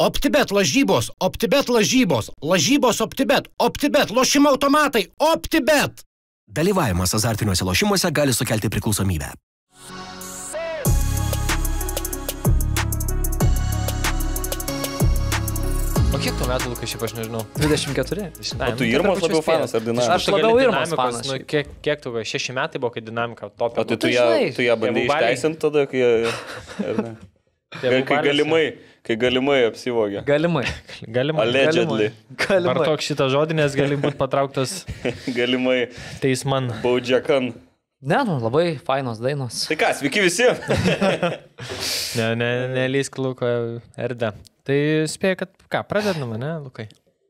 OptiBet lažybos, lažybos OptiBet, lošimo automatai, OptiBet. Dalyvavimas azartiniuose lošimuose gali sukelti priklausomybę. O kiek tuo metu, Lukai, šiaip aš nežinau? 24. O tu Irmos labiau fanas ar Dinamikos? Aš labiau Irmos fanas. Nu, kiek tu, 6 metai buvo, kai Dinamika topė? O tai tu ją bandai išteisinti tada, kai galimai apsivogė. Galimai. Allegedly. Vartok šitą žodį, nes gali būti patrauktas Galimai. teisman. Baudžiakan. Ne, labai fainos dainos. Tai ką, sveiki visi. Nelysk Luko erdę. Tai spėju, kad pradedame, ne, Lukai?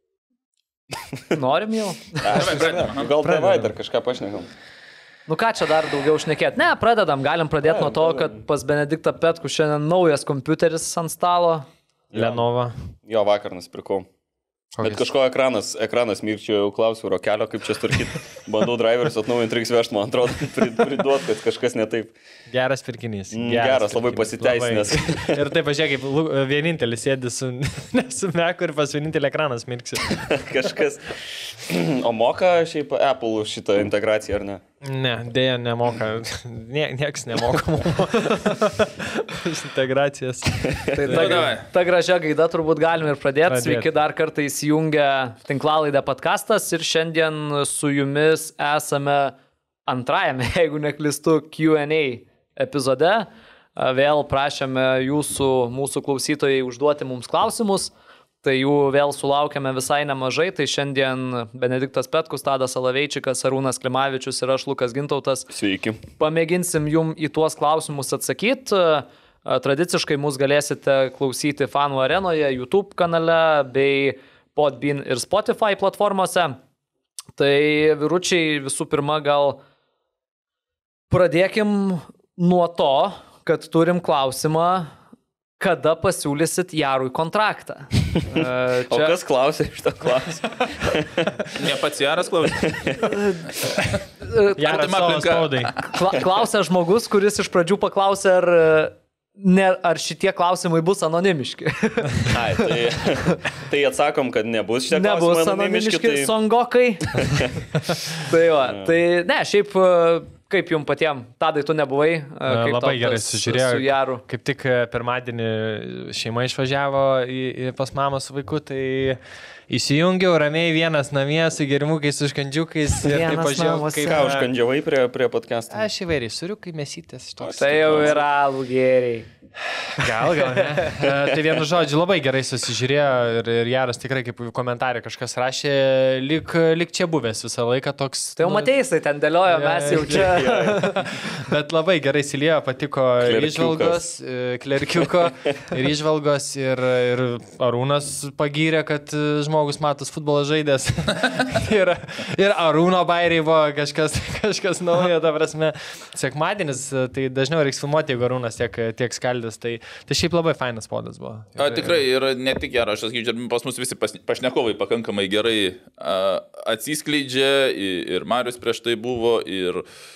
Norim jau? Gal tėvai dar kažką pašnekam. Nu ką čia dar daugiau šnekėt? Ne, pradedam, galim pradėti nuo to, kad pas Benediktą Petkų šiandien naujas kompiuteris ant stalo. Lenovo. Jo, vakar nusipirkau. Bet kažko ekranas mirčio, jau klausiu Rokelio, kaip čia tvarkyti. Bandau driverius atnaujinti, reiks vežti, man atrodo, priduot, kad kažkas ne taip. Geras pirkinys. Geras, labai pasiteisinęs. Ir taip, pažiūrėk, kaip vienintelis sėdi su Meku ir pas vienintelį ekranas mirksi. Kažkas. O moka šiaip Apple šitą integraciją, ar ne? Ne, dėja nemoka. Nieks nemoka integracijas. Tai ta gražia gaida turbūt galim ir pradėti. Sveiki dar kartą įsijungę tinklalaidę podcastas ir šiandien su jumis esame antrajame, jeigu neklystu, Q&A epizode. Vėl prašėme mūsų klausytojai užduoti mums klausimus. Tai jų vėl sulaukėme visai nemažai, tai šiandien Benediktas Petkus, Tadas Alaveičikas, Arūnas Klimavičius ir aš, Lukas Gintautas. Sveiki. Pamėginsim jum į tuos klausimus atsakyti. Tradiciškai mus galėsite klausyti Fanų arenoje, YouTube kanale bei Podbean ir Spotify platformose. Tai vyručiai, visų pirma, gal pradėkim nuo to, kad turim klausimą, kada pasiūlysit Jarui kontraktą. O kas klausė iš to klausimą? Ne pats Jaras klausė. Jaras savo spaudai. Klausia žmogus, kuris iš pradžių paklausė, ar šitie klausimai bus anonimiški. Ai, tai atsakom, kad nebus šitie klausimai anonimiški. Tai... songokai. Tai ne, šiaip... Kaip jums patiems? Tadai, tu nebuvai? Labai gerai sužiūrėjau. Su Kaip tik pirmadienį šeima išvažiavo pas mamą su vaiku, tai įsijungiau ramiai vienas namie su gerimukais, su škandžiukais. Ir taip pažiūrėjau, kaip... Ką užkandžiavai prie podcast'o? Aš įvairiai, suriukai mesytės. Tai jau yra lugeriai. Gal ne. Tai vienu žodžiu labai gerai susižiūrėjo ir Jaras tikrai kaip komentarė kažkas rašė, lyg čia buvęs visą laiką toks. Tai jau matėjai, ten dėliojo, mes jau čia. Bet labai gerai įsiliejo, patiko įžvalgos, klerkiuko ir įžvalgos ir Arūnas pagyrė, kad žmogus matos futbolo žaidės. Ir Arūno bairiai buvo kažkas naujo, ta prasme. Sekmadienis, tai dažniau reiks filmuoti, jeigu Arūnas tiek skaldė. Tai šiaip labai fainas podas buvo. Tikrai ir ne tik gerai, aš sakyčiau, pas mus visi pašnekovai pakankamai gerai atsiskleidžia ir Marius prieš tai buvo ir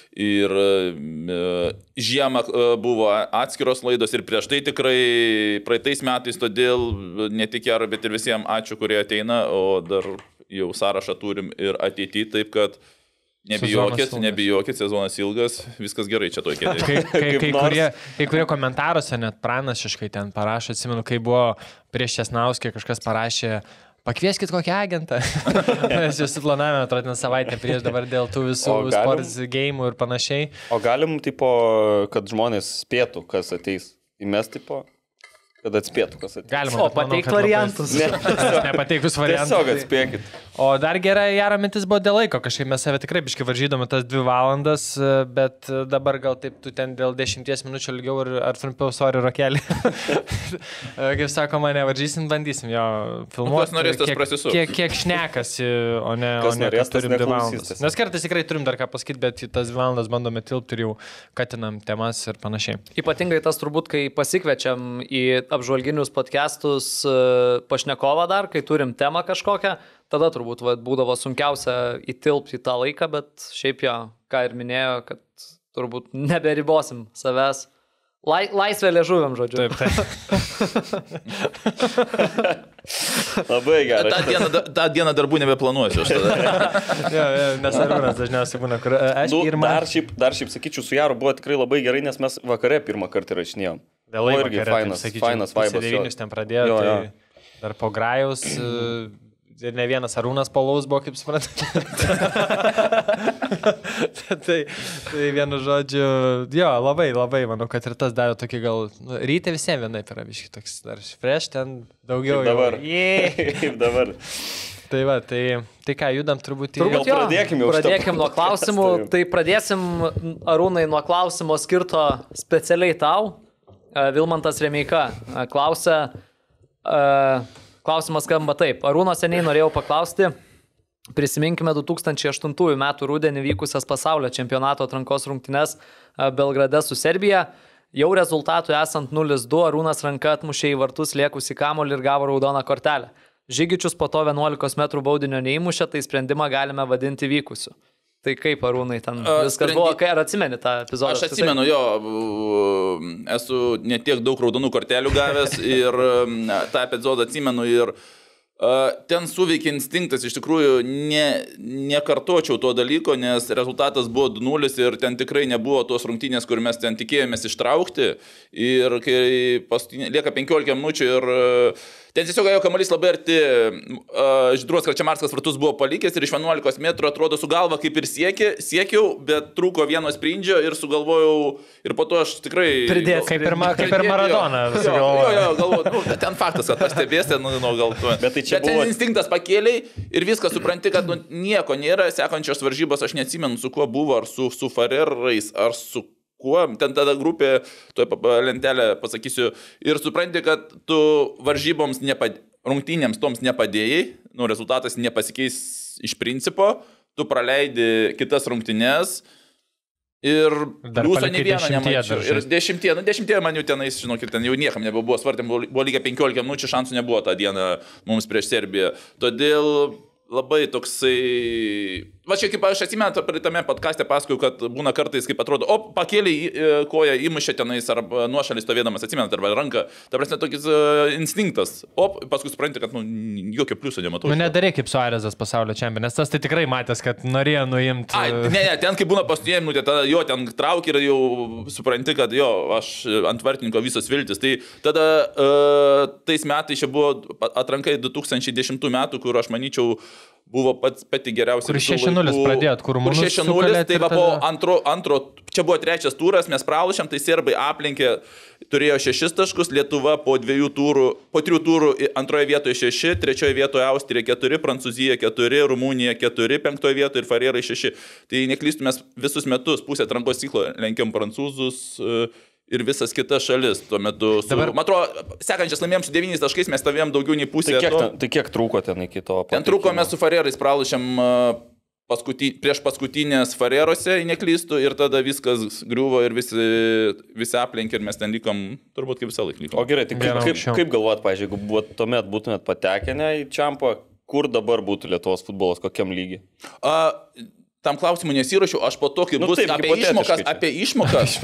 žiemą buvo atskiros laidos ir prieš tai tikrai praeitais metais, todėl ne tik gerai, bet ir visiems ačiū, kurie ateina, o dar jau sąrašą turim ir ateity, taip kad Nebijokit, sezonas ilgas, viskas gerai čia toj kėdėje. Kai kurie komentaruose net pranašiškai ten parašo, atsimenu, kai buvo prieš Česnauskį, kažkas parašė, pakvieskit kokį agentą. Mes jau suplanavome, atrodo, savaitę prieš dabar dėl tų visų sports game'ų ir panašiai. O galim, kad žmonės spėtų, kas ateis. Įmes, kad atspėtų, kas ateis. Galima. Pateik variantus. Nepateikus variantus. Tiesiog atspėkit. O dar gera mintis buvo dėl laiko, kažkaip mes save tikrai biškai varžydome tas 2 valandas, bet dabar gal taip tu ten dėl 10 minučių ilgiau ar trumpiau, sorry, Rokelį. Kaip sakoma, nevaržysim, bandysim jo filmuoti. Kas norės tas prasisuks? Kiek šnekasi, o ne kad turim 2 valandas. Nes kartais tikrai turim dar ką pasakyti, bet tas 2 valandas bandome tilpti ir jau katinam temas ir panašiai. Ypatingai tas turbūt, kai pasikviečiam į apžvalginius podcastus pašnekovą dar, kai turim temą kažkokią, tada turbūt būdavo sunkiausia įtilpti į tą laiką, bet šiaip jo, ką ir minėjo, kad turbūt neberibosim savęs Laisvė liežuviam, žodžiu. Taip. Labai gerai. tą dieną darbų nebeplanuosiu aš tada. Nes Arūnas dažniausiai būna, kur aš Dar šiaip sakyčiau, su Jaru buvo tikrai labai gerai, nes mes vakare pirmą kartą įrašinėjom. Vėlai irgi fainas vaibas. 9 ten pradėjo, Jo. tai dar po Grajaus ir ne vienas Arūnas Palaus buvo, kaip suprantate. tai vienu žodžiu, jo, labai, manau, kad ir tas davė tokį gal, ryte visiems vienaip yra viški toks, dar fresh, ten daugiau. Kaip dabar. Tai va, tai ką, judam turbūt į... Gal pradėkim nuo klausimų. Tai pradėsim, Arūnai, nuo klausimo skirto specialiai tau. Vilmantas Remeika klausia, klausimas skamba taip. Arūno seniai norėjau paklausti, prisiminkime 2008 metų rudenį vykusias pasaulio čempionato atrankos rungtynes Belgrade su Serbija. Jau rezultatų esant 0-2, Arūnas ranka atmušė į vartus liekusi kamuolį ir gavo raudoną kortelę. Žygičius po to 11 metrų baudinio neįmušė, tai sprendimą galime vadinti vykusiu. Tai kaip, Arūnai, ten viskas buvo, kai ar atsimeni tą epizodą? Aš atsimenu, jo, esu netiek daug raudonų kortelių gavęs ir tą epizodą atsimenu ir ten suveikė instinktas, iš tikrųjų nekartočiau to dalyko, nes rezultatas buvo 2-0 ir ten tikrai nebuvo tos rungtynės, kur mes ten tikėjomės ištraukti ir kai lieka 15 minučių ir ten tiesiog jo kamuolys labai arti, Žydruos Kračemarskas vartus buvo palikęs ir iš 11 metrų atrodo su galva kaip ir siekiau, bet trūko vieno sprindžio ir sugalvojau ir po to aš tikrai... Pridėti, kaip ir Maradona. Jo, galvoju, ten faktas, kad pastebėsite, gal tu. Bet tai čia bet buvo... instinktas pakėliai ir viską supranti, kad nieko nėra, sekančios varžybos aš neatsimenu su kuo buvo, ar su Farerais, ar su kuo, ten tada grupė, lentelę pasakysiu, ir supranti, kad tu varžyboms, rungtynėms toms nepadėjai, rezultatas nepasikeis iš principo, tu praleidi kitas rungtynės ir pliuso ne vieną nemačiau. Ir 10 man jau tenais, žinokit, ten jau niekam nebebuvo svartėm, buvo lygiai 15 minučių, šansų nebuvo tą dieną mums prieš Serbiją. Todėl labai toksai... Va čia kaip aš atsimenu, tame podcaste pasakoju, kad būna kartais, kaip atrodo, pakėlė koją, įmušė tenais, arba nuošalis stovėdamas, atsimenu, arba ranką. Ta prasme, tokis instinktas. Paskui supranti, kad jokio pliuso nematau. Nedarė kaip Suarezas pasaulio čempionas, tas tai tikrai matęs, kad norėjo nuimti... Ne, ten kaip būna paskutinė minutė, tada jo ten traukia ir jau supranti, kad jo, aš ant vartininko visos viltis. Tai tada tais metais čia buvo atrankai 2010 metų, kur aš manyčiau buvo pati geriausia. Kur 6-0 pradėjot, kur Rumunus sukalėt. Kur 6-0, tai va po antro, čia buvo trečias turas, mes pralašėm, tai serbai aplenkė, turėjo 6 taškus, Lietuva po 3 turų antroje vietoje 6, trečioje vietoje Austrija 4, Prancūzija 4, Rumunija 4, 5 vietoje ir Farerai 6. Tai neklystų, mes visus metus pusę atrankos ciklo lenkiam prancūzus ir visas kitas šalis. Tuo metu, man atrodo, sekančias laimėjom su 9 taškais, mes stovėjom daugiau nei pusę. Tai kiek trūko ten iki to? Ten trūko, mes su Farerais pralašėm prieš paskutinės Farerose, neklystų, ir tada viskas griuvo ir visi aplenkė ir mes ten likom, turbūt kaip visą laiką likom. O gerai, tai kaip galvojat, pavyzdžiui, jeigu tuomet būtumėt patekę į čempą, kur dabar būtų Lietuvos futbolas, kokiam lygiai? Tam klausimui nesirašiau, aš po to, kai bus apie išmokas.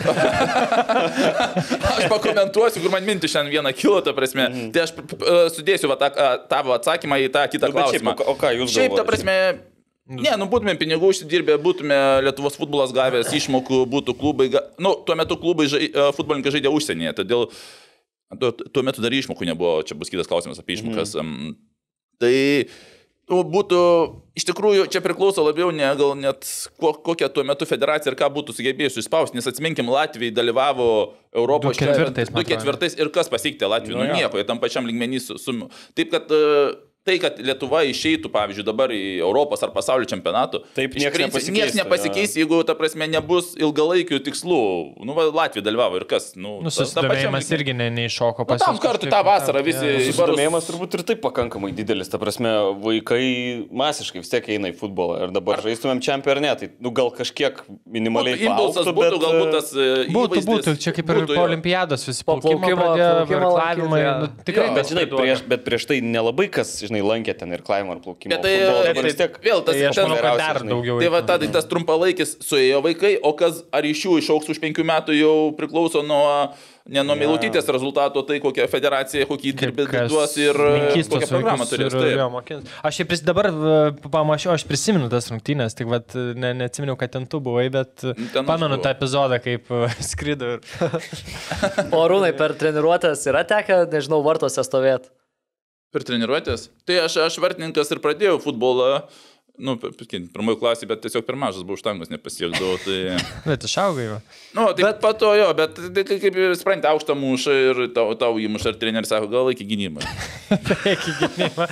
Aš pakomentuosiu, kur man minti šiandien vieną kilo, ta prasme. Tai aš sudėsiu tavo atsakymą į tą kitą klausimą. O ką jūs galvojate? Šiaip, ta prasme, būtume pinigų užsidirbę, būtume Lietuvos futbolas gavęs išmokų, būtų klubai, tuo metu klubai futbolininkai žaidė užsienyje, todėl tuo metu dar išmokų nebuvo, čia bus kitas klausimas apie išmokas. Tai būtų, iš tikrųjų, čia priklauso labiau gal net kokią tuo metu federacija ir ką būtų sugebėjusi išspausti, nes atsiminkim, Latvijai dalyvavo Europos 2-4 ir kas pasiekti Latvijai, nieko, jie tam pačiam lygmenį taip, kad tai, kad Lietuva išeitų, pavyzdžiui, dabar į Europos ar pasaulio čempionatų, taip niekas nepasikeis, jeigu, ta prasme, nebus ilgalaikių tikslų. Latvija dalyvavo ir kas? Susidomėjimas irgi neiššoko pas. Tam kartu tą vasarą visi... Susidomėjimas turbūt ir taip pakankamai didelis, ta prasme, vaikai masiškai vis tiek eina į futbolą ir dabar žaistumėm čempionę ar ne, tai gal kažkiek minimaliai impulsas būtų, galbūt tas įvaizdis. Būtų, čia kaip ir po olimpiados visi plaukimo pradėjo, verklavimai. Tikrai, bet žinai, bet prieš tai nelabai kas, žinai, lankė ten ir klaimą ar plaukimą. Bet tai vis tiek. Vėl tas aš manau, kad dar daugiau. Tai va, tas trumpalaikis suėjo vaikai, o kas ar iš jų išauks už 5 metų jau priklauso ne nuo Meilutytės rezultato, tai kokią federaciją, kokį dirbį duos ir kokią programą turės. Aš dabar pamačiau, aš prisimenu tas rungtynės, tik neatsiminiau, kad ten tu buvai, bet pamenu tą epizodą, kaip skrido. O Arūnai, per treniruotės yra tekę, nežinau, vartuose stovėti? Per treniruotės? Tai aš vartininkas ir pradėjau futbolą. Pirmoji klasė, bet tiesiog per mažas buvau, štangos nepasiekdavau. Tai... Bet išaugai jau. Tai pato jo, bet kaip sprendė aukštą mušą ir tau įmušą ir treneris sako, gal iki gynimą. Iki gynimą.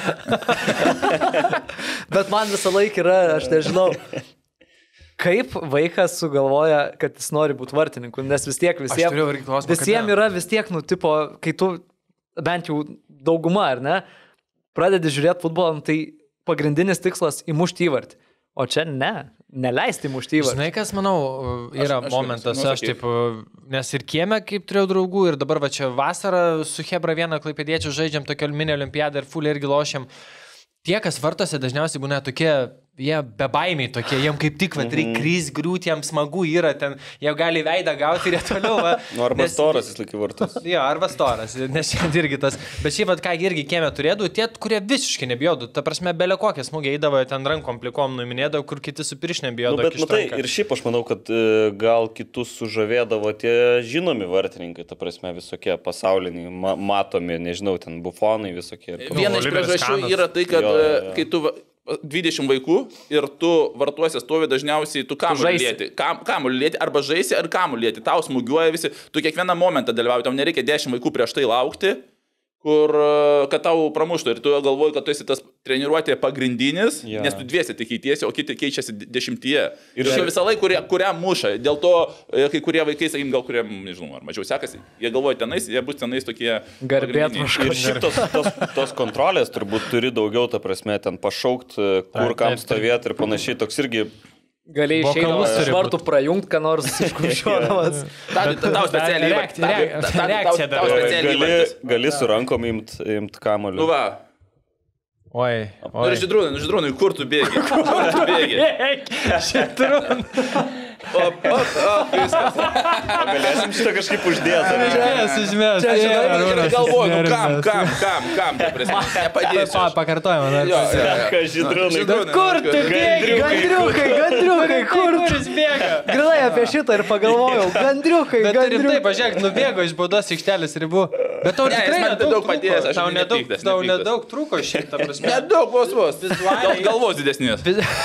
Bet man visą laiką yra, aš nežinau, kaip vaikas sugalvoja, kad jis nori būti vartininku, nes vis tiek visiems yra vis tiek, tipo, kai tu bent jau dauguma, ar ne, pradedi žiūrėti futbolą, tai pagrindinis tikslas įmušti įvartį. O čia neleisti įmušti įvartį. Žinai, kas, manau, yra momentas, aš taip, nes ir kieme, kaip turėjau draugų, ir dabar va čia vasarą su Hebra vieną klaipėdiečių žaidžiam tokią mini olimpiadą ir fulį irgi lošiam. Tie, kas vartose dažniausiai būna tokie, jie bebaimiai tokie, jiem kaip tik, reikia krys griūti, jiem smagu yra, ten jie gali veidą gauti ir jie toliau. Arba storas jis laikė vartus. Jo, arba storas, nes šiandien irgi tas. Bet šiaip, ką irgi kieme turėdų, tie, kurie visiškai nebijodų, ta prasme, belė kokie smūgiai eidavo, ten rankom plikom nuiminėdavo, kur kiti su piršne bijodavo. Bet matai, ir šiaip aš manau, kad gal kitus sužavėdavo tie žinomi vartininkai, ta prasme, visokie pasauliniai, matomi, nežinau, ten bufonai visokie. Viena iš priežasčių yra tai, kad kai tu 20 vaikų ir tu vartuose stovi, dažniausiai tu kamuolį lieti arba žaisi ar kamuolį lieti, tau smūgiuoja visi, tu kiekvieną momentą dalyvauji, tau nereikia 10 vaikų prieš tai laukti, kad tau pramuštų ir tu galvoji, kad tu esi tas treniruotė pagrindinis, nes tu dviesi tik keitiesi, o kiti keičiasi 10. Ir visą laiką, kurią muša. Dėl to, kai kurie vaikai, sakykim, gal kurie, nežinau, ar mažiau sekasi, jie galvoja tenais, jie bus tenais tokie garbėtmuškai. Ir šiaip tos kontrolės turbūt turi daugiau, ta prasme, ten pašaukti, kur kam stovėti ir panašiai, toks irgi... Gali išeidamas iš vartų prajungt, ką nors iškušiodamas. Tau specialiai įvartis. Gali su rankom imt kamuolį. Nu va. Oi. Nu žydrūnai, kur tu bėgi? Žydrūnai. Viskas. Galėsim šitą kažkaip uždėti. Čia galvoju, kam, nepadėsiu. Pakartojame. Žydrūnai. Kur tu bėgi? Gandriukai, kur tu bėgi? Grinai apie šitą ir pagalvojau. Gandriukai. Bet ir taip, pažiūrėk, nubėgo iš baudos aikštelės ribų. Bet tau tikrai nedaug padės. Tau nedaug trūko šitą prasme. Nedaug vos. Galvos didesnės.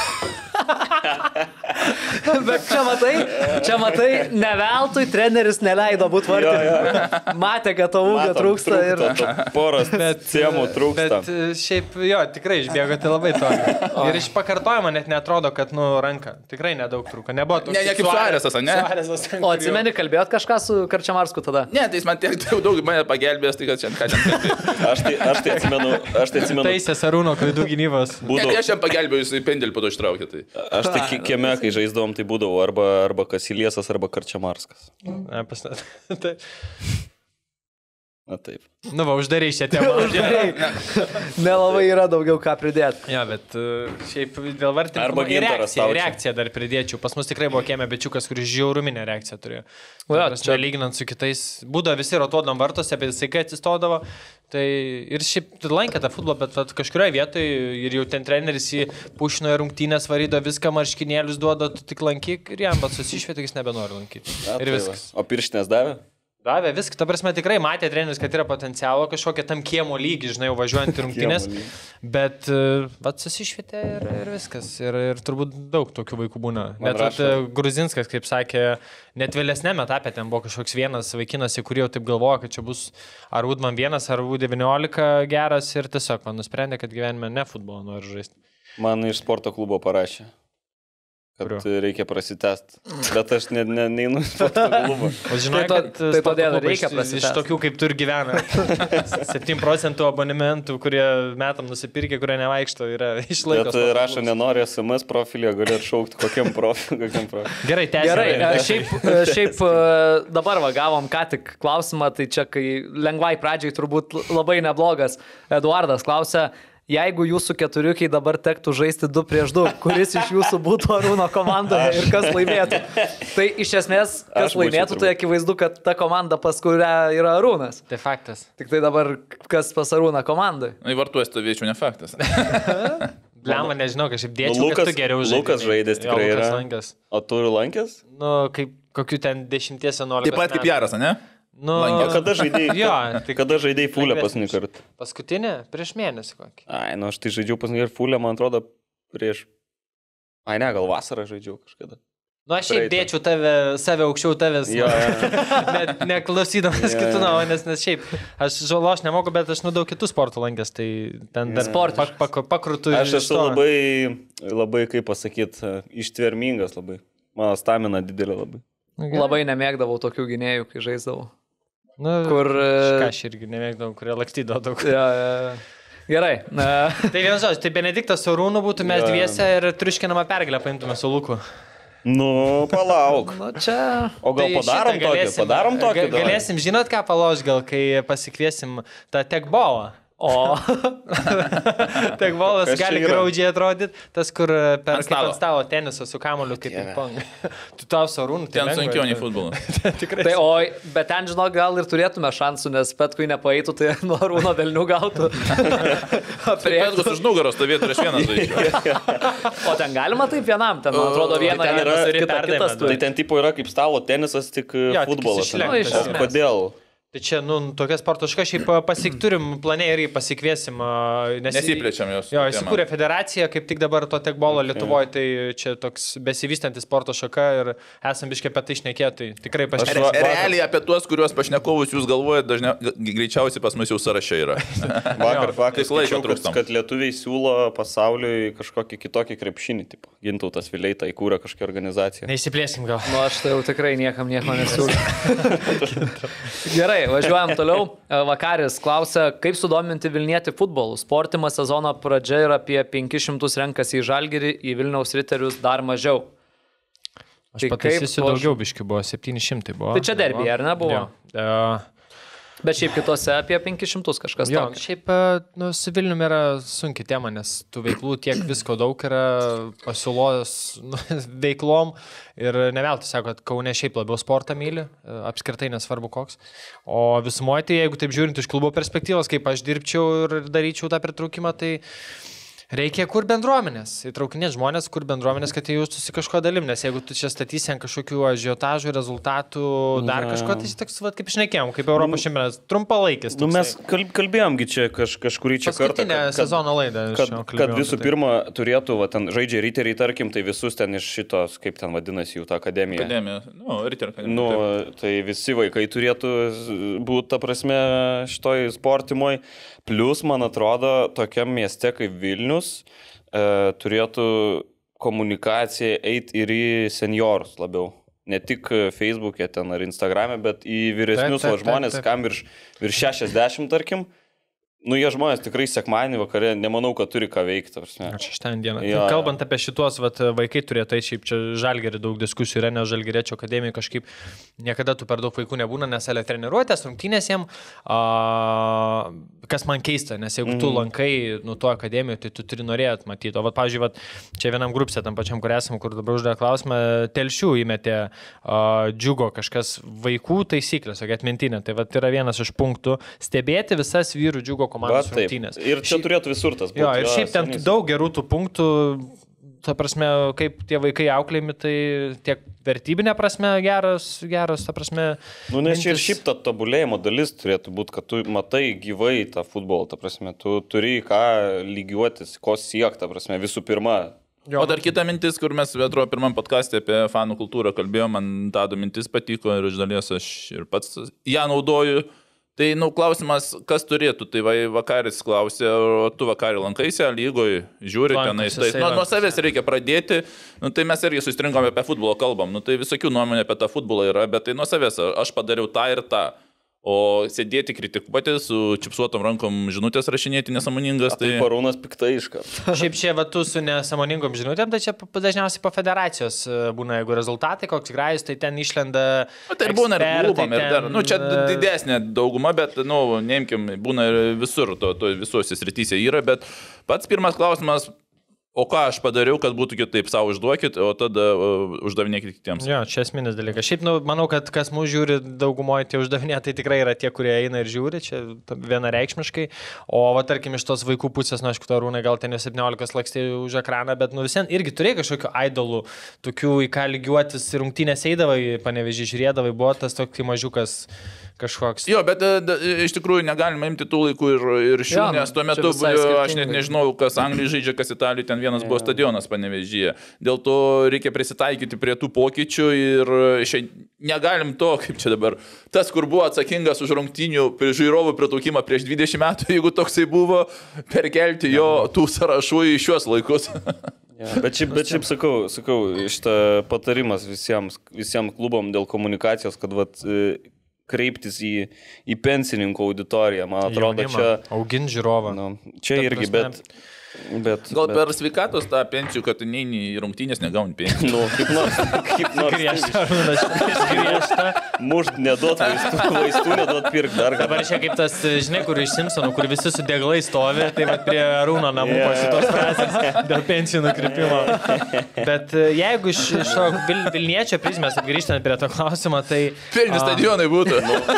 Bet čia matai, ne veltui treneris neleido būti vartininkų. Matė, kad to ūgio trūksta ir... Poras siemų trūksta. Bet šiaip, jo, tikrai išbėgote labai toli. Ir iš pakartojimo net netrodo, kad, ranka. Tikrai nedaug trūko. Nebuvo toks... Ne, kaip Suarezas, ne? O atsimeni, kalbėjot kažką su Karčiamarsku tada? Ne, tai jis man tiek daug mane pagelbės, tai kad čia ką ten. Aš tai atsimenu. Taisės Arūno klaidų gynybos. Ne, aš jam pagelbėjau, jis pendelį po to ištraukė. Tai. Aš tai kieme, kai žaisdavom, tai būdavo arba Kasiliesas, arba Karčiamarskas. Na taip. Nu va, uždarai šią temą. Nelabai yra daugiau ką pridėti. Ja, bet šiaip dėl vartininkų reakciją dar pridėčiau. Pas mus tikrai buvo kieme bečiukas, kuris žiauruminę reakciją turėjo. Čia lyginant su kitais, būdavo visi rotuodam vartose, bet jisai kai atsistodavo. Tai ir šiaip lankė tą futbolą, bet kažkurioje vietoje ir jau ten treneris į pušinoje rungtynės varydo viską, marškinėlius duoda, tu tik lankyk ir jam, bet susišvietė, jis nebenori lankyti. Ir viskas. O pirštinės davė? Davė viską, ta prasme tikrai matė treneris, kad yra potencialo kažkokia tam kiemo lygį, žinai, važiuojant į rungtynės, bet susišvietė ir viskas. Ir turbūt daug tokių vaikų būna. Net Gruzinskas, kaip sakė, net vėlesnėme etape ten buvo kažkoks vienas vaikinas, į kurį jau taip galvoja, kad čia bus ar U1, ar U19 geras ir tiesiog man nusprendė, kad gyvenime ne futbolą nori žaisti. Man iš sporto klubo parašė. Kad reikia prasitest. Bet aš neinu į sporto klubą. O žinai, kad tai todėl reikia prasitest. Iš tokių kaip tu ir gyvena. 7% abonementų, kurie metam nusipirkė, kurie nevaikšto, yra išlaikos. Bet rašo, nenori SMS profilio, gali atšaukti kokiam profiliu. Gerai, tęsime. Gerai, šiaip dabar gavom ką tik klausimą, tai čia kai lengvai pradžiai turbūt labai neblogas. Eduardas klausia, jeigu jūsų keturiukiai dabar tektų žaisti 2 prieš 2, kuris iš jūsų būtų Arūno komandoje ir kas laimėtų? Tai iš esmės, kas laimėtų, tai akivaizdu, kad ta komanda, pas kurią yra Arūnas. Tai faktas. Tik tai dabar, kas pas Arūną komandoje? Na, į vartus stovėčiau, ne faktas. Blema, nežinau, kažkaip dėčiau, kad tu geriau žaidži. Lukas žaidės tikrai yra. Lankęs. O tu lankęs? Nu, kaip kokiu ten 10-11. Taip pat kaip Jaras, ne? Nu, O kada žaidėjai? Jo, Kada žaidėjai fulę paskutinį kartą? Paskutinė? Prieš mėnesį kokį. Ai, nu aš tai žaidžiau paskutinį kartą fulę, man atrodo, prieš... Ai, ne, gal vasarą žaidžiau kažkada. Nu, aš šiaip dėčiau save aukščiau tavęs. Jo, Neklausydamas kitų nuomonės, nes šiaip aš žalos nemoku, bet aš daug kitų sportų lankęs, tai ten dar pakrūtų. Aš esu labai, kaip pasakyti, ištvermingas labai. Mano stamina didelė labai. Labai nemėgdavau tokių gynėjų, kai žaisdavau. Nu, kur... Aš irgi nemėgdavau, kurie lakstydavo daug. Ja. Gerai. Tai vienas žodžiu, tai Benediktas su Arūnu būtų mes dviese ir triuškinamą pergalę paimtume su Luku. Nu, palauk. Nu, čia... O gal tai padarom tokį? Galėsim, žinot ką paloš, gal kai pasikviesim tą tekbolą. O tekbolas gali graudžiai atrodyti, tas, kur per kaip ant stalo tenisą su kamuoliu kaip ping-pong. Tu tau su Arūnu. Ten sunkiau nei futbolas. Tikrai. Tai, bet ten, žinok, gal ir turėtume šansų, nes Petkui nepaeitų, tai nuo Arūno velnių gautų. Petkus už nugaros stovėtų prieš vieną žaidžią. O ten galima taip vienam, ten, man atrodo, vieną kitas turi. Tai ten tipo yra kaip stalo tenisas, tik futbolas. O kodėl? Tai čia, tokia sporto šaka, šiaip turim planė ir pasikviesim. Nesiplečiam jos. Jo, įsikūrė federacija, kaip tik dabar to tekbolo Lietuvoje, tai čia toks besivystantis sporto šaka ir esam biškai apie tai šnekėti, tai tikrai pašnekėsim. Realiai apie tuos, kuriuos pašnekovus jūs galvojate, greičiausiai pas mus jau sąraše yra. Vakar skaičiau, kad lietuviai siūlo pasauliui kažkokį kitokį krepšinį, tipo. Gintautas Vileita įkūrė kažkokią organizaciją. Neįsiplėsim gal. Nu, aš tai jau tikrai niekam nieko nesiūliu. Gerai. Važiuojam toliau. Vakaris klausia, kaip sudominti Vilnietį futbolu. Sportimo sezono pradžia yra apie 500 renkasi į Žalgirį, į Vilniaus Riterius dar mažiau. Aš pataisysiu daugiau biškių, buvo 700 buvo. Tai čia derby, ar ne buvo? Bet šiaip kitose apie 500 kažkas tokio. Šiaip su Vilniumi yra sunki tema, nes tų veiklų tiek visko daug yra pasiūlos veiklom ir neveltui sako, kad Kaune šiaip labiau sportą myli, apskritai nesvarbu koks. O visumoje, tai jeigu taip žiūrint iš klubo perspektyvos, kaip aš dirbčiau ir daryčiau tą pritraukimą, tai reikia kur bendruomenės, įtraukinėti žmonės, kur bendruomenės, kad jie jaustųsi kažko dalim, nes jeigu tu čia statysi ant kažkokių ažiotažų, rezultatų, dar kažko, tai toks, kaip šnekėjom, kaip Europos čempionatas, trumpalaikis. Mes kalbėjomgi čia kažkurį čia kartą. Paskutinę sezono laidą. Kad visų pirma turėtų, ten žaidžia riteriai, tarkim, tai visus ten iš šitos, kaip ten vadinasi jų ta akademija. Riterių akademija. Tai visi vaikai turėtų būti, ta prasme, šitoj sportimoj. Plius, man atrodo, tokiam mieste kaip Vilnius turėtų komunikacija eiti ir į seniorus labiau. Ne tik Facebook'e ten ar Instagram'e, bet į vyresnius žmonės, kam virš 60, tarkim. Nu, jie žmonės tikrai sekmadienį vakare, nemanau, kad turi ką veikti. Šeštadienį dieną. Ja. Kalbant apie šitos vaikai turėtų, šiaip čia Žalgirį daug diskusijų yra, nes Žalgiriečio akademijai kažkaip niekada tų per daug vaikų nebūna, nes ale treniruotės, rungtynės jiem, kas man keista, nes jeigu tu lankai tuo akademijoje, tai tu turi norėt matyti. O, pavyzdžiui, čia vienam grupse, tam pačiam, kur esam, kur dabar uždavė klausimą, Telšių įmetė džiugo kažkas vaikų taisyklės, atmintinė. Tai yra vienas iš punktų stebėti visas vyrų džiugo komandos rungtynės. Ir čia turėtų visur tas būti. Jo, ir šiaip ten daug gerų tų punktų, ta prasme, kaip tie vaikai auklėjami, tai tiek vertybinė prasme geras, ta prasme. Nu, nes čia ir šiaip ta tobulėjimo dalis turėtų būti, kad tu matai gyvai tą futbolą, ta prasme, tu turi ką lygiuotis, ko siekti, ta prasme, visų pirma. O dar kita mintis, kur mes, atrodo, pirmam podcast'e apie fanų kultūrą kalbėjom, man Tado mintis patiko ir iš dalies aš ir pats ją naudoju. Tai, klausimas, kas turėtų, tai Vakaris klausė, o tu Vakarį lankaisi, lygoje žiūri tenais. Tai, nuo savęs reikia pradėti, tai mes irgi sustringome apie futbolo kalbam, tai visokių nuomonė apie tą futbolą yra, bet tai nuo savęs, aš padariau tą ir tą. O sėdėti kritikuoti, su čipsuotom rankom žinutės rašinėti nesąmoningas, Tai Arūnas piktai iškart. Šiaip čia va tu su nesąmoningom žinutėm, tai čia dažniausiai po federacijos būna, jeigu rezultatai koks grajus, tai ten išlenda. Tai ir būna ir klubam, ir dar, čia didesnė dauguma, bet, neimkim, būna ir visur, visuose srityse yra, bet pats pirmas klausimas, o ką aš padariau, kad būtų kitaip, savo užduokit, o tada uždavinėkit kitiems. Jo, čia esminis dalykas. Šiaip, manau, kad kas mūsų žiūri daugumoje tie uždavinė, tai tikrai yra tie, kurie eina ir žiūri, čia vienareikšmiškai. O, tarkim, iš tos vaikų pusės, aišku, to Arūnai gal ten 17 lakstė už ekraną, bet, visien irgi turėjo kažkokių idolų, tokių į ką lygiuotis, rungtynės eidavai, Panevėžį žiūrėdavai, buvo tas toks mažiukas kažkoks. Jo, bet iš tikrųjų negalima imti tų laikų ir šių, nes tuo metu aš net nežinau, kas Anglijai žaidžia, kas Italijai, ten vienas buvo stadionas Panevėžyje. Dėl to reikia prisitaikyti prie tų pokyčių ir negalim to, kaip čia dabar, tas, kur buvo atsakingas už rungtynių žiūrovų pritraukimą prieš 20 metų, jeigu toksai buvo, perkelti jo tų sąrašų į šiuos laikus. Ja, bet šiaip sakau, šitą patarimas visiems klubom dėl komunikacijos, kad kreiptis į pensininkų auditoriją, man atrodo, čia... Augint žiūrovą. Čia irgi, bet... Gal per sveikatos tą pensijų, kad neini į rungtynės, negauni pensijų. Kaip nors. Griežta. Mušt neduot vaistų neduot pirkti dar. Dabar čia kaip tas, žinai, kur iš Simpsonų, kur visi su deglai stovi, tai prie Arūno namų po šitos frazės dėl pensijų nukrypimo. Bet jeigu iš to Vilniečio prizmės grįžtant prie to klausimo, tai... Pilni stadionai būtų.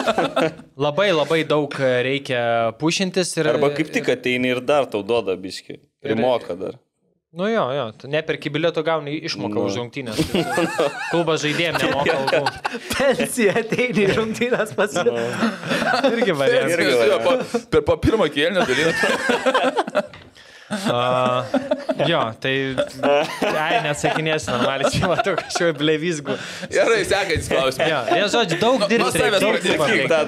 Labai daug reikia pušintis ir... Arba kaip tik ateini ir dar tau duoda biškį. Primoka dar. Jo, neperki bilieto gauni išmoką už rungtynės. Klubas žaidėjim nemoka algų. Pensija ateini į rungtynės pasiūlyti. Irgi variantas. Po pirmą kėlinę dalyką. Jo, tai neatsakinėsiu normaliai, čia matau kažkokio blevizgų. Gerai, sekantis klausimas. Jo, žodžiu, daug dirbti.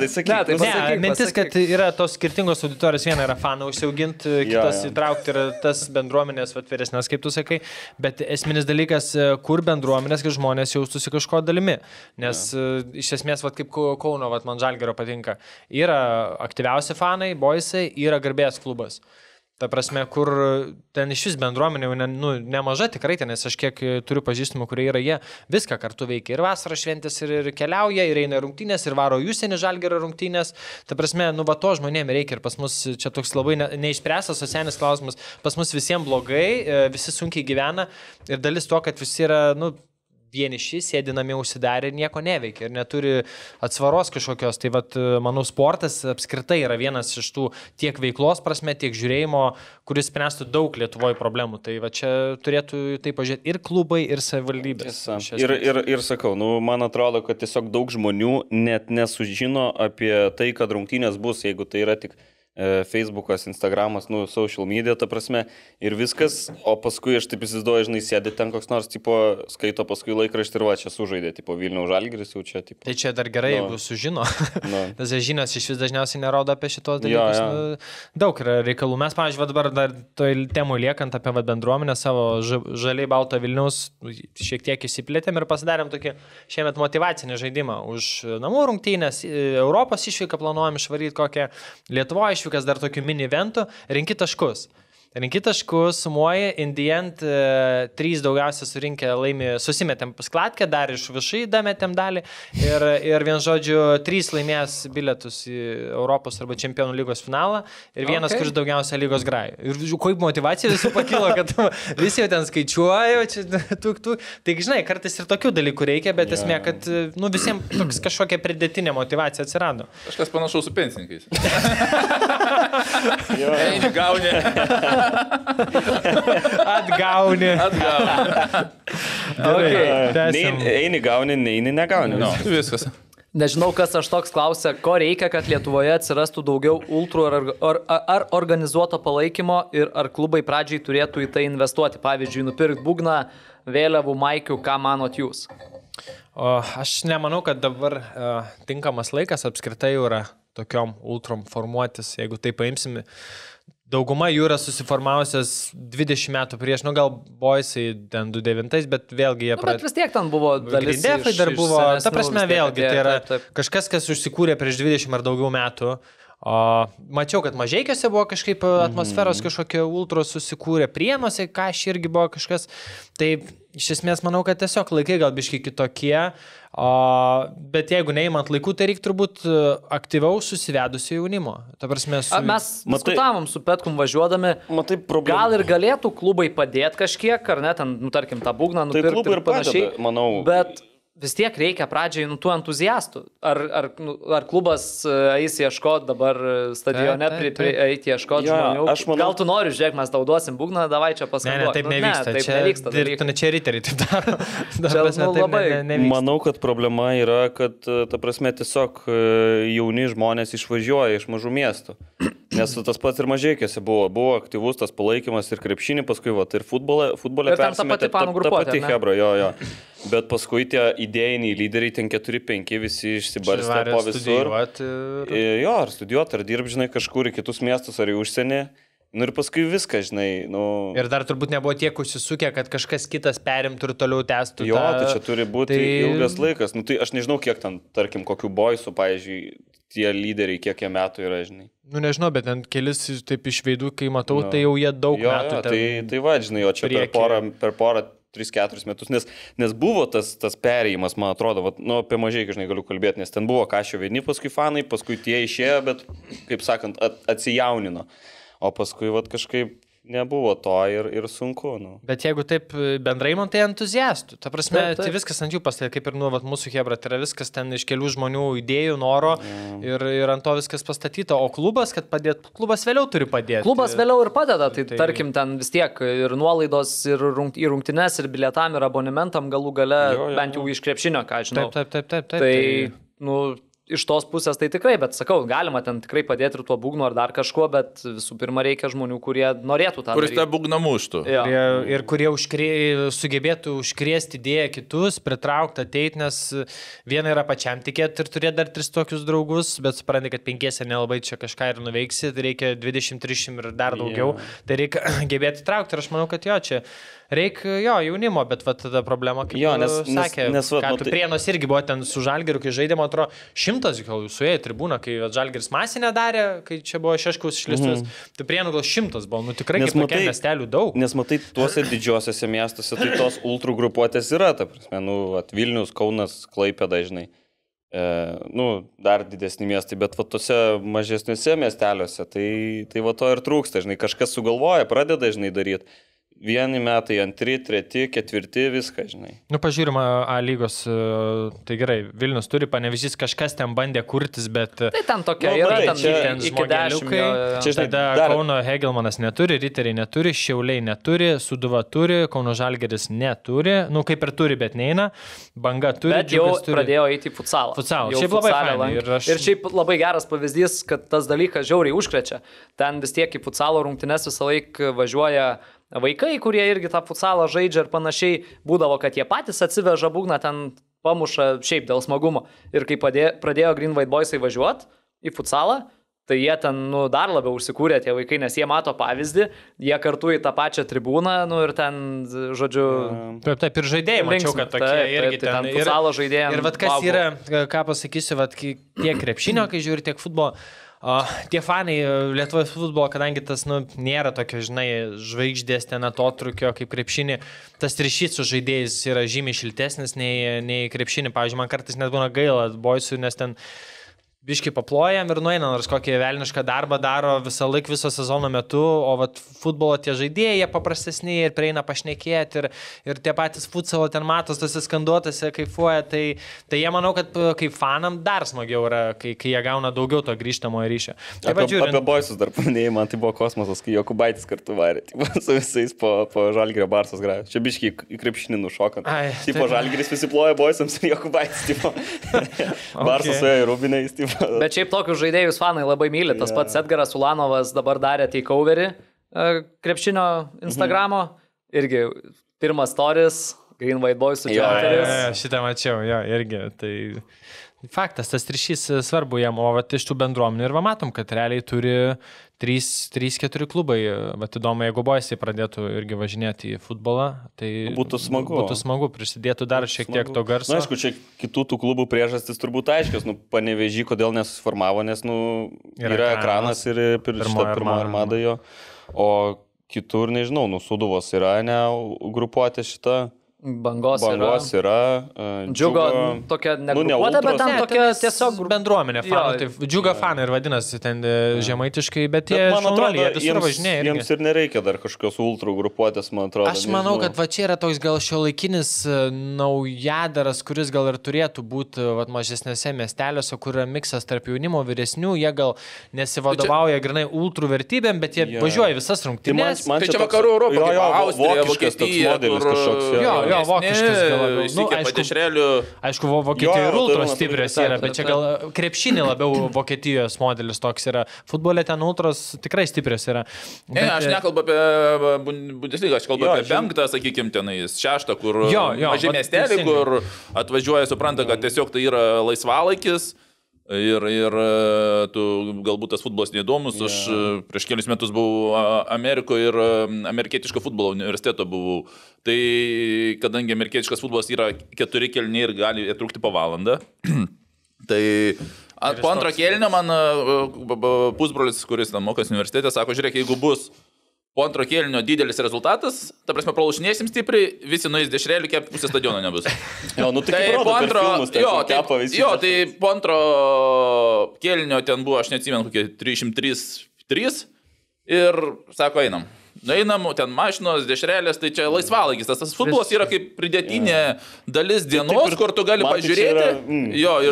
Mintis, kad yra tos skirtingos auditorijos, viena yra faną užsiauginti, kitos įtraukti ir tas bendruomenės atviresnės, kaip tu sakai, bet esminis dalykas, kur bendruomenės, kad žmonės jaustųsi kažko dalimi, nes iš esmės, kaip Kauno, man Žalgirio patinka, yra aktyviausi fanai, boysai, yra garbės klubas. Ta prasme, kur ten iš vis bendruomenė, nemaža tikrai ten, nes aš kiek turiu pažįstamų, kurie yra, jie viską kartu veikia. Ir vasarą šventės, ir keliauja, ir eina rungtynės, ir varo į užsienį Žalgirio rungtynės. Ta prasme, to žmonėm reikia ir pas mus čia toks labai neišspręstas socialinis klausimas. Pas mus visiems blogai, visi sunkiai gyvena ir dalis to, kad visi yra, vieniši, sėdi namie užsidarę ir nieko neveikia ir neturi atsvaros kažkokios. Tai manau, sportas apskritai yra vienas iš tų tiek veiklos prasme, tiek žiūrėjimo, kuris spręstų daug Lietuvoje problemų. Tai čia turėtų tai pažiūrėti ir klubai, ir savivaldybės. Ir sakau, man atrodo, kad tiesiog daug žmonių net nesužino apie tai, kad rungtynės bus, jeigu tai yra tik Facebookas, Instagramas, social media, ta prasme, ir viskas, o paskui aš taip įsivaizduoju, žinai, sėdi ten koks nors, skaito paskui laikraštį ir čia sužaidė, Vilniaus Žalgiris jau čia, Tai čia dar gerai, jeigu sužino. Tas žinios iš vis dažniausiai nerodo apie šitos dalykus. Daug yra reikalų. Mes, pavyzdžiui, dabar dar toj temų liekant apie bendruomenę savo žaliai balto Vilniaus, šiek tiek įsiplėtėm ir pasidarėm tokį šiemet motyvacinį žaidimą už namų rungtynės, Europos išvyką planuojam išvaryti kokią Lietuvoje kas dar tokių mini-eventų, rinki taškus. Rinki taškus, sumuoja, in the end 3 daugiausia surinkę laimė, susimetėm pasklatkę, dar iš viešai dametėm dalį ir vien žodžiu 3 laimės bilietus į Europos arba Čempionų lygos finalą ir vienas, kuris daugiausia lygos grajų. Ir kaip motivacija visų pakilo, kad visi jau ten skaičiuoja, tai žinai, kartais ir tokių dalykų reikia, bet esmė, kad visiems kažkokia pridėtinė motivacija atsirado. Kažkas panašaus su pensininkais. Eini, gauni. Atgauni. Eini, gauni, neini, negauni. Viskas. Nežinau, kas aš toks klausia, ko reikia, kad Lietuvoje atsirastų daugiau ultrų ar organizuoto palaikymo ir ar klubai pradžiai turėtų į tai investuoti. Pavyzdžiui, nupirkti būgną, vėliavų, maikių, ką manot jūs? Aš nemanau, kad dabar tinkamas laikas apskritai yra tokiom ultrom formuotis, jeigu tai paimsime. dauguma jų yra susiformavusios 20 metų prieš, nu gal boysai ten 29, bet vėlgi jie Bet vis tiek ten buvo dalis. Grindefai dar buvo, ta prasme vėlgi, tai yra taip. kažkas, kas užsikūrė prieš 20 ar daugiau metų. O mačiau, kad Mažeikiuose buvo kažkaip atmosferos kažkokie ultros susikūrė, Prienuose, ką aš irgi buvo kažkas. Tai iš esmės manau, kad tiesiog laikai gal biškai kitokie, bet jeigu neįmant laikų, tai reikia turbūt aktyviau susivedusio jaunimo. Ta prasme, Mes diskutavom su Petkum važiuodami, gal ir galėtų klubai padėti kažkiek, ar ne, ten, nu, tarkim, tą būgną nupirkti ir panašiai, manau. Bet vis tiek reikia pradžiai tų entuziastų. Ar klubas eis ieškoti dabar stadione, eiti ieškoti žmonių? Gal tu nori, žiūrėk, mes tau duosim būgną, davai čia paskambinti. Ne, taip nevyksta. Taip nevyksta. Dirbtina čia riteriai taip daro. Čia labai nevyksta. Manau, kad problema yra, kad, ta prasme, tiesiog jauni žmonės išvažiuoja iš mažų miestų. Nes tas pats ir Mažeikiuose buvo aktyvus tas palaikymas ir krepšinį, paskui ir futbole persimetė ta pati hebra, jo. Bet paskui tie idėjiniai lyderiai, ten 4-5 visi išsibarstė po visur. Ar studijuoti, ar dirbti, žinai, kažkur į kitus miestus, ar į užsienį. Nu ir paskui viską, žinai. Ir dar turbūt nebuvo tiek užsisukę, kad kažkas kitas perimtų ir toliau tęstų. Jo, tai čia turi būti ilgas laikas. Nu tai aš nežinau, kiek ten, tarkim, kokių boysų, pavyzdžiui, tie lyderiai, kiek jie metų yra, žinai. Nu nežinau, bet ten kelis taip iš veidų, kai matau, tai jau jie daug metų. Tai va, žinai, o čia per porą 3-4 metus, nes buvo tas perėjimas, man atrodo, apie Mažeikių, žinai, galiu kalbėti, nes ten buvo Kašio vieni, paskui fanai, paskui tie išėjo, bet, kaip sakant, atsijaunino, o paskui kažkaip nebuvo to ir sunku. Bet jeigu taip bendrai man, tai entuziastų. Ta prasme, taip. Tai viskas ant jų pastatė, kaip ir mūsų hebra, tai yra viskas ten iš kelių žmonių idėjų, noro ir ant to viskas pastatyta. O klubas, kad padėtų, klubas vėliau turi padėti. Klubas vėliau ir padeda, tai tarkim ten vis tiek ir nuolaidos, ir į rungtynes, ir bilietam, ir abonementam galų gale, bent jau iš krepšinio, ką žinau. Taip. Tai, iš tos pusės tai tikrai, bet sakau, galima ten tikrai padėti ir tuo būgnu ar dar kažkuo, bet visų pirma reikia žmonių, kurie norėtų tą daryti. Kuris tą būgną muštų. Ir kurie sugebėtų užkrėsti idėją kitus, pritraukti, ateiti, nes viena yra pačiam tikėti ir turėti dar 3 tokius draugus, bet supranti, kad 5 nelabai čia kažką ir nuveiksi, tai reikia 20-30 ir dar daugiau, tai reikia gebėti traukti ir aš manau, kad čia reikia jaunimo, bet tada problema, kaip sakė, kad Prienos irgi buvo ten su Žalgiriu, kai žaidėme, atrodo, 100 gal suėjo tribūną, kai Žalgiris masinę darė, kai čia buvo Šeškaus išlistuvės, tai Prienų gal 100 buvo, tikrai kaip tokia miestelių daug. Nes matai, tuose didžiosiuose miestuose tai tos ultrų grupuotės yra, ta prasme, Vilnius, Kaunas, Klaipėda, žinai. Dar didesni miestai, bet tuose mažesniuose miesteliuose, tai to ir trūksta, žinai, kažkas sugalvoja, pradeda, žinai, daryti. Vieni metai, 2, 3, 4, viską, žinai. Pažiūrima A lygos, tai gerai, Vilnius turi, Panevėžys kažkas ten bandė kurtis, bet... Tai ten tokia yra, ten iki 10. Tada Kauno Hegelmanas neturi, Riteriai neturi, Šiauliai neturi, Sūduva turi, Kauno Žalgiris neturi, kaip ir turi, bet neina, Banga turi. Bet jau pradėjo eiti į futsalą. Šiaip labai fainai. Ir šiaip labai geras pavyzdys, kad tas dalykas žiauriai užkrečia. Ten vis tiek į futsalo rungtynes visą laiką važiuoja vaikai, kurie irgi tą futsalą žaidžia ir panašiai, būdavo, kad jie patys atsiveža būgną, ten pamuša šiaip dėl smagumo. Ir kai pradėjo Green White Boysai važiuoti į futsalą, tai jie ten dar labiau užsikūrė tie vaikai, nes jie mato pavyzdį, jie kartu į tą pačią tribūną, ir ten, žodžiu... Taip, ir žaidėjai, mačiau, kad tokie irgi ten futsalo žaidėjai. Ir kas yra, ką pasakysiu, tiek krepšinio, kai žiūri, tiek futbolo, tie fanai Lietuvos futbolo, kadangi tas nėra tokio, žinai, žvaigždės ten atotrukio kaip krepšinį, tas ryšys su žaidėjais yra žymiai šiltesnis nei krepšinį. Pavyzdžiui, man kartais net būna gaila boysų, nes ten biškai paplojam ir nueina, nors kokį velnišką darbą daro visą laiką viso sezono metu, o futbolo tie žaidėjai, jie paprastesni ir prieina pašnekėti ir tie patys futsalo ten matos tose skanduotose kaifuoja, tai jie manau, kad kaip fanam dar smagiau yra, kai jie gauna daugiau to grįžtamojo ryšio. Apie boysus dar paminėjai, man tai buvo kosmosas, kai Jokubaitis kartu varė, su visais po Žalgirio Barsas gravo. Čia biškai į krepšinį nušokant. Po Žalgiris visi ploja boysams ir Jokubaitis, Barsas suėjo į Rubinais, Bet šiaip tokius žaidėjus fanai labai myli. Tas pats Edgaras Ulanovas dabar darė takeoverį krepšinio Instagramo. Irgi pirmas stories, Green White Boys su Čelteris. Šitą mačiau, irgi. Faktas, tas ryšys svarbu jam, o vat, iš tų bendruomenių ir matom, kad realiai turi 3-4 klubai. Vat įdomu, jeigu Boisai pradėtų irgi važinėti į futbolą, tai būtų smagu, prisidėtų dar šiek tiek to garso. Na, aišku, čia kitų tų klubų priežastis turbūt aiškios, Panevėžy, kodėl nesusiformavo, nes yra ekranas ir šitą pirmą armadą jo, o kitur, nežinau, Sūduvos yra, grupuotė šitą. Bangos yra. Džiugo tokia negrupuotė, bet ten tokia tiesiog bendruomenė fanų. Tai Džiugo fanai ir vadinasi ten žemaitiškai, bet jie šaunuoliai, jie visur važinėja. Jiems ir nereikia dar kažkokios ultrų grupuotės, man atrodo. Aš manau, kad va čia yra toks gal šiuolaikinis naujadaras, kuris gal ir turėtų būti mažesnėse miesteliuose, kur yra miksas tarp jaunimo vyresnių, jie gal nesivadovauja grinai ultrų vertybėm, bet jie važiuoja visas rungtynes. Tai čia vakarų Europoje, Austrija, Vokietija. Jo, vokiškas gal labiau. Aišku, Vokietijoje ir ultros stiprios yra, bet čia gal krepšinį labiau Vokietijos modelis toks yra. Futbole ten ultros tikrai stiprios yra. Ne, aš nekalbu apie Bundeslygą, aš kalbu apie 5, sakykime, tenais 6, kur maži miestelį, kur atvažiuoja, supranta, kad tiesiog tai yra laisvalaikis. Ir tu galbūt tas futbolas neįdomus, aš prieš kelius metus buvau Amerikoje ir amerikietiško futbolo universiteto buvau. Tai kadangi amerikietiškas futbolas yra 4 kėliniai ir gali trukti po valandą, tai po antro kėlinio man pusbrolis, kuris ten mokosi universitete, sako, žiūrėk, jeigu bus po antro kėlinio didelis rezultatas, ta prasme, pralašinėsim stipriai, visi nueis dešrelių, kiek pusė stadiono nebus. Tai po antro, tai po antro kėlinio ten buvo, aš neatsimenu, kokie 303 ir sako, einam. Einam, ten mašinos, dešrelės, tai čia laisvalaikis. Tas futbolas yra kaip pridėtinė dalis dienos, kur tu gali pažiūrėti.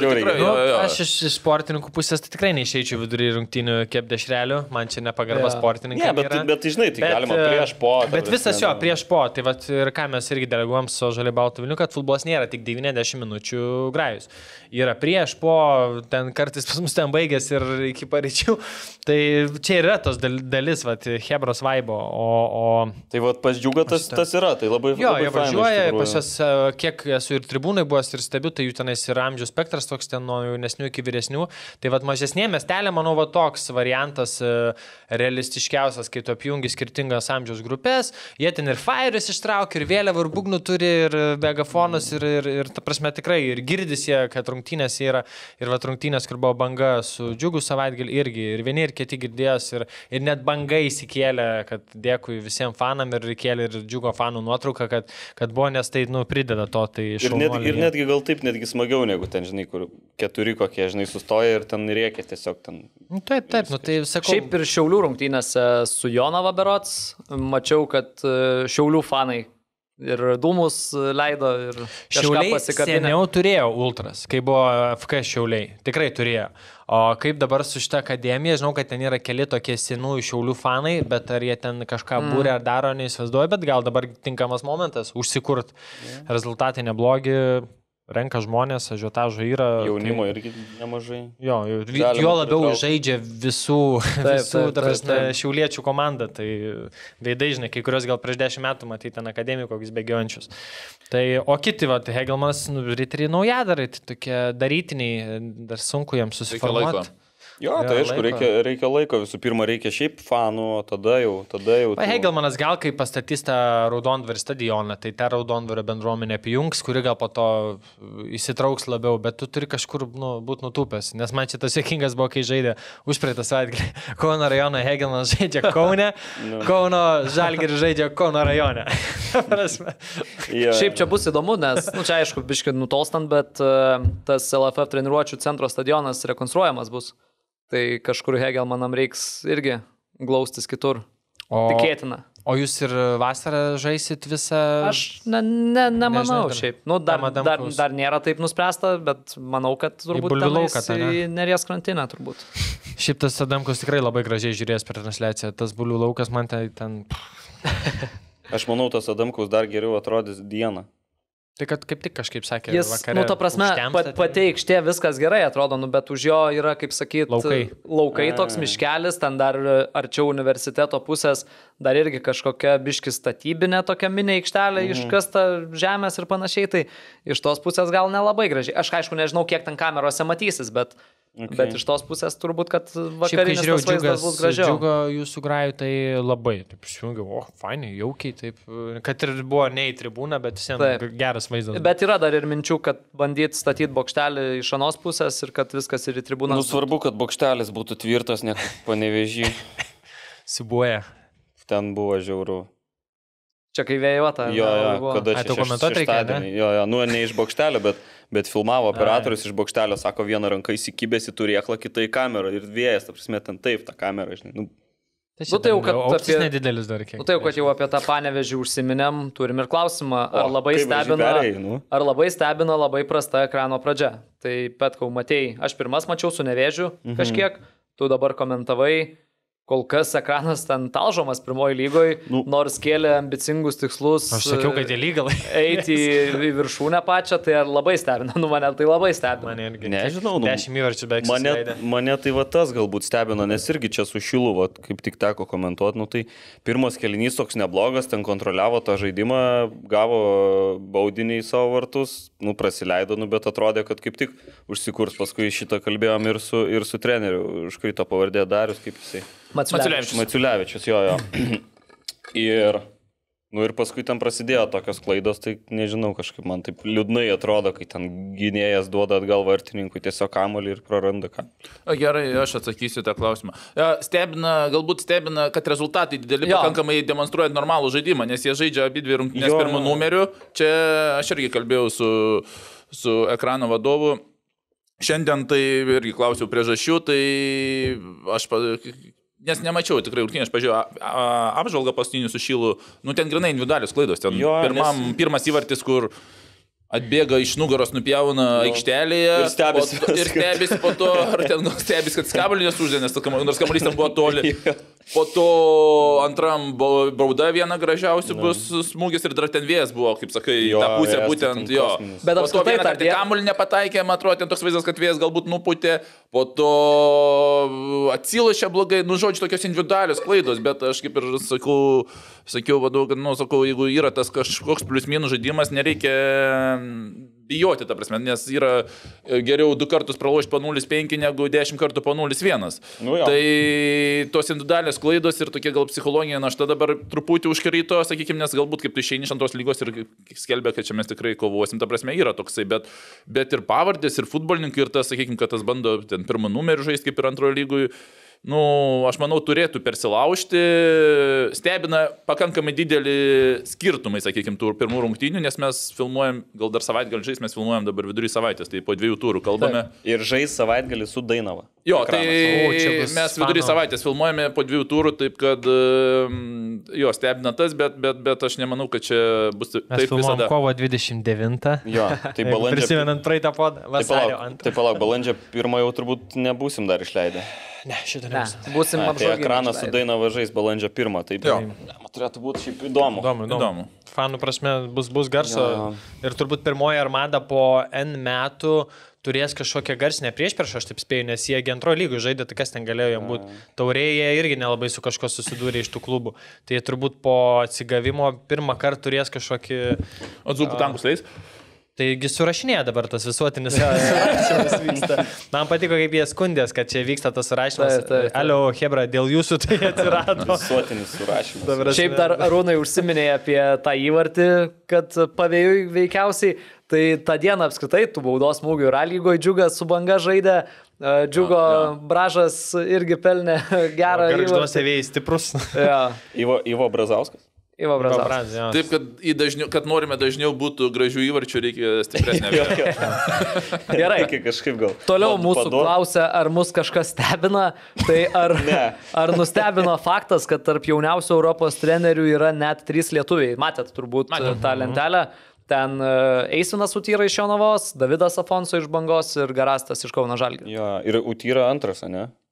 Aš iš sportininkų pusės tai tikrai neišeičiau vidurį rungtynių kep dešrelių, man čia nepagarba sportininkai. Bet žinai, tai galima prieš po. Bet visas prieš po. Tai vat, ir ką mes irgi deleguojam su Žaliai Baltu Vilniu, kad futbolas nėra tik 90 minučių grajus. Yra prieš po, ten kartais pas mus ten baigės ir iki paryčių. Tai čia yra tos dalis, Hebros vaibo. Tai pas Džiugą tas yra, tai labai jo, jie važiuoja, pas jas, kiek esu ir tribūnai buvęs ir stebiu, tai jų tenais yra amžiaus spektras toks ten nuo jaunesnių iki vyresnių. Tai mažesnė miestelė, manau, toks variantas realistiškiausias, kai tu apjungi skirtingas amžiaus grupės, jie ten ir fairius ištraukia, ir vėliavų, ir būgnų turi, ir megafonus, ir ta prasme tikrai, ir girdis jie, kad rungtynės yra, ir rungtynės, kur buvo banga su Džiugu savaitgalį irgi, ir vieni ir kiti girdės, ir net banga įsikėlė, kad dėkui visiems fanam ir kėlė ir Džiugo fanų nuotrauką, kad buvo, nes tai prideda to, tai šaunuoliai. Ir netgi gal taip, netgi smagiau negu ten, žinai, kur 4 kokie, žinai, sustoja ir ten rėkia tiesiog ten. Taip, tai sakau. Šiaip ir Šiaulių rungtynėse su Jonava berods, mačiau, kad Šiaulių fanai ir dūmus leido ir kažką pasikabinę. Seniau turėjo ultras, kai buvo FK Šiauliai, tikrai turėjo. O kaip dabar su šitą akademiją, žinau, kad ten yra keli tokie senųjų Šiaulių fanai, bet ar jie ten kažką būrė ar daro, neįsivaizduoju, bet gal dabar tinkamas momentas užsikurt. Rezultatai neblogi, renka žmonės, ažiotažo yra. Jaunimo irgi nemažai. Jo labiau žaidžia visų šiauliečių komandą, tai veidai, žinai, kai kurios gal prieš 10 metų matyti ten akademijų kokius bėgiojančius. Tai, o kiti, Hegelmanas, riteriai naujadarai, tai tokie darytiniai, dar sunku jiems susiformuoti. Jo, tai aišku, reikia laiko, visų pirma reikia šiaip fanų, o tada jau. Hegelmanas gal kai pastatys tą Raudondvario stadioną, tai tą Raudondvario bendruomenę apjungs, kuri gal po to įsitrauks labiau, bet tu turi kažkur būti nutūpęs, nes man čia tas juokingas buvo, kai žaidė užpraeitą savaitgalį. Kauno rajono Hegelmanas žaidžia Kaune, Kauno Žalgiris žaidžia Kauno rajone. Šiaip čia bus įdomu, nes, čia aišku, biškai nutolstant, bet tas LFF treniruočių centro stadionas rekonstruojamas bus. Tai kažkur Hegelmanam reiks irgi glaustis kitur. Tikėtina. O jūs ir vasarą žaisit visą... Aš nemanau šiaip. Dar nėra taip nuspręsta, bet manau, kad turbūt tenais į Neries krantinę turbūt. Šiaip tas Adamkus tikrai labai gražiai žiūrės per transliaciją. Tas Bulių laukas man ten... Aš manau, tas Adamkus dar geriau atrodys dieną. Tai kad kaip tik kažkaip sakė, jis, vakare, ta prasme, pati aikštė viskas gerai atrodo, bet už jo yra, kaip sakyt, laukai toks miškelis, ten dar arčiau universiteto pusės, dar irgi kažkokia biški statybinė tokia mini aikštelė, iškasta žemės ir panašiai, tai iš tos pusės gal nelabai gražiai. Aš aišku nežinau, kiek ten kamerose matysis, bet iš tos pusės turbūt, kad vakarinis tas vaizdas bus gražiau. Džiugo jūsų grajų, tai labai, taip išjungiau, fainai, jaukiai, taip, kad ir buvo ne į tribūną, bet visiems geras vaizdas. Bet yra dar ir minčių, kad bandyti statyti bokštelį iš anos pusės ir kad viskas ir į tribūną. Svarbu, kad bokštelis būtų tvirtas, ne Panevėžy. Sibuoja. Ten buvo žiauru. Čia kai vėjota. Jo, kada šeštadienį. Jo, ne iš bokštelio, bet filmavo operatorius iš bokštelio, sako, vieną ranką įsikibėsi turėklą, kitą į kamerą ir vėjas, ta prasme, ten taip, tą kamerą, žinai. Tai jau, kad apie nedidelis dar kiek. Tai jau, kad jau apie tą Panevėžį užsiminėm, turim ir klausimą, ar labai stebina labai prasta ekrano pradžia. Tai Petkau, matėjai, aš pirmas mačiau su Nevėžiu kažkiek, tu dabar komentavai. Kol kas ekranas ten talžomas pirmoji lygoje, nors kėlė ambicingus tikslus. Aš sakiau, kad jie lygalai. Eiti į viršūnę pačią, tai labai stebina. Mane tai labai stebina. Mane irgi. Nežinau, 10 įvarčių beveik susileidė. Mane tai tas galbūt stebina, nes irgi čia su Šilu, kaip tik teko komentuoti, tai pirmas kėlinys toks neblogas, ten kontroliavo tą žaidimą, gavo baudinį į savo vartus, prasileido, bet atrodė, kad kaip tik užsikurs. Paskui šitą kalbėjom ir su treneriu, užkrito pavardė Darius, kaip jisai. Maciulevičius, jo. Ir paskui ten prasidėjo tokios klaidos, tai nežinau, kažkaip man taip liūdnai atrodo, kai ten gynėjas duoda atgal vartininkui tiesiog kamuolį ir praranda ką. Gerai, aš atsakysiu tą klausimą. Galbūt stebina, kad rezultatai dideli pakankamai demonstruoja normalų žaidimą, nes jie žaidžia abidvi rungtynės pirmų numerių. Čia aš irgi kalbėjau su ekrano vadovu. Šiandien tai irgi klausiau priežasčių, tai aš nes nemačiau tikrai rungtynės, aš pažiūrėjau apžvalgą paskutinį su Šilu, ten grinai individualios klaidos, ten pirmas įvartis, kur atbėga iš nugaros, nupjauna aikštelėje ir stebisi po to, ar ten stebisi, kad kamuolį nesuždė, nors kamuolys ten buvo toli. Po to antram bauda viena gražiausių bus smūgis ir dar ten vėjas buvo, kaip sakai, tą pusę būtent jo. Bet po to vieną kartą kamuolį nepataikė, man atrodo, ten toks vaizdas, kad vėjas galbūt nuputė, po to atsilošė blogai, žodžiu, tokios individualios klaidos, bet aš kaip ir sakiau vadovui, kad, jeigu yra tas kažkoks plius minus žaidimas, nereikia bijoti, ta prasme, nes yra geriau 2 kartus pralošti po 0,5 negu 10 kartų po 0,1. Tai tos individualios klaidos ir tokia gal psichologija našta dabar truputį užkrito, sakykime, nes galbūt kaip tu išeini iš antros lygos ir skelbia, kad čia mes tikrai kovosim, ta prasme, yra toksai, bet ir pavardės, ir futbolininkai, ir tas, sakykime, kad tas bando ten pirmą numerį žaisti kaip ir antrojo lygoj. Aš manau, turėtų persilaužti, stebina pakankamai didelį skirtumai, sakykime, tų pirmų rungtynių, nes mes filmuojam, gal dar savaitgalį žais, mes filmuojam dabar vidury savaitės, tai po 2 turų kalbame. Ir žais savaitgalį su Dainava. Jo, tai mes vidury savaitės filmuojame po 2 turų, taip kad stebina tas, bet aš nemanau, kad čia bus taip visada. Mes filmuojam kovo 29. Jo, tai balandžio. Prisimenant praeitą vasario 2. Tai palauk, balandžio 1 jau turbūt nebūsim dar išleidę. Ne, šitą nebūsim. Būsim apžvalgyti. Tai ekranas su Dainava žais balandžio 1, taip turėtų būti šiaip įdomu. Fanų prasme bus garso ir turbūt pirmoji armada po N metų turės kažkokią garsinę priešpriešą, aš taip spėju, nes jie antrojo lygų žaidė, tai kas ten galėjo jam būti. Taurėje irgi nelabai su kažko susidūrė iš tų klubų. Tai turbūt po atsigavimo pirmą kartą turės kažkokį... O dzūkų tankus leis? Taigi surašinėja dabar tas visuotinis surašymas vyksta. Man patiko, kaip jie skundės, kad čia vyksta tas surašymas. Alio, Hebra, dėl jūsų tai atsirado. Visuotinis surašymas. Šiaip dar Arūnai užsiminė apie tą įvartį, kad pavėjui veikiausiai. Tai tą dieną apskritai tų baudos smūgių yra lygoje, Džiugas su Banga žaidė. Džiugo Bražas irgi pelnė gerą įvartį. Gargžduose vėjai stiprus. Ivo Brazauskas. Ivo Brazauskas. Taip, kad norime dažniau būtų gražių įvarčių, reikia stipresnė vieta. Gerai. Kažkaip gal. Toliau mūsų klausia, ar mus kažkas stebina. Tai ar nustebino faktas, kad tarp jauniausių Europos trenerių yra net 3 lietuviai. Matėt turbūt tą lentelę. Ten Eisinas Utyra iš Jonavos, Davidas Afonso iš Bangos ir Garastas iš Kauno Žalgirio. Jo, ir Utyra antras, ne?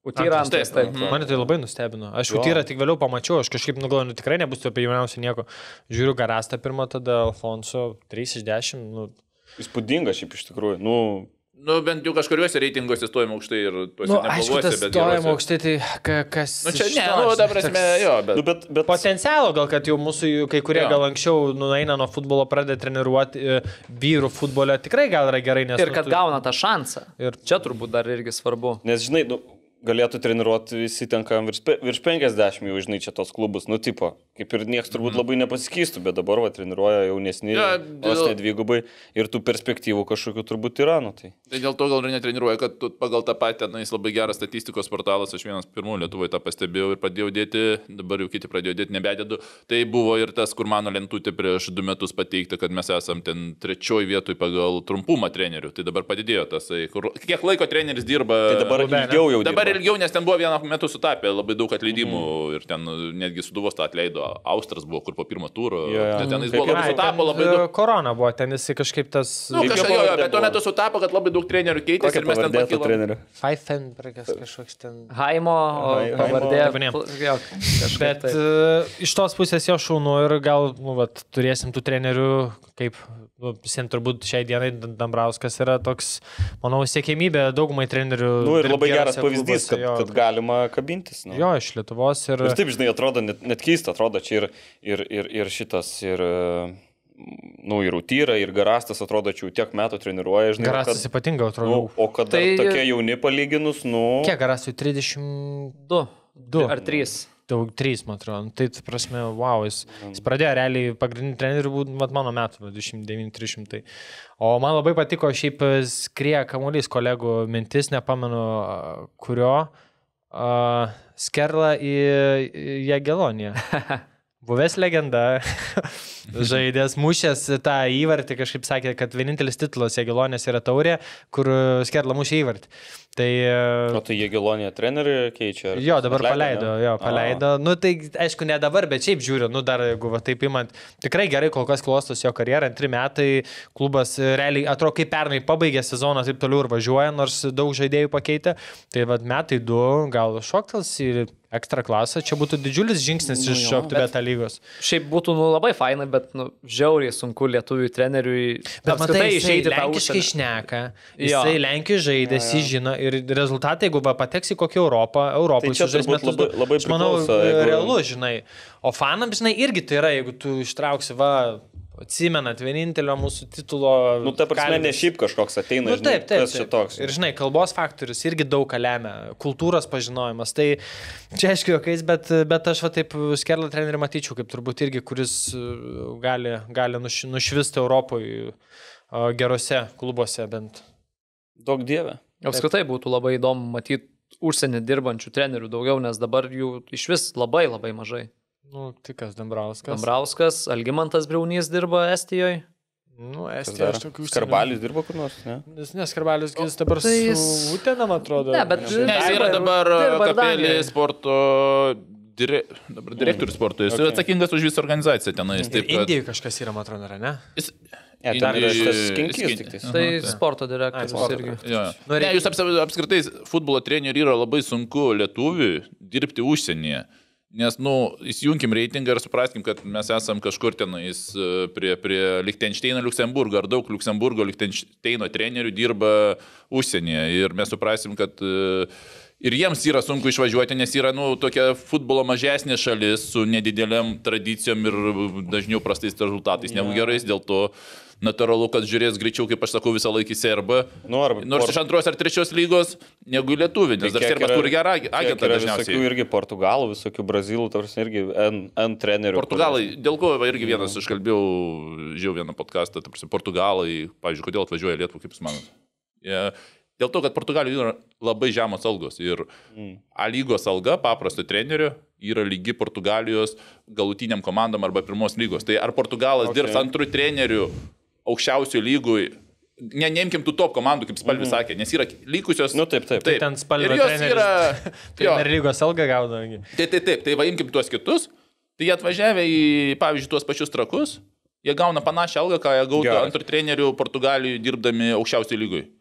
Utyra antras, taip. Mane tai labai nustebino. Aš Utyrą tik vėliau pamačiau, aš kažkaip nugalvoju, tikrai nebus apie jauniausią nieko. Žiūriu Garastą pirmą, tada Alfonso 3 iš 10. Įspūdinga šiaip iš tikrųjų. Bent jau kažkuriuose reitinguose stojame aukštai ir tuose nebloguose, aišku, bet stojame aukštai, tai kas... čia ne, ta prasme, jo, bet... bet... Potencialo gal, kad jau mūsų kai kurie gal anksčiau nueina nuo futbolo, pradeda treniruoti vyrų futbolę, tikrai gal yra gerai, nes... Ir kad gauna tą šansą. Ir čia turbūt dar irgi svarbu. Nes, žinai, galėtų treniruoti visi tenka virš 50 jau, žinai, čia tos klubus, tipo, kaip ir nieks turbūt labai nepasikystų, bet dabar treniruoja jaunesni, vos ne dvigubai ir tų perspektyvų kažkokių turbūt yra, tai. Tai dėl to gal ir netreniruoja, kad pagal tą patį, jis labai geras statistikos portalas, aš vienas pirmų Lietuvoje tą pastebėjau ir pradėjau dėti, dabar jau kiti pradėjo dėti, nebededu. Tai buvo ir tas, kur mano lentutė prieš 2 metus pateikta, kad mes esam ten 3 vietoj pagal trumpumą trenerių, tai dabar padidėjo tas, kiek laiko treneris dirba. Tai dabar ilgiau jau dirba. Ilgiau, nes ten buvo vieną metu sutapę labai daug atleidimų ir ten netgi Sūduvos tą atleido, Austras buvo, kur po pirmo turo, ten jis buvo labai sutapo, labai daug. Korona buvo, ten jis kažkaip tas... Bet tuo metu sutapo, kad labai daug trenerių keitėsi ir mes ten pakilom. Pfeifenbergas kažkoks ten... Haimo pavardė. Bet iš tos pusės jo šaunu ir gal turėsim tų trenerių, kaip visiems turbūt šiai dienai Dambrauskas yra toks, manau, siekėmybė daugumai trenerių. Ir labai geras pavyzdys, kad galima kabintis. Jo, iš Lietuvos. Ir taip, žinai, atrodo, net keista, atrodo, čia ir šitas, ir Utyra, ir Garastas, atrodo, čia jau tiek metų treniruoja. Žinai, Garastas ypatingai atrodo. O kad tokie jauni palyginus, Kiek Garastui? 32? Ar 3? 3, man atrodo. Tai, prasme, wow, jis pradėjo realiai pagrindinį trenerių būti, mano metų, 29-300. O man labai patiko šiaip skrieja kamuolys kolegų mintis, nepamenu kurio, Skerla į Jageloniją. Buvęs legenda, žaidės, mušęs tą įvartį, kažkaip sakė, kad vienintelis titulas Jagelonės yra taurė, kur Skerla mušė įvartį. O tai Jagelonė trenerį keičia? Jo, dabar paleido. Tai aišku, ne dabar, bet šiaip žiūriu, dar jeigu taip imant, tikrai gerai kol kas klostos jo karjerą, 2 metai, klubas realiai atrodo, kaip pernai pabaigė sezoną, taip toliau ir važiuoja, nors daug žaidėjų pakeitė. Tai metai 2, gal šoktels į ekstra klasą, čia būtų didžiulis žingsnis iš Optibet lygos. Šiaip būtų labai fainai, bet žiauriai sunku lietuvių treneriui apskritai išeiti tą lenkiškai šneka, jisai Lenkijai žaidė, jis žino ir rezultatai, jeigu pateks į kokią Europą sužais metus, aš manau, realu, žinai. O fanams, žinai, irgi tai yra, jeigu tu ištrauksi, atsimenat, vienintelio mūsų titulo... Ta prasme, ne šiaip kažkoks ateina, žinai, kas čia toks. Ir, žinai, kalbos faktorius irgi daug ką lemia, kultūros pažinojimas. Tai čia, aišku, jokiais, bet aš taip Skerla trenerį matyčiau, kaip turbūt irgi, kuris gali nušvisti Europoje gerose klubuose bent. Daug dieve. Apskritai būtų labai įdomu matyti užsienį dirbančių trenerių daugiau, nes dabar jų iš vis labai labai mažai. Tikas Dambrauskas. Dambrauskas, Algimantas Briaunys dirba Estijoje. Estijoje aš tokių... Skarbalius dirba kur nors, ne? Ne, Skarbalius jis dabar su Utenam atrodo. Ne, bet... Jis yra dabar Kapelį sporto direktorius sporto. Jis atsakingas už visą organizaciją tenais. Indijoje kažkas yra, man atrodo, ne? Ten yra šitas Kinkys tik tais. Tai sporto direktorius irgi. Jūs apskritai futbolo trenerių yra labai sunku lietuviui dirbti užsienyje. Nes, įsijunkim reitingą ir supraskim, kad mes esam kažkur tenais prie Lichtensteino, Liuksemburgo, ar daug Liuksemburgo, Lichtensteino trenerių dirba užsienyje. Ir mes suprasim, kad ir jiems yra sunku išvažiuoti, nes yra, tokia futbolo mažesnė šalis su nedideliam tradicijom ir dažniau prastais rezultatais negu gerais, dėl to natūralu, kad žiūrės greičiau, kaip aš sakau, visą laikį į serbą, nors iš 2 ar 3 lygos, negu į lietuvį, nes dar serbas turi gerą agentą dažniausiai. Visokių irgi Portugalų, visokių Brazilų, tarsi irgi N trenerių. Portugalai, dėl ko irgi vienas, aš kalbėjau, žiūrėjau vieną podcastą, tarsi Portugalai, pavyzdžiui, kodėl atvažiuoja Lietuvą, kaip jūs manot? Dėl to, kad Portugalijai yra labai žemos algos ir A lygos alga paprasto trenerio yra lygi Portugalijos galutiniam komandom arba 1 lygos. Tai ar Portugalas dirbs 2 trenerių aukščiausių lygui, neimkim tų top komandų, kaip Spalvis sakė, nes yra likusios... Taip. Tai ten Spalvio treneris lygos algą gaudo. Taip, tai vaimkim tuos kitus, tai jie atvažiavę į, pavyzdžiui, tuos pačius Trakus, jie gauna panašią algą, ką jie gautų 2 trenerių Portugalijoje dirbdami aukščiausių lygui.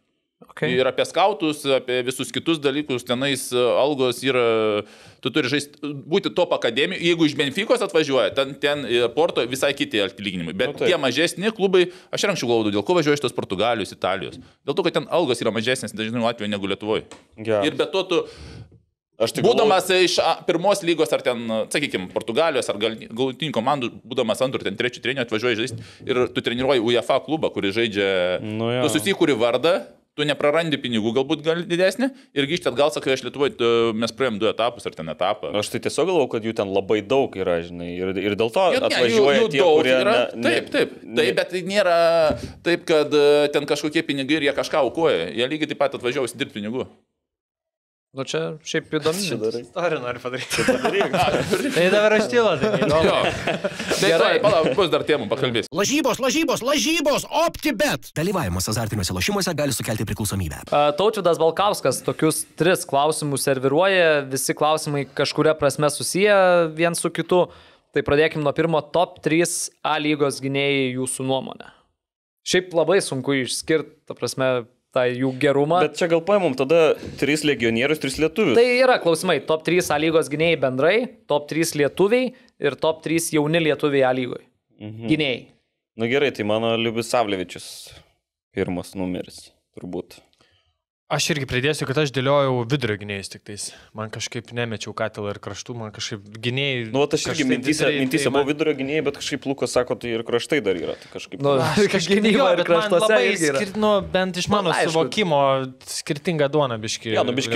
Okay. Ir apie skautus, apie visus kitus dalykus, tenais algos yra, tu turi būti top akademijų, jeigu iš Benficos atvažiuoja, ten Porto visai kiti atlyginimai, bet tie mažesni klubai, aš ir anksčiau galvodavau, dėl ko važiuoja iš tos Portugalijos, Italijos, dėl to, kad ten algos yra mažesnės dažniau atveju negu Lietuvoje. Ir be to tu, būdamas iš pirmos lygos ar ten, sakykime, Portugalijos ar galutinių komandų, būdamas antrų, ten trečių trenerių atvažiuoja žaisti ir tu treniruoji UEFA klubą, kuris žaidžia, tu susikūri vardą, tu neprarandi pinigų, galbūt gal didesnį, ir grįžti atgal, sakai, aš Lietuvoje, mes praėjom 2 etapus ar ten etapą. Aš tai tiesiog galvoju, kad jų ten labai daug yra, žinai, ir dėl to atvažiuoja tie, kurie... Taip, bet tai nėra taip, kad ten kažkokie pinigai ir jie kažką aukoja, jie lygiai taip pat atvažiuoja dirbti pinigų. Nu čia šiaip įdomi. Istoriją nori padaryti. Tai dabar aš tyla, tai įdomu. Gerai, palauk, bus dar temų, pakalbės. Lažybos, OptiBet. Dalyvavimas azartiniuose lošimuose gali sukelti priklausomybę. Tautvydas Balkauskas tokius 3 klausimus serviruoja, visi klausimai kažkuria prasme susiję vien su kitu. Tai pradėkim nuo pirmo, top 3 A lygos gynėjai jūsų nuomonė. Šiaip labai sunku išskirti, ta prasme, tą jų gerumą. Bet čia gal paimam tada 3 legionierius, 3 lietuvius. Tai yra klausimai, top 3 A lygos gynėjai bendrai, top 3 lietuviai ir top 3 jauni lietuviai A lygoje. Gynėjai. Na gerai, tai mano Liubisavlevičius pirmas numeris, turbūt. Aš irgi pridėsiu, kad aš dėliojau vidurio gynėjus tik tais. Man kažkaip nemečiau katilą ir kraštų, man kažkaip gynėjai... Nu, aš irgi mintyse buvo vidurio gynėjai, bet kažkaip Lukas sako, tai ir kraštai dar yra. Tai kažkaip... Nu, gynyba ir kraštuose irgi yra. Nu, bent iš mano suvokimo skirtinga duona biški. Ja, nu biški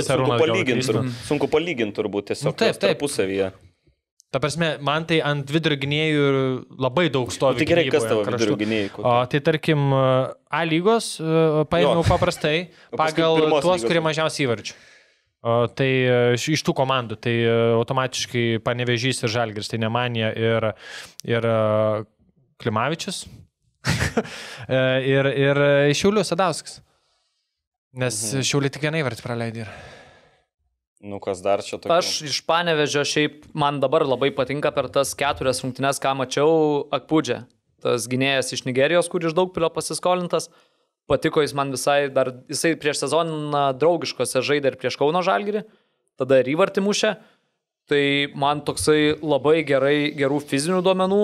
sunku palyginti turbūt tiesiog tarpusavyje. Ta prasme, man tai ant vidurio gynėjų labai daug stovi. Tai gerai, kas tavo vidurio gynėjai? Tai tarkim, A lygos paėmiau paprastai pagal tuos, kurie mažiausiai įvarčių. Tai iš tų komandų, tai automatiškai Panevėžys ir Žalgiris, tai Nemanija ir Klimavičius ir Šiaulių Sadauskas. Nes Šiauliai tik vieną įvartį praleidė. Nu, kas dar čia tokia? Aš iš Panevežio šiaip man dabar labai patinka per tas 4 rungtynes, ką mačiau, Akpudžė. Tas gynėjas iš Nigerijos, kur iš Daugpilio pasiskolintas. Patiko jis man visai, dar jisai prieš sezoną draugiškose žaidė ir prieš Kauno Žalgirį. Tada ir įvartį mušė. Tai man toksai labai gerų fizinių duomenų.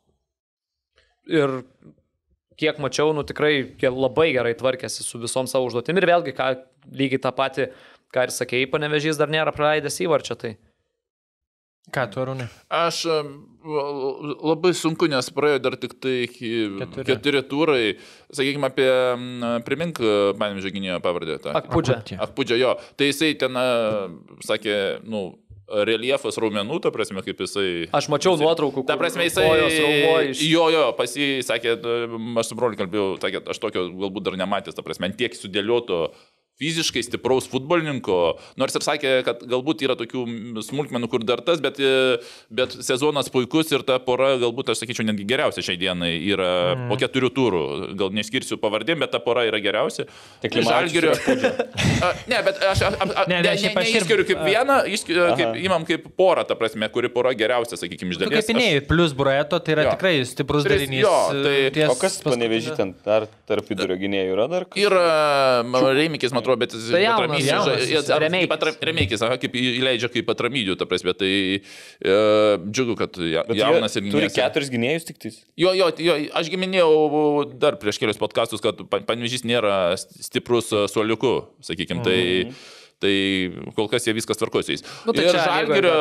Ir kiek mačiau, nu tikrai labai gerai tvarkėsi su visom savo užduotim. Ir vėlgi, lygiai tą patį, ką ir sakėjai, Panevėžys dar nėra praleidęs įvarčio, tai... Ką tu, Arūnai? Aš labai sunku, nes praėjo dar tik tai 4 turai. Sakykime primink Panevėžio gynėjo pavardę. Akpudžė, jo. Tai jisai ten sakė, nu, reliefas raumenų, ta prasme, kaip jisai... Aš mačiau nuotraukų, ta prasme, jisai... Jo, pas jį sakė, aš su broliu kalbėjau, sakė, aš tokio galbūt dar nematęs, ta prasme, tiek sudėlioto fiziškai stipraus futbolininko, nors ir sakė, kad galbūt yra tokių smulkmenų, kur dar tas, bet sezonas puikus ir ta pora, galbūt aš sakyčiau, netgi geriausia šiai dienai yra po 4 turų. Gal neskirsiu pavardėm, bet ta pora yra geriausia. Tai Žalgirio. Ne, bet aš neišskiriu kaip vieną, kaip imam kaip porą, ta prasme, kuri pora geriausia, sakykime, iš dalies. Kaip minėjai, plus Brueto, tai yra tikrai stiprus darinys. O kas Panevėžy ten dar tarp vidurio gynėjų yra dar? Yra Reimikis, man atrodo, bet jis Remeikis, kaip įleidžia kaip atramydžių, ta prasme, tai džiugu, kad jaunas ir turi 4 gynėjus tik tais. Jo, aš minėjau dar prieš kelius podcastus, kad Panevėžys nėra stiprus suoliuku, sakykime, tai kol kas jie viskas tvarkosi jais. Ir Žalgirio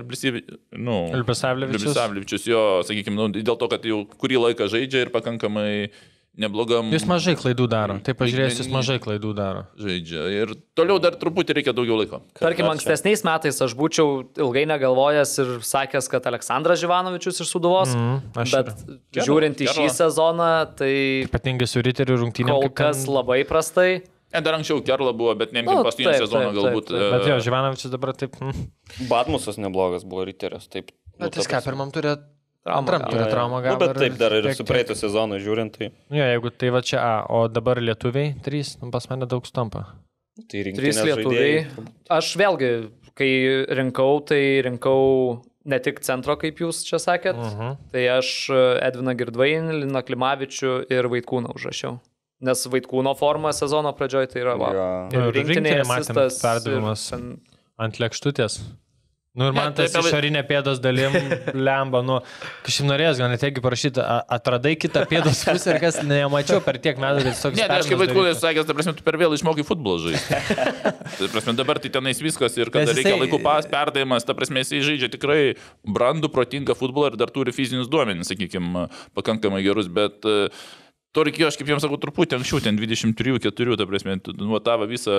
Liubisavlevičius, jo, sakykime, dėl to, kad jau kurį laiką žaidžia ir pakankamai neblogam... Jis mažai klaidų daro. Taip pažiūrėjus, jis mažai klaidų daro. Žaidžia. Ir toliau dar truputį reikia daugiau laiko. Tarkim, ankstesniais metais aš būčiau ilgai negalvojęs ir sakęs, kad Aleksandras Živanovičius iš Sūduvos, bet žiūrint į šį sezoną, tai... Ypatingai su Riteriu rungtynėm. Kol kas labai prastai. Dar anksčiau Kerla buvo, bet neimkim paskutinį sezoną galbūt. Bet jo, Živanovičius dabar taip... Batmusas neblogas buvo Riteris, taip. Bet jis ką, pirmam turėt... Antram turi traumą gavę. Bet taip dar ir su praeito sezono žiūrint. Tai... Jo, jeigu tai va čia A, o dabar lietuviai 3, pas mane daug stampa. Tai 3 lietuviai. Aš vėlgi, kai rinkau ne tik centro, kaip jūs čia sakėt, tai aš Edviną Girdvainį, Liną Klimavičių ir Vaitkūną užrašiau. Nes Vaitkūno forma sezono pradžioje tai yra rinktinėje matėm perdavimas ant lėkštutės. Nu ir man tas išorinė pėdos dalim lemba, nu, kažkaip norėjęs, gal net jeigu parašyti, atradai kitą pėdos pusę ir kas nemačiau per tiek metų, kad toks... Ne, aš kaip Vaitkūnas sakęs, ta prasme, tu per vėl išmokai futbolą žaisti. Ta prasme, dabar tai tenais viskas ir kada reikia laikų perdavimas, ta prasme, jisai žaidžia tikrai brandų, protingą futbolą ir dar turi fizinius duomenis, sakykime, pakankamai gerus, bet... To reikėjo, aš kaip jums sakau, truputį anksčiau, ten 23-4, ta prasme, nuotavo visą...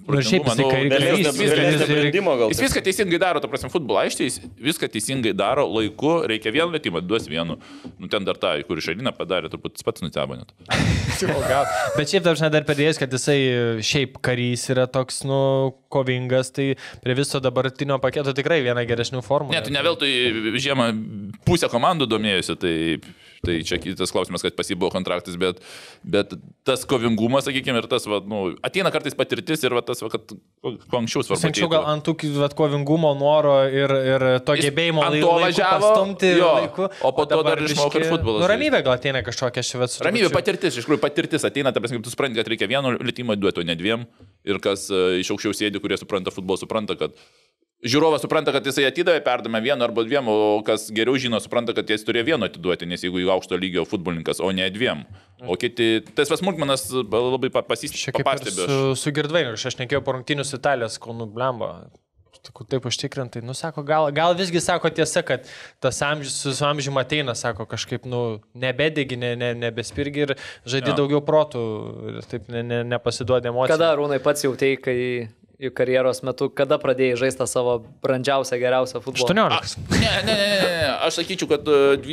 Jis viską teisingai daro, ta prasme, futbolo aikštės, viską teisingai daro, laiku, reikia vieną metimą, duos vienu. Nu, ten dar tą, kur Šariną padarė, turbūt pats nutebo net. Bet šiaip, dar pridėjęs, kad jisai šiaip karys yra toks, nu, kovingas, tai prie viso dabartinio paketo tikrai viena geresnių formų. Ne, tai ne veltui žiemą pusę komandų domėjusi, tai čia kitas klausimas, kad pasibuvo kontraktas, bet tas kovingumas, sakykime, ir tas, va, nu, ateina kartais patirtis ir va, tas, va, kad kuo anksčiau svarbu. Anksčiau gal ant tų kovingumo, noro ir to gebėjimo pastumti laiku. O po to dar išmoko ir futbolą. Nu, ramybė gal ateina kažkokia švets. Ramybė, patirtis, iš tikrųjų patirtis ateina, ta prasme, tu supranti, kad reikia vieno litimą duoti, o ne dviem. Ir kas iš aukščiau sėdi, kurie supranta futbolą, supranta, kad žiūrovas supranta, kad jisai atidavė, perdame vienu arba dviem, o kas geriau žino, supranta, kad jis turėjo vieno atiduoti, nes jeigu aukšto lygio futbolininkas, o ne dviem. O kiti, tas Smulkmanas labai papastebė. Su Girdvainiu, aš nekėjau po rungtynių su Italijos, kol nublemba. Taip užtikrintai, nu sako, gal visgi sako tiesa, kad tas amžius su amžiumi ateina, sako, kažkaip, nu, nebedegi, nebespirgi ir žaidi daugiau protų ir taip nepasiduodi emocijų. Kada, Arūnai, pats jautei, kai karjeros metu, kada pradėjai žaisti savo brandžiausią, geriausią futbolą? 18. Ne, aš sakyčiau, kad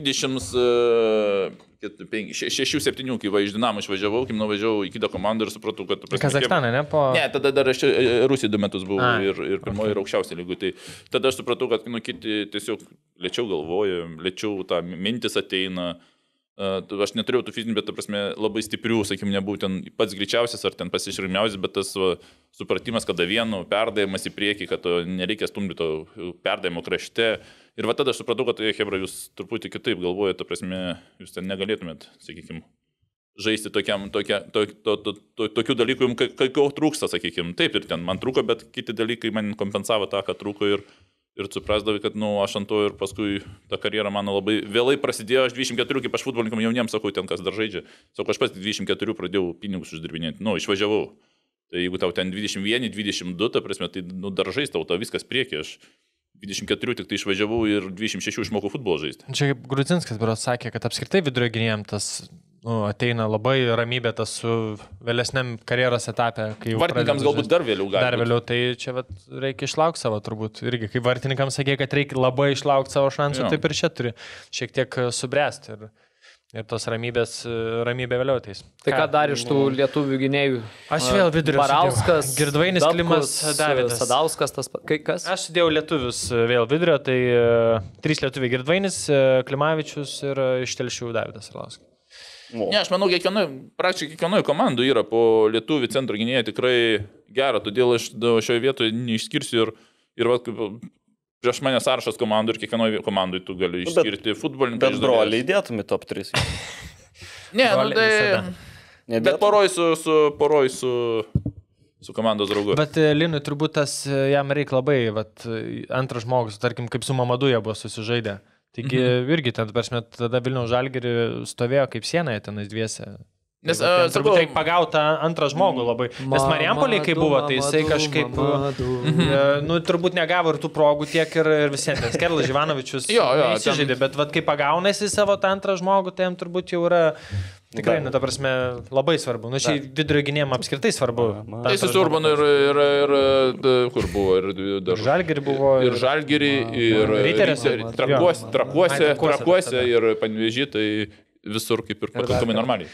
26-7, kai iš Dinamo išvažiavau, kai nuvažiavau į kitą komandą ir supratau, kad... Kazakstane, ne? Ne, tada dar aš Rusijai 2 metus buvau ir pirmoji ir aukščiausia lygų. Tai tada aš supratau, kad kiti tiesiog lėčiau galvoja, lėčiau tą mintis ateina. Aš neturėjau tų fizinių, bet, ta prasme, labai stiprių, sakykim, nebuvau ten pats greičiausias ar ten pasišrimiausias, bet tas supratimas, kada vienu perdavimas į priekį, kad nereikia stumdyti to perdavimo krašte. Ir va tada aš supratau, kad, hebra, jūs truputį kitaip galvojate, ta prasme, jūs ten negalėtumėt, sakykim, žaisti tokių dalykų, kai trūksta, sakykim. Taip, ir ten man trūko, bet kiti dalykai man kompensavo tą, kad trūko ir suprasdavai, kad, nu, aš ant to ir paskui ta karjera mano labai vėlai prasidėjo, aš 24, kaip aš futbolininkam jauniems sakau, ten kas dar žaidžia. Sakau, aš pats 24 pradėjau pinigus uždirbinėti, nu, išvažiavau. Tai jeigu tau ten 21, 22, ta prasme, tai, nu, dar žaisti, tau viskas prieki, aš 24 tik tai išvažiavau ir 26 išmokau futbolą žaisti. Čia kaip Grudzinskas berods sakė, kad apskritai vidurio gynėjams tas ateina labai ramybė tas su vėlesniam karjeros etape. Vartininkams galbūt dar vėliau gali. Dar vėliau, tai čia reikia išlaukti savo turbūt. Irgi, kai vartininkams sakė, kad reikia labai išlaukti savo šansų, taip ir čia turi šiek tiek subręsti. Ir tos ramybė vėliau ateis. Tai ką dar iš tų lietuvių gynėjų? Aš vėl vidurio. Barauskas, Girdvainis, Klimas, Davidas. Sadauskas, kas? Aš sudėjau lietuvius vėl vidurio, tai 3 lietuviai Girdvainis, Klimavičius ir iš Telšių Davidas Arlauskas. Ne, aš manau, praktiškai kiekvienoje komandoje yra po lietuvių centro gynėją tikrai gera, todėl aš šioje vietoje neišskirsiu ir va, prieš mane sąrašas komandų ir kiekvienoje komandoje tu gali išskirti futbolininką. Bet broliai dėtumį top 3. Ne, bet poroj su komandos draugu. Bet Linui turbūt jam reikia labai, antras žmogus, tarkim, kaip su Mamaduja buvo susižaidę. Taigi irgi tada Vilniaus Žalgirį stovėjo kaip sienoje tenais dviese. Nes turbūt reikia pagauti antrą žmogų labai. Nes Mariampoliai, kai buvo, tai jisai kažkaip, turbūt negavo ir tų progų tiek ir visiems. Kerlas Živanovičius įsižaidė, bet kai pagaunasi savo tą antrą žmogų, tai jam turbūt jau yra tikrai, ta prasme, labai svarbu. Čia vidurio gynėjams apskritai svarbu. Tai su Urbanu ir kur buvo? Ir Žalgirį buvo. Ir Žalgirį, ir Trakuose, ir Panevėžį, tai visur kaip ir pakankamai normaliai.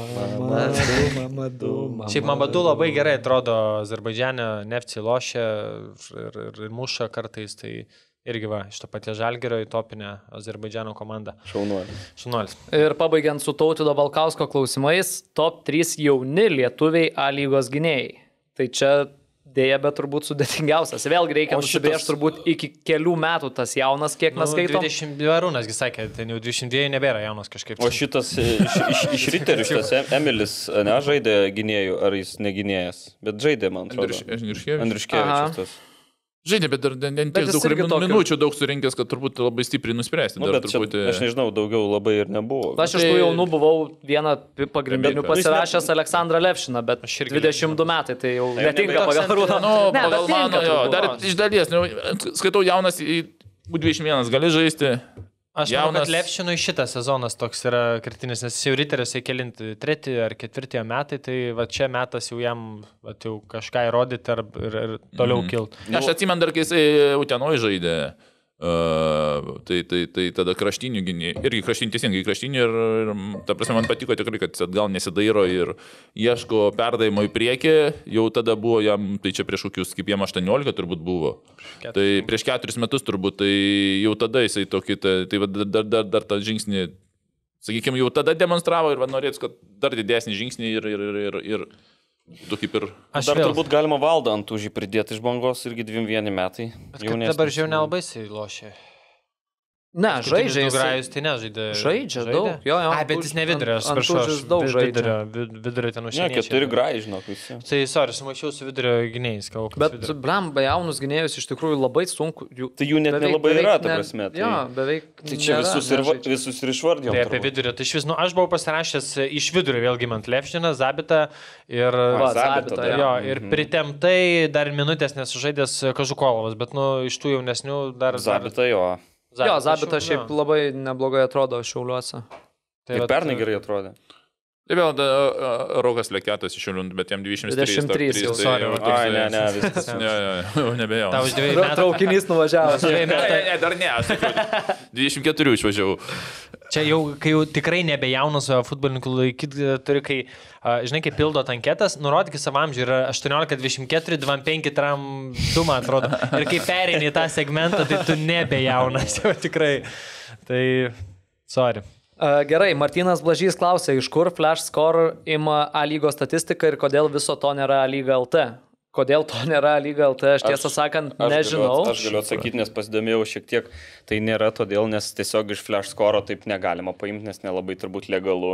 Šiaip Mamadu labai gerai atrodo Azerbaidžiane, Nefci lošia ir muša kartais, tai irgi va, iš to paties Žalgirio į topinę Azerbaidžiano komandą. Šaunuolis. Ir pabaigiant su Tautvydo Balkausko klausimais, top 3 jauni lietuviai A lygos gynėjai. Tai čia Dėja, bet turbūt sudėtingiausias. Vėlgi reikia nusibrėžti turbūt iki kelių metų tas jaunas, kiek mes skaitom. 22 Arūnasgi sakė, ten jau 22 nebėra jaunas kažkaip. O šitas iš Riterių, šitas Emilis, ne, žaidė gynėjų, ar jis negynėjas, bet žaidė, man atrodo. Andriuškevičius tas. Žaidė, bet dar tiek daug minučių daug surinkęs, kad turbūt labai stipriai nuspręsti. Nu, aš nežinau, daugiau labai ir nebuvo. Aš iš tų jaunų buvau vieną pagrindinių pasirašęs Aleksandrą Levšiną, bet 22 metai, tai jau netinka pagal Arūną. Nu, pagal mano, jo, dar iš dalies, skaitau jaunas į U21 gali žaisti. Aš manau, kad Levšinui šitas sezonas toks yra kritinis, nes jau Riteriuose kelinti 3 ar 4 metai, tai va čia metas jau jam jau kažką įrodyti ir toliau kilti. Aš atsimenu dar, kai jisai Utenoj žaidė, tai tada kraštinių gynėjų, irgi kraštinių teisingai kraštinių ir ta prasme man patiko tikrai, kad jis atgal nesidairo ir ieško perdavimo į priekį, jau tada buvo jam, tai čia prieš kokius, kaip jam 18 turbūt buvo, tai prieš 4 metus turbūt, tai jau tada jisai tokį, tai dar tą žingsnį, sakykime, jau tada demonstravo ir norėtų, kad dar didesnį žingsnį ir tu kaip ir... Dar turbūt galima Valdą ant užį pridėti iš bangos, irgi 21 metai. Dabar žiau nelabai įlošė. Ne, žaidžia. Grajus tai nežaidė. Žaidžia daug. Jo, bet jis ne vidurio, aš prašau. Aš daug žaidžia. Vidurio ten užsieniečiai. Ne, 4 grajai, žinok, visi. Tai, sumačiau su vidurio gynėjais. Bet blemba jaunus gynėjus iš tikrųjų labai sunku. Tai jų net nelabai yra, ta prasme. Jo, beveik. Tai čia visus ir išvardėjom. Tai apie vidurio. Tai iš vis, aš buvau pasirašęs iš vidurio vėlgi man Levšiną, Zabitą ir... Jo, ir pritemtai dar minutės nesužaidęs Kažukolovas, bet iš tų jaunesnių dar... Zabitą, jo. Jo, Zabita šiaip labai neblogai atrodo Šiauliuose. Tai pernai gerai atrodė. Tai vėl Rokas Leketas iš Šiaulių, bet jam 23 jau. Ai, ne, viskas. Jau nebejau. Tau už 2 metų. Traukinys nuvažiavo. Ne, dar ne, aš sakiau, 24 išvažiavau. Čia jau, kai jau tikrai nebejaunas futbolininkų laikyti turi, kai, žinai, kai pildot anketas, nurodykit savo amžių, yra 18, 24, 25, 2, man atrodo. Ir kai pereini tą segmentą, tai tu nebejaunas, jau tikrai. Tai, sorry. Gerai, Martynas Blažys klausė, iš kur Flash Score ima A lygos statistiką ir kodėl viso to nėra A lyga LT. Kodėl to nėra Lyga LT, aš tiesą sakant, nežinau. Aš galiu atsakyti, nes pasidomėjau šiek tiek. Tai nėra todėl, nes tiesiog iš Flash Score taip negalima paimti, nes nelabai turbūt legalu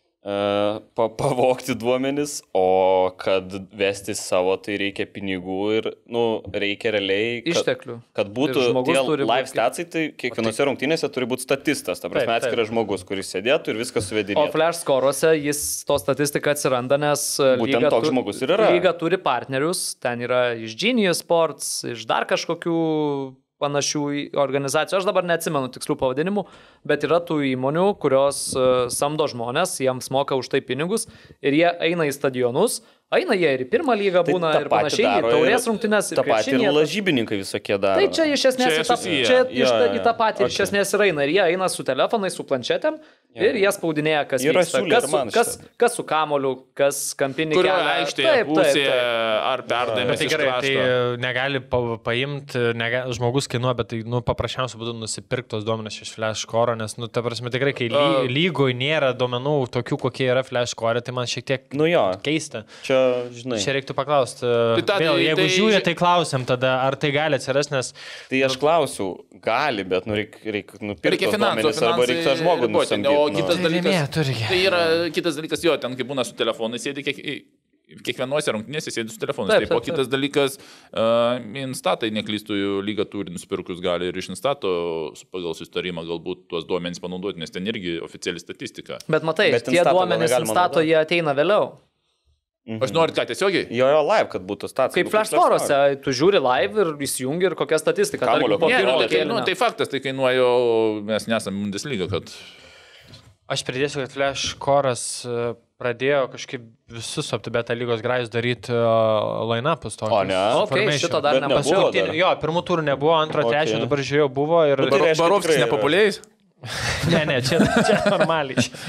pavogti duomenis, o kad vesti savo, tai reikia pinigų ir, reikia realiai, kad būtų tie live statsai, tai kiekvienose rungtynėse turi būti statistas, ta prasme atskiras žmogus, kuris sėdėtų ir viskas suvedinėtų. O Flash Score'ose to statistika atsiranda, nes būtent toks žmogus ir yra. Lyga turi partnerius, ten yra iš Genius Sports, iš dar kažkokių panašių organizacijų, aš dabar neatsimenu tikslių pavadinimų, bet yra tų įmonių, kurios samdo žmonės, jiems moka už tai pinigus ir jie eina į stadionus, eina jie ir į pirmą lygą būna ir panašiai, į taurės rungtynes ir krepšinį. Ta patį ir lažybininkai visokie daro. Tai čia iš esmės į tą patį iš esmės ir eina. Ir jie eina su telefonais, su planšetėm ir jie spaudinėja, kas vyksta. Kas su kamoliu, kas kampinį kelią. Kurio aikštėje pusėje ar perdavimas iš krašto. Tai negali paimti, žmogus kainuoja, bet tai paprasčiausiai būtų nusipirktos duomenys iš Flash Score, nes, ta prasme, tikrai, kai lygoje nėra duomenų tokių, kokie yra Flash Score, tai man šiek tiek keista. Čia reiktų paklausti. Jeigu žiūrė, tai klausim tada, ar tai gali atsirasti, nes... Tai aš klausiu, gali, bet reikia nupirkti duomenis arba reikia žmogų nusamdyti. O kitas dalykas, tai yra kitas dalykas, jo, ten kaip būna su telefonai, sėdi kiekvienuose rungtynėse sėdi su telefonais. Taip, o kitas dalykas, Instatai neklystų lygą turi nusipirkus gali ir iš Instato pagal susitarimą galbūt tuos duomenys panaudoti, nes ten irgi oficiali statistika. Bet matai, tie duomenys Instato jie ateina vėliau. Aš noriu ką tiesiogiai? Jo, live, kad būtų statistika. Kaip Flash Score'ose, tu žiūri live ir įsijungi ir kokia statistika. Tai faktas, tai kainuoja, mes nesame Bundesliga, kad... Aš pridėsiu, kad Flash Score'as pradėjo kažkaip visus OptiBet lygos grajus daryti line-upus tokius. O ne? Okay, šito dar nebuvo. Jo, pirmų turų nebuvo, antro, trečio, dabar žiūrėjau buvo ir... Barovskis nepopuliais? Ne, čia normaliai.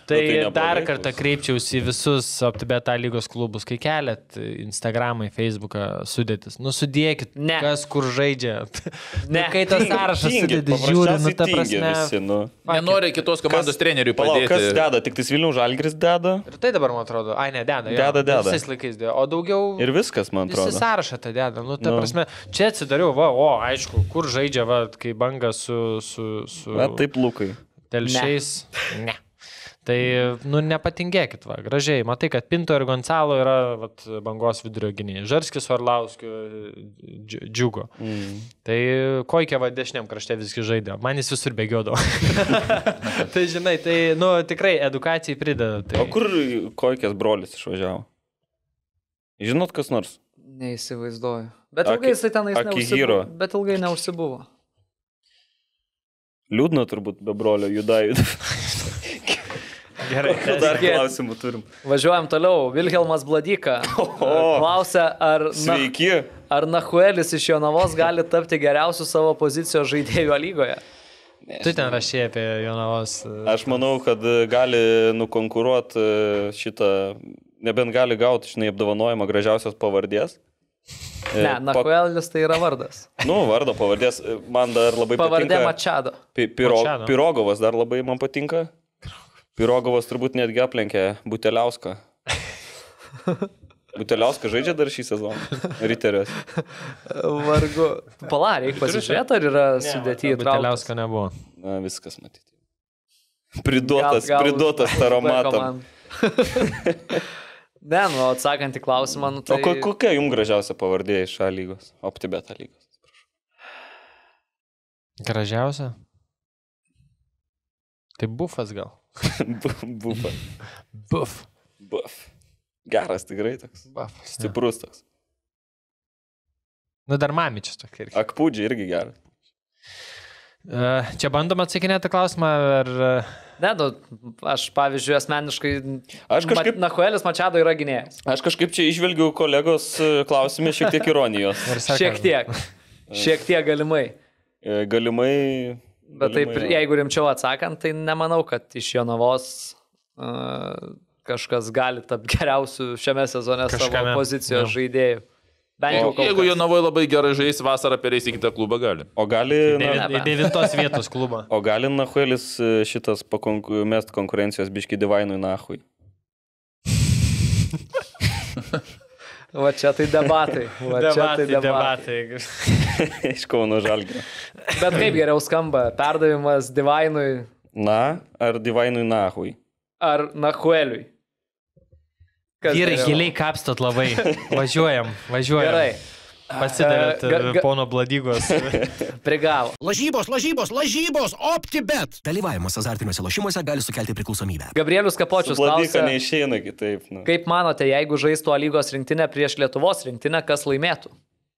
Tai dar kartą kreipčiausi į visus OptiBet lygos klubus, kai keliat Instagramą, Facebooką sudėtis. Sudėkit, kas kur žaidžia. Kai tas sąrašas sudėtis, žiūri, ta prasme. Visi, Nenori kitos komandos treneriui padėti. Kas deda, tik tais Vilniaus Žalgiris deda. Ir tai dabar, man atrodo, deda. Deda. Visais laikais deda. O daugiau... Ir viskas, man atrodo. Visi sąrašą tą deda. Ta prasme, čia atsidariau, aišku, kur žaidžia, kai banga su... Taip, Lukai. Telšiais. Ne. Tai, nepatingėkit, gražiai. Matai, kad Pinto ir Gonzalo yra bangos vidurio gynėjai. Žarskis, Orlauskio, Džiugo. Tai Koikė dešiniam krašte viskai žaidė. Man jis visur bėgiodavo. Tai, žinai, tai, tikrai edukacijai prideda. Tai... O kur Koikės brolis išvažiavo? Žinot, kas nors? Neįsivaizduoju. Bet ilgai jisai tenais neužsibuvo. Liūdna turbūt be brolio Judai. Gerai, dar klausimų turim. Važiuojam toliau. Vilhelmas Bladyka klausia, ar Nahuelis iš Jonavos gali tapti geriausiu savo pozicijos žaidėjų lygoje? Tu ten rašė apie Jonavos. Aš manau, kad gali nukonkuruoti šitą, nebent gali gauti, apdovanojimą gražiausios pavardės. Ne, Nahuelis tai yra vardas. Vardo pavardės. Man dar labai Pavardė patinka. Mačado. Pirogovas dar labai man patinka. Pirogovas turbūt netgi aplenkė Buteliauską. Buteliauską žaidžia dar šį sezoną. Riteriuose. Vargu. Reikia pasižiūrėti, ar yra sudėti įtrauktas. Buteliausko nebuvo. Viskas matyti. Priduotas taromatam. Ne, atsakant į klausimą, tai... O kokia jums gražiausia pavardė iš lygos? OptiBet lygos. Gražiausia? Tai Bufas gal? Buf. Geras tikrai toks. Stiprus toks. Dar Mamičius tokia irgi. Akpūdžiai irgi geras. Čia bandom atsakinėti klausimą, ar... Ne, aš pavyzdžiui asmeniškai... Nahuelis Mačado yra gynėjas. Aš kažkaip čia išvelgiu kolegos klausime šiek tiek ironijos. Šiek tiek galimai. Galimai... Bet taip, jeigu rimčiau atsakant, tai nemanau, kad iš Jonavos kažkas gali tapti geriausių šiame sezone savo pozicijos žaidėjų. Jeigu Jonavoje labai gerai žais, vasarą pereis į kitą klubą gali. O gali... 9 vietos klubą. O gali Nahuelis šitas mest konkurencijos biški Divainui Nahui? Va čia tai debatai. Debatai. Iš Kauno Žalgirio. Bet kaip geriau skamba? Perdavimas Divainui? Ar Divainui Nahui? Ar Nahueliui? Vyrai, giliai kapstot labai. Važiuojam. Gerai. Pasidavėt pono Bladygos. Prigavo. Lažybos, OptiBet. Dalyvavimas azartiniuose lošimuose gali sukelti priklausomybę. Gabrielius Kapočius klausia, neišeina kitaip. Kaip manote, jeigu žaistų lygos rinktinę prieš Lietuvos rinktinę, kas laimėtų?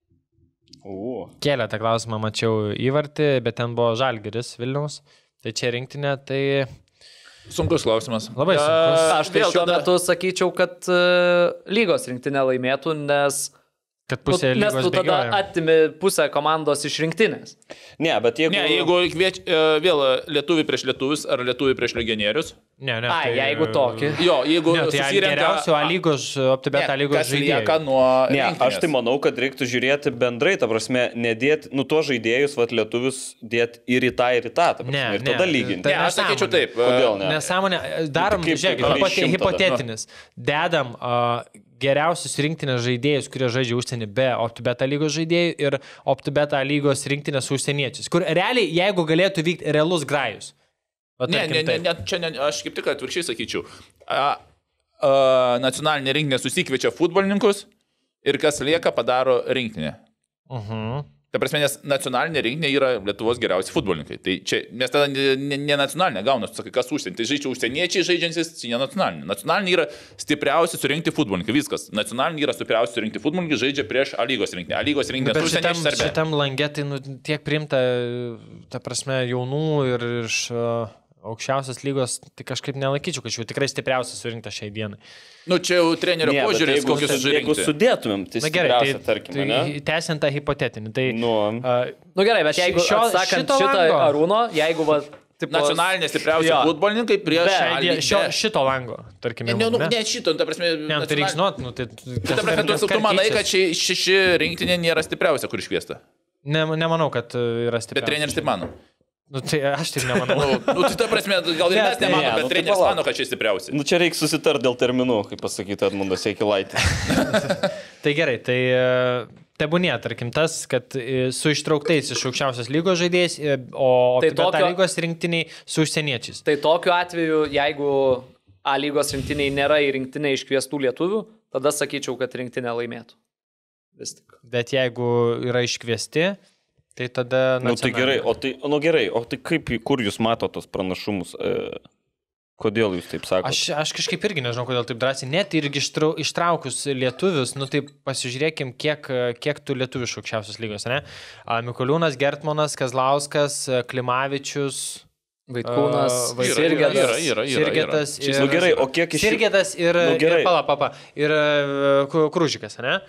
Kėlė tą klausimą, mačiau įvartį, bet ten buvo Žalgiris Vilniaus. Tai čia rinktinė, tai... Sunkus klausimas. Labai sunkus. Aš tai šiuo metu sakyčiau, kad lygos rinktinė laimėtų, nes tu tada atimi pusę komandos iš rinktinės. Ne, bet jeigu vėl lietuviai prieš lietuvius ar lietuviai prieš legionierius. Ne. Jeigu tokį. Jo, jeigu susirenka geriausio lygos, OptiBet lygos žaidėjų. Aš tai manau, kad reiktų žiūrėti bendrai, ta prasme, nedėti, to žaidėjus, lietuvius dėti ir į tą, ir tada lyginti. Ne, aš sakyčiau taip. Kodėl ne? Nesąmonė, darom, žiūrėkit, hipotetinis. Dedam geriausius rinktinės žaidėjus, kurie žaidžia užsienį be OptiBet lygos žaidėjų ir OptiBet lygos rinktinės užsieniečius, kur realiai, jeigu galėtų vykti realus grajus. Aš kaip tik atvirkščiai sakyčiau. Nacionalinė rinktinė susikviečia futbolininkus ir kas lieka padaro rinktinę. Ta prasme, nes nacionalinė rinktinė yra Lietuvos geriausi futbolininkai. Tai čia, nes tada ne nacionalinė gauna, sakai, kas užsienį. Tai žaidžia užsieniečiai žaidžiantis, ne nacionalinė. Nacionalinė yra stipriausi surinkti futbolininkai, viskas. Nacionalinė yra stipriausi surinkti futbolininkai, žaidžia prieš lygos rinktinę. Lygos rinktinė užsieniečiai Serbija. Šitam langė tai tiek priimta, ta prasme, jaunų ir iš aukščiausios lygos, tai kažkaip nelaikyčiau, kad jau tikrai stipriausias surinkta šiai dienai. Čia jau trenerio požiūrės, kokius surinkti. Jeigu sudėtumėm, tai stipriausia, tarkim, ne? Tęsiant tą hipotetinį. Tai, gerai, bet jeigu atsakant šitą Arūno, jeigu nacionalinė stipriausia futbolininkai prieš šito lango, tarkim. Ne šito, ta prasme. Ne, tai reiks žinot, ta prasme, tu manai, kad ši rinktinė nėra stipriausia, kur iškviesta? Nemanau, kad yra stipriausia. Bet treneris taip mano. Tai aš taip nemanau. Tai ta prasme, gal ir mes nemano, bet treneris mano, kad čia stipriausia. Čia reikia susitarti dėl terminų, kaip pasakyti Edmundas Jakilaitis. Tai gerai, tai tebūnė, tarkim, tas, kad su ištrauktais iš aukščiausios lygos žaidėjais, o kita lygos rinktiniai su užsieniečiais. Tai tokiu atveju, jeigu A lygos rinktiniai nėra į rinktinę iškviestų lietuvių, tada sakyčiau, kad rinktinė laimėtų. Vis tik. Bet jeigu yra iškviesti, tai tada... Tai gerai, o tai kaip, kur jūs mato tos pranašumus? Kodėl jūs taip sakote? Aš kažkaip irgi nežinau, kodėl taip drąsiai. Net irgi ištraukus lietuvius, tai pasižiūrėkim, kiek tų lietuvių iš aukščiausios lygos, ne? Mikoliūnas, Gertmanas, Kazlauskas, Klimavičius, Vaikūnas, Sirgetas ir... gerai, o kiek iš... Sirgetas ir Kružikas, ne?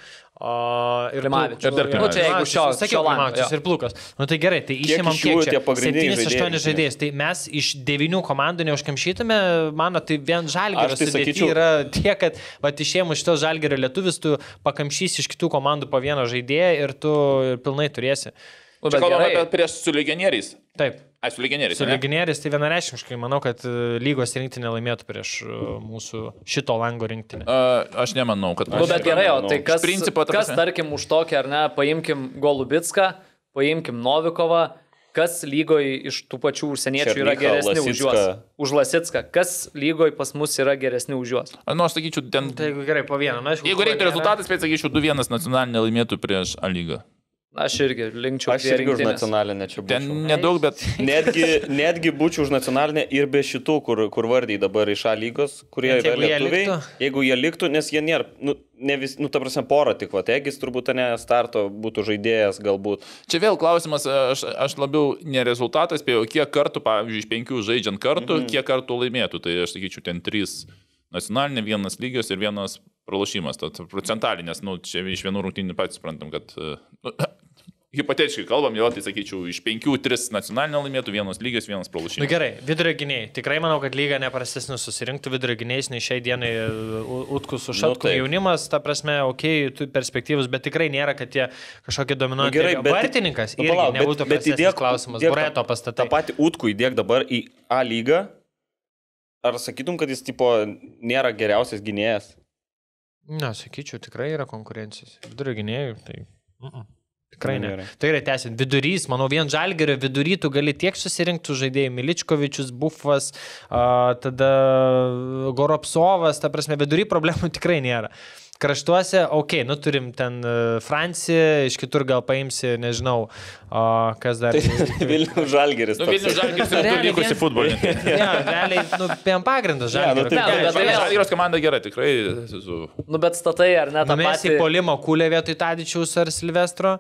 Ir Klimavičius. Ir Plukas. Tai gerai, tai išimam kiek čia? 7-8 žaidėjus. Tai mes iš 9 komandų neužkamšytume, mano, tai vien Žalgirio sudėti yra tiek, kad išėmus šitos Žalgirio lietuvis, tu pakamšysi iš kitų komandų po vieną žaidėją ir tu pilnai turėsi. Čia kalbame apie prieš su legionieriais. Taip. Su legionieriais. Su legionieriais tai vienareiškiškai manau, kad lygos rinktinė laimėtų prieš mūsų šito lango rinktinę. Aš nemanau, kad... Bet gerai, o tai kas tarkim už tokį, ar ne, paimkim Golubitską, paimkim Novikovą, kas lygoje iš tų pačių užsieniečių yra geresni už juos? Už Lasicką. Kas lygoje pas mus yra geresni už juos? Aš sakyčiau, ten... Tai gerai, po vieną. Jeigu reiktų rezultatas, tai sakyčiau, 2-1 nacionalinė laimėtų prieš A lygą. Aš irgi linkčiau. Aš irgi už nacionalinę čia būčiau. Ten nedaug, bet... netgi būčiau už nacionalinę ir be šitų, kur vardai dabar iš A lygos, kurie yra lietuviai. Jeigu jie liktų, nes jie nėra, ta prasme, porą tik, Egis turbūt ne starto būtų žaidėjas galbūt. Čia vėl klausimas, aš labiau ne rezultatas, spėjau, kiek kartų, pavyzdžiui, iš 5 žaidžiant kartų, kiek kartų laimėtų. Tai aš sakyčiau, ten 3 nacionalinė, 1 lygios ir 1 pralošimas. Procentalinės, čia iš vienų rungtynių patys suprantam, kad... Hipotetiškai kalbam, tai sakyčiau, iš 5-3 nacionalinio laimėtų, 1 lygios, 1 pralošimas. Gerai, vidurio gynėjai. Tikrai manau, kad lyga neprastesnių susirinktų vidurio gynėjais, nei šiai dienai Utkus su Šatku. Jaunimas, ta prasme, tu perspektyvus, bet tikrai nėra, kad jie kažkokie dominuojantys. Vartininkas irgi nebūtų prastesnis klausimas. Bureto pastatai. Ta pati Utku įdėk dabar į A lygą. Ar sakytum, kad jis nėra geriausias gynėjas? Ne, sakyčiau, tikrai yra konkurencijos. Vidurio gynėjų, tai... Tikrai ne. Tai gerai, tęsiant. Vidurys, manau, vien Žalgirio vidury tu gali tiek susirinkti žaidėjai. Miličkovičius, Bufas, tada Goropsovas, ta prasme, vidury problemų tikrai nėra. Kraštuose, turim ten Franciją, iš kitur gal paimsi, nežinau, kas dar. Vilnius Žalgiris. Vilnius Žalgiris ir tu likusi futbolininkai. Ne, realiai, PM pagrindas Žalgiris. Žalgiris komanda gera, tikrai. Bet statai, ar ne, tą patį. Mes į polimo kūlę vietoj Tadičiaus ar Silvestro,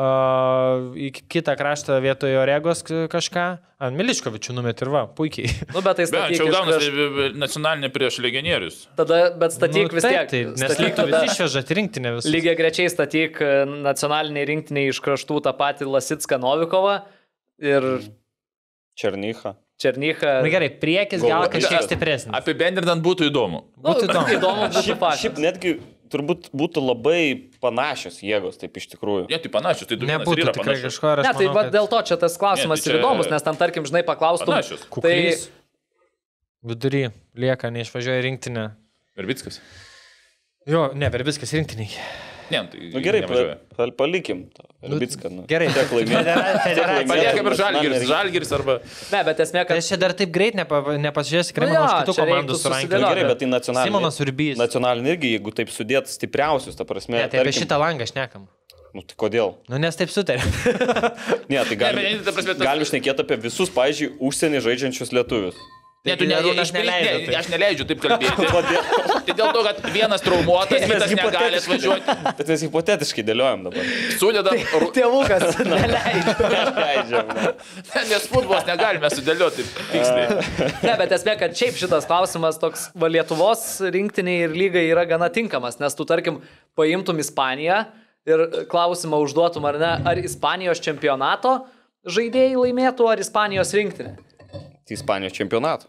į kitą kraštą vietoj Oregos kažką. Ant Miliškovičių numet ir puikiai. Bet tai statyk. Čia gaunasi nacionalinė prieš legionierius. Bet statyk vis tiek. Nes lygtų visi išvežat rinktinę visus. Lygiai grečiai statyk nacionaliniai rinktiniai iš kraštų tą patį Lasicką Novikovą ir... Černychą. Gerai, priekis gal kažkiek stipresnis. Apibendrinant būtų įdomu. Įdomu būtų faktas. Šiaip netgi turbūt būtų labai panašios jėgos, taip iš tikrųjų. Ne, tai panašios, tai nebūtų tikrai kažko. Ne, tai manau, dėl to čia tas klausimas ir įdomus, nes tam, tarkim, žinai, paklaustum. Kuklys. Vidury lieka, neišvažiuoja rinktinę. Verbickas. Jo, ne, Verbickas rinktiniai. Ne, tai gerai, palikim Verbicką. Gerai, paliekam ir Žalgiris arba... Ne, bet esmė, kad... Aš čia dar taip greit nepasižiūrėsi Kremliaus kitų komandų surankį. Gerai, bet tai nacionalinį irgi, jeigu taip sudėt stipriausius, ta prasme... Ne, tai apie šitą langą šnekam. Tai kodėl? Nes taip sutarė. Ne, tai galim šnekėti apie visus, pavyzdžiui, užsienį žaidžiančius lietuvius. Ne, aš neleidžiu taip kalbėti. Tai dėl to, kad vienas traumuotas, kitas negali atvažiuoti. Bet mes hipotetiškai dėliojam dabar. Sudedam. Tėvukas neleidžia. Nes futbolas negalime sudėlioti tiksliai. Ne, bet esmė, kad šiaip šitas klausimas toks Lietuvos rinktiniai ir lygai yra gana tinkamas, nes tu, tarkim, paimtum Ispaniją ir klausimą užduotum, ar ne, ar Ispanijos čempionato žaidėjai laimėtų, ar Ispanijos rinktinė. Ispanijos čempionato.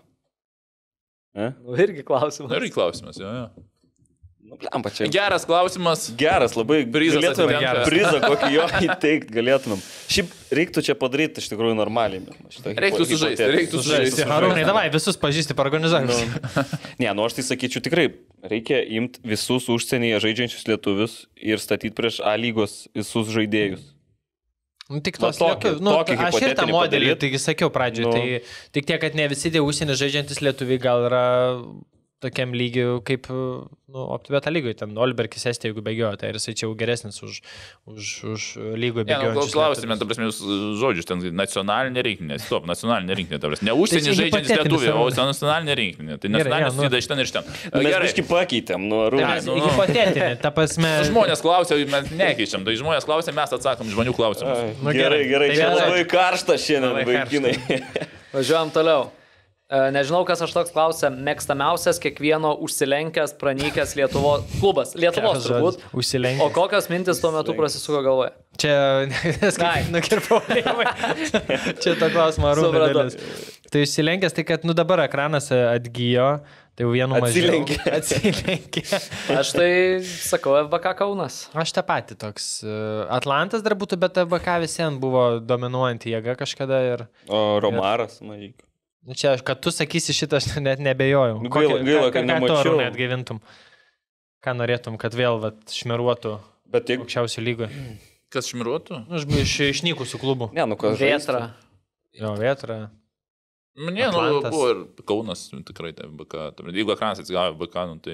Irgi klausimas. Irgi klausimas, jo. Lempa čia. Geras klausimas. Geras, labai Prizas galėtumėm atitenka. prizą kokį jo įteikti galėtumėm. Šiaip reiktų čia padaryti iš tikrųjų normaliai. Reiktų sužaisti. Arūnai, davai, visus pažįsti per organizaciją. Ne, aš tai sakyčiau tikrai, reikia imti visus užsienyje žaidžiančius lietuvius ir statyti prieš A lygos visus žaidėjus. Tik tos lietuvių. Aš ir tą modelį, taigi sakiau pradžioje, tik tiek, kad ne visi tie užsienį žaidžiantis lietuviai gal yra tokiam lygiu kaip OptiBet lygoje. Ten Olbergis Estija, jeigu bėgioja, tai jisai čia jau geresnis už lygoje bėgiojančius. Klausime, ta prasme, jūs žodžius, ten nacionalinė rinktinė, stop, nacionalinė rinktinė, ta prasme, ne užsienį žaidžiantis lietuviai, o nacionalinė rinktinė. Tai nacionalinis susideda iš ten ir iš ten. Mes biškai pakeitėm, Hipotetinė, ta prasme. Žmonės klausia, mes nekeičiam, tai žmonės klausia, mes atsakom žmonių klausimus. Gerai, čia labai karšta šiandien, vaikinai. Važiuojam toliau. Nežinau, kas aš toks klausia, mėgstamiausias kiekvieno užsilenkęs, pranykęs Lietuvos klubas. Lietuvos turbūt. Užsilenkęs. O kokios mintis tuo metu prasisuko galvoje? Čia, nukirpau. Čia to klausimą Arūnai dalis. Tai užsilenkęs, tai kad dabar ekranas atgyjo, tai jau vienu mažiau. Atsilenkė. Aš tai sakau FBK Kaunas. Aš tą patį toks. Atlantas dar būtų, bet FBK visien buvo dominuojanti jėga kažkada. O Romaras, mažyk. Čia, kad tu sakysi šitą, aš net nebejojau. Gaila, kad nemačiau. Ką net gyvintum? Ką norėtum, kad vėl šmiruotų aukščiausių lygoje? Kas šmiruotų? Iš išnykusių klubų. Ne, kas Vėtra. Jo, Vėtra. Ne, buvo ir Kaunas, tikrai, tai FBK. Jeigu ekranas atsigavo FBK, tai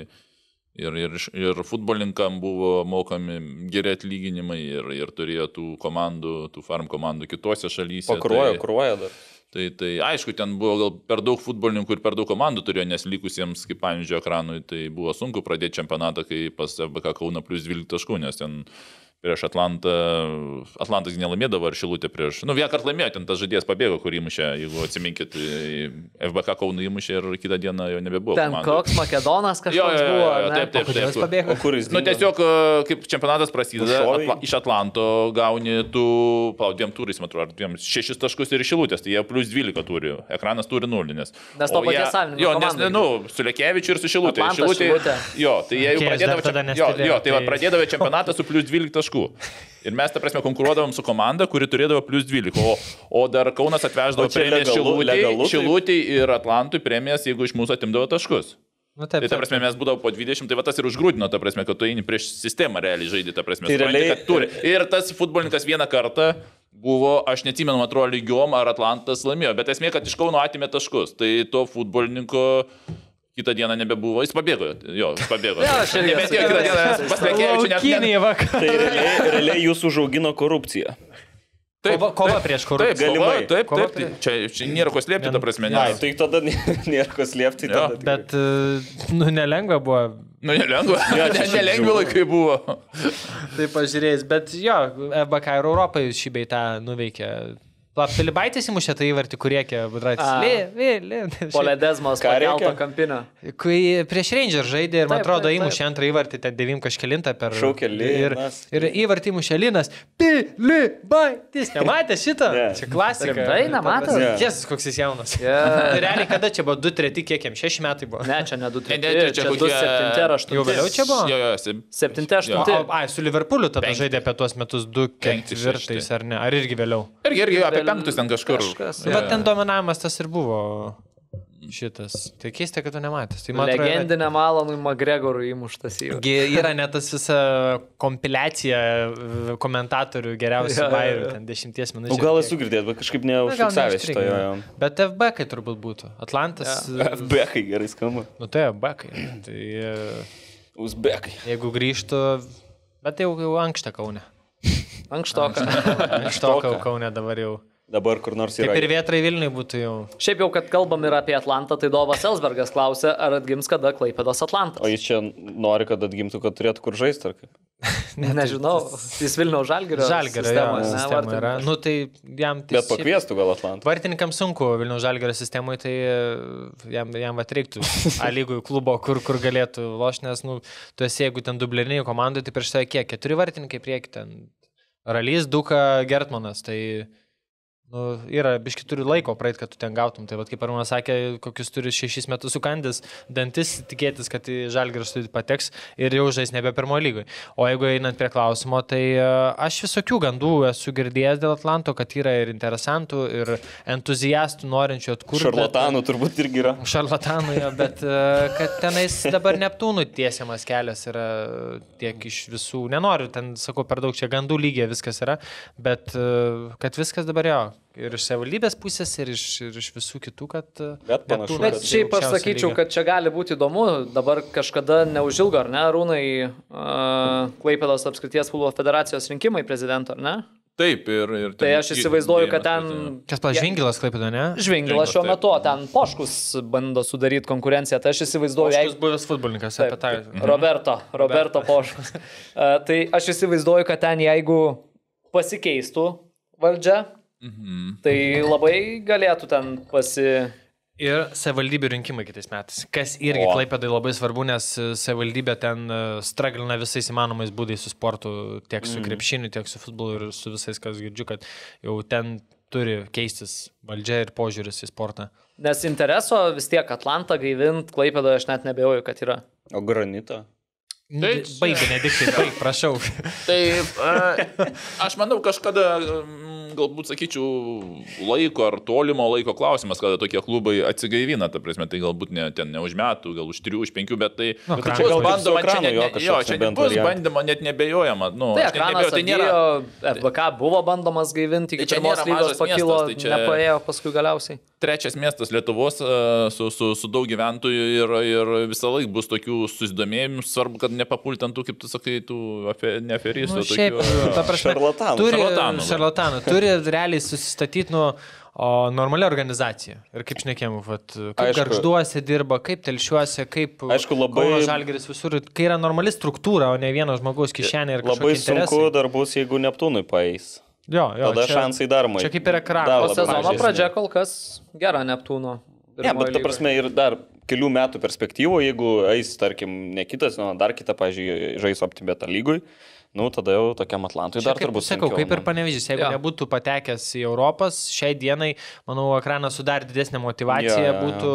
ir futbolininkam buvo mokami geri atlyginimai ir turėjo tų komandų, tų farm komandų kitose šalyse. Pakruoja dar. Tai aišku, ten buvo gal per daug futbolininkų ir per daug komandų turėjo, nes likusiems, kaip pavyzdžiui, ekranui, tai buvo sunku pradėti čempionatą, kai pas FBK Kauną plus 12 taškų, nes ten prieš Atlantas nelaimėdavo ar Šilutė prieš. Vieną kartą laimėjo, ten tas žaidėjas pabėgo, kur įmušė, jeigu atsiminkit, FBK Kauną įmušė ir kitą dieną jau nebebuvo. Ten koks Makedonas kažkoks buvo. Taip. O kur jis dingo? Tiesiog, kaip čempionatas prasideda, iš Atlanto gauni tų, dviem turais, matau, ar 6 taškus ir Šilutės, tai jie plus 12 turi, ekranas turi 0. Nes to paties savininko. Nes, su Lekevičiu ir su Šilutė. Jo, tai jie jau pradėdavo čempionatą su plus 12 taškų. Ir mes, ta prasme, konkuruodavom su komanda, kuri turėdavo plus 12. O dar Kaunas atveždavo premijas Šilutei ir Atlantui premijas, jeigu iš mūsų atimdavo taškus. Tai, ta prasme, mes būdavo po 20, tai va tas ir užgrūdino, ta prasme, kad tu eini prieš sistemą realiai žaidži, ta prasme, kad turi. Ir tas futbolininkas vieną kartą buvo, aš neatsimenu, atrodo, lygiom, ar Atlantas laimėjo, bet esmė, kad iš Kauno atimė taškus. Tai to futbolininko kitą dieną nebebuvo, jis pabėgo. Jo, jis pabėgo. Nebetėjo kitą dieną, paslėkėvičiu net. Tai realiai jūs užaugino korupciją. Kova prieš korupciją. Galimai. Taip. Čia nėra ko slėpti, ta prasme. Tai tada nėra ko slėpti. Bet, nelengva buvo. Nelengva. Nelengvi laikai buvo. Tai pažiūrėjus, bet jo, FBK ir Europai šį bei tą nuveikė. Filibaitis įmušė tą įvartį, kur reikia, Budraitis. Poledezmas pakelto kampinio. Kai prieš Rangers žaidė ir, man atrodo, įmušė antrą įvartį, ten 9 kažkelintą per... Šaukė Linas. Ir įvartį įmušė Linas. Filibaitis. Nematė šitą? Čia klasika. Tai nematė? Jezus, koks jis jaunas. Realiai kada čia buvo 2-3, kiek jam? 6 metai buvo? Ne, čia ne 2-3. Čia 2-7 ar 8. Jau vėliau čia buvo? Jo, 7-8. Ai, su Liverpooliu tada žaidė apie tuos metus 2-4, ar ne? Ar irgi vėliau? Irgi apie 5 ten kažkur. Bet ten dominavimas tas ir buvo šitas. Tai keista, kad tu nematęs. Tai legendinė Malonui Magregorui įmuštas įvartis. Yra net tas visa kompiliacija komentatorių geriausių vairių, ten 10 minučių. O gal esu girdėt, bet kažkaip neužfiksavęs šitoje. Bet FBK turbūt būtų. Atlantas. FBK gerai skamba. Tai FBK. Tai... Uzbekai. Jeigu grįžtų, bet jau ankštą Kaune. Ankštoka Kaune dabar jau. Dabar kur nors yra. Kaip ir Vėtrai Vilniui būtų jau. Šiaip jau, kad kalbam ir apie Atlantą, tai Dovas Elsbergas klausė, ar atgims kada Klaipėdos Atlantas. O jis čia nori, kad atgimtų, kad turėtų kur žaisti, ar kaip? Nežinau, jis Vilniaus Žalgirio sistema yra. Nu, tai jam... Bet pakviestų gal Atlantą. Vartininkams sunku Vilniaus Žalgirio sistemoje, tai jam atreiktų A lygų klubo, kur galėtų lošti, nes, tu esi, jeigu ten dublerinėje komandoje, tai prieš save kiek? 4 vartininkai prieki ten. Ralys, Duka, Gertmanas, tai... Yra, biški turi laiko praeit, kad tu ten gautum. Tai kaip Arūnas sakė, kokius turi 6 metus sukandęs dantis, tikėtis, kad į Žalgirio studijų pateks ir jau žais nebe pirmojo lygoj. O jeigu einant prie klausimo, tai aš visokių gandų esu girdėjęs dėl Atlanto, kad yra ir interesantų, ir entuziastų norinčių atkurti. Šarlatanų turbūt irgi yra. Šarlatanų, jo, bet kad tenais dabar Neptūnų tiesiamas kelias yra tiek iš visų. Nenoriu, ten sakau, per daug čia gandų lygiai viskas yra, bet kad viskas dabar jo. Ir iš savivaldybės pusės, ir iš visų kitų, kad... Bet šiaip aš sakyčiau, kad čia gali būti įdomu. Dabar kažkada neužilgo, ar ne, Arūnai, Klaipėdos apskrities futbolo federacijos rinkimai prezidento, ar ne? Taip, ir tai aš įsivaizduoju, kad ten... Kas Žvingilas Klaipėdo, ne? Žvingilas šiuo metu, ten Poškus bando sudaryti konkurenciją, tai aš įsivaizduoju... Poškus buvęs futbolininkas, apie tą. Roberto Poškus. Tai aš įsivaizduoju, kad ten jeigu pasikeistų valdžia, tai labai galėtų ten Ir savivaldybių rinkimai kitais metais, kas irgi Klaipėdai labai svarbu, nes savivaldybė ten straglina visais įmanomais būdais su sportu, tiek su krepšiniu, tiek su futbolu ir su visais, kas girdžiu, kad jau ten turi keistis valdžia ir požiūris į sportą. Nes intereso vis tiek Atlantą gaivint Klaipėdoje aš net nebejoju, kad yra. O Granitą? Baig, Benediktai, prašau. Taip, aš manau, kažkada, galbūt sakyčiau, laiko ar tolimo laiko klausimas, kada tokie klubai atsigaivina, ta prasme, tai galbūt ne už metų, gal už 3, už 5, bet tai bus bandoma, čia bus bandoma, net nebejojama. Tai ekranas atėjo, FBK buvo bandomas gaivinti, iki pirmos lygos pakilo, nepaėjo paskui galiausiai. Trečias miestas Lietuvos su daug gyventojų ir visą laiką bus tokių susidomėjimų, svarbu, kad nepapultantų, kaip tu sakai, tų neaferistų. Šiaip, ta prasme, šarlatanų. Turi realiai susistatyti normalią organizaciją. Ir kaip šnekėjom, kaip Gargžduose dirba, kaip Telšiuose, kaip Kauno Žalgiris visur. Kai yra normali struktūra, o ne vieno žmogaus kišenė ir kažkokie interesai. Labai sunku dar bus, jeigu Neptūnui paeis. Tada šansai dar mažiau. Čia kaip yra Krakau. O sezono pradžia kol kas gera Neptūno. Ne, bet ta prasme ir dar kelių metų perspektyvų, jeigu eis, tarkim, ne kitas, dar kitą, pavyzdžiui, žais OptiBet lygoj, tada jau tokiam Atlantui dar turbūt sunkiau. Kaip ir Panevėžys, jeigu nebūtų patekęs į Europos, šiai dienai, manau, ekranas su dar didesnė motyvacija būtų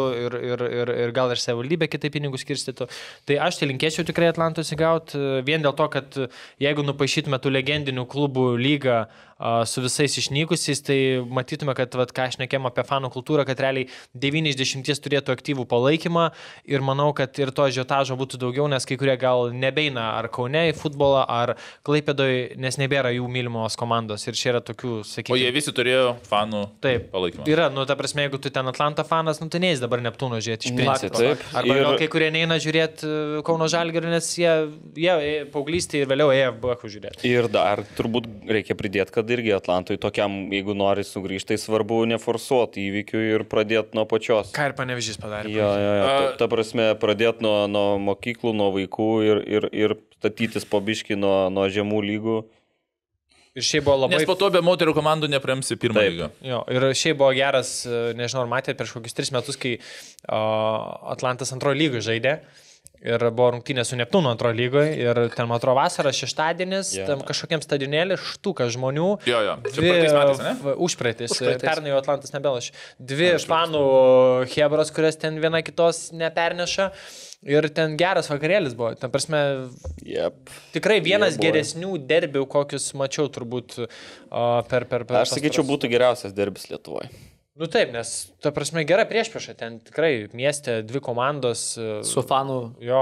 ir gal ir savivaldybė kitaip pinigus skirstytų. Tai aš tai linkėčiau tikrai Atlantos įgauti, vien dėl to, kad jeigu nupaišytume tų legendinių klubų lygą su visais išnykusiais, tai matytume, kad, ką aš nekėjom apie fanų kultūrą, kad realiai 9 iš 10 turėtų aktyvų palaikymą ir manau, kad ir to ažiotažo būtų daugiau, nes kai kurie gal nebeina ar Kaune į futbolą, ar Klaipėdoje, nes nebėra jų mylimos komandos ir čia yra tokių, sakykime. O jie visi turėjo fanų palaikymą. Yra, ta prasme, jeigu tu ten Atlanto fanas, tai neįs dabar Neptūno žiūrėti iš principo. Arba gal kai kurie neina žiūrėti Kauno Žalgirio, nes jie paauglystėje ir vėliau ėjo FBK žiūrėti. Ir dar turbūt reikia pridėti, kad irgi Atlantui tokiam, jeigu nori sugrįžti, tai svarbu neforsuoti įvykių ir pradėti nuo pačios. Ką ir Panevėžys padarė. Ta prasme, pradėti nuo mokyklų, nuo vaikų ir statytis po biškį nuo žemų lygų. Ir šiaip buvo labai... Nes po to be moterų komandų nepremsi pirmą lygą. Jo, ir šiaip buvo geras, nežinau, ar matėte, prieš kokius 3 metus, kai Atlantas antrojo lygoje žaidė. Ir buvo rungtynė su Neptūnu antrojo lygoje ir ten, man atrodo, vasara, šeštadienis, tam kažkokiam stadionėlį, štuka žmonių. Jo. Čia praeitais metais, ne? Užpraeitais. Pernai jau Atlantas nebelaš. 2 fanų hebros, kurias ten viena kitos neperneša. Ir ten geras vakarėlis buvo. Ten prasme, tikrai vienas geresnių derbių, kokius mačiau turbūt per Aš sakyčiau, būtų geriausias derbis Lietuvoje. Nu taip, nes, ta prasme, gera priešprieša, ten tikrai mieste 2 komandos su fanų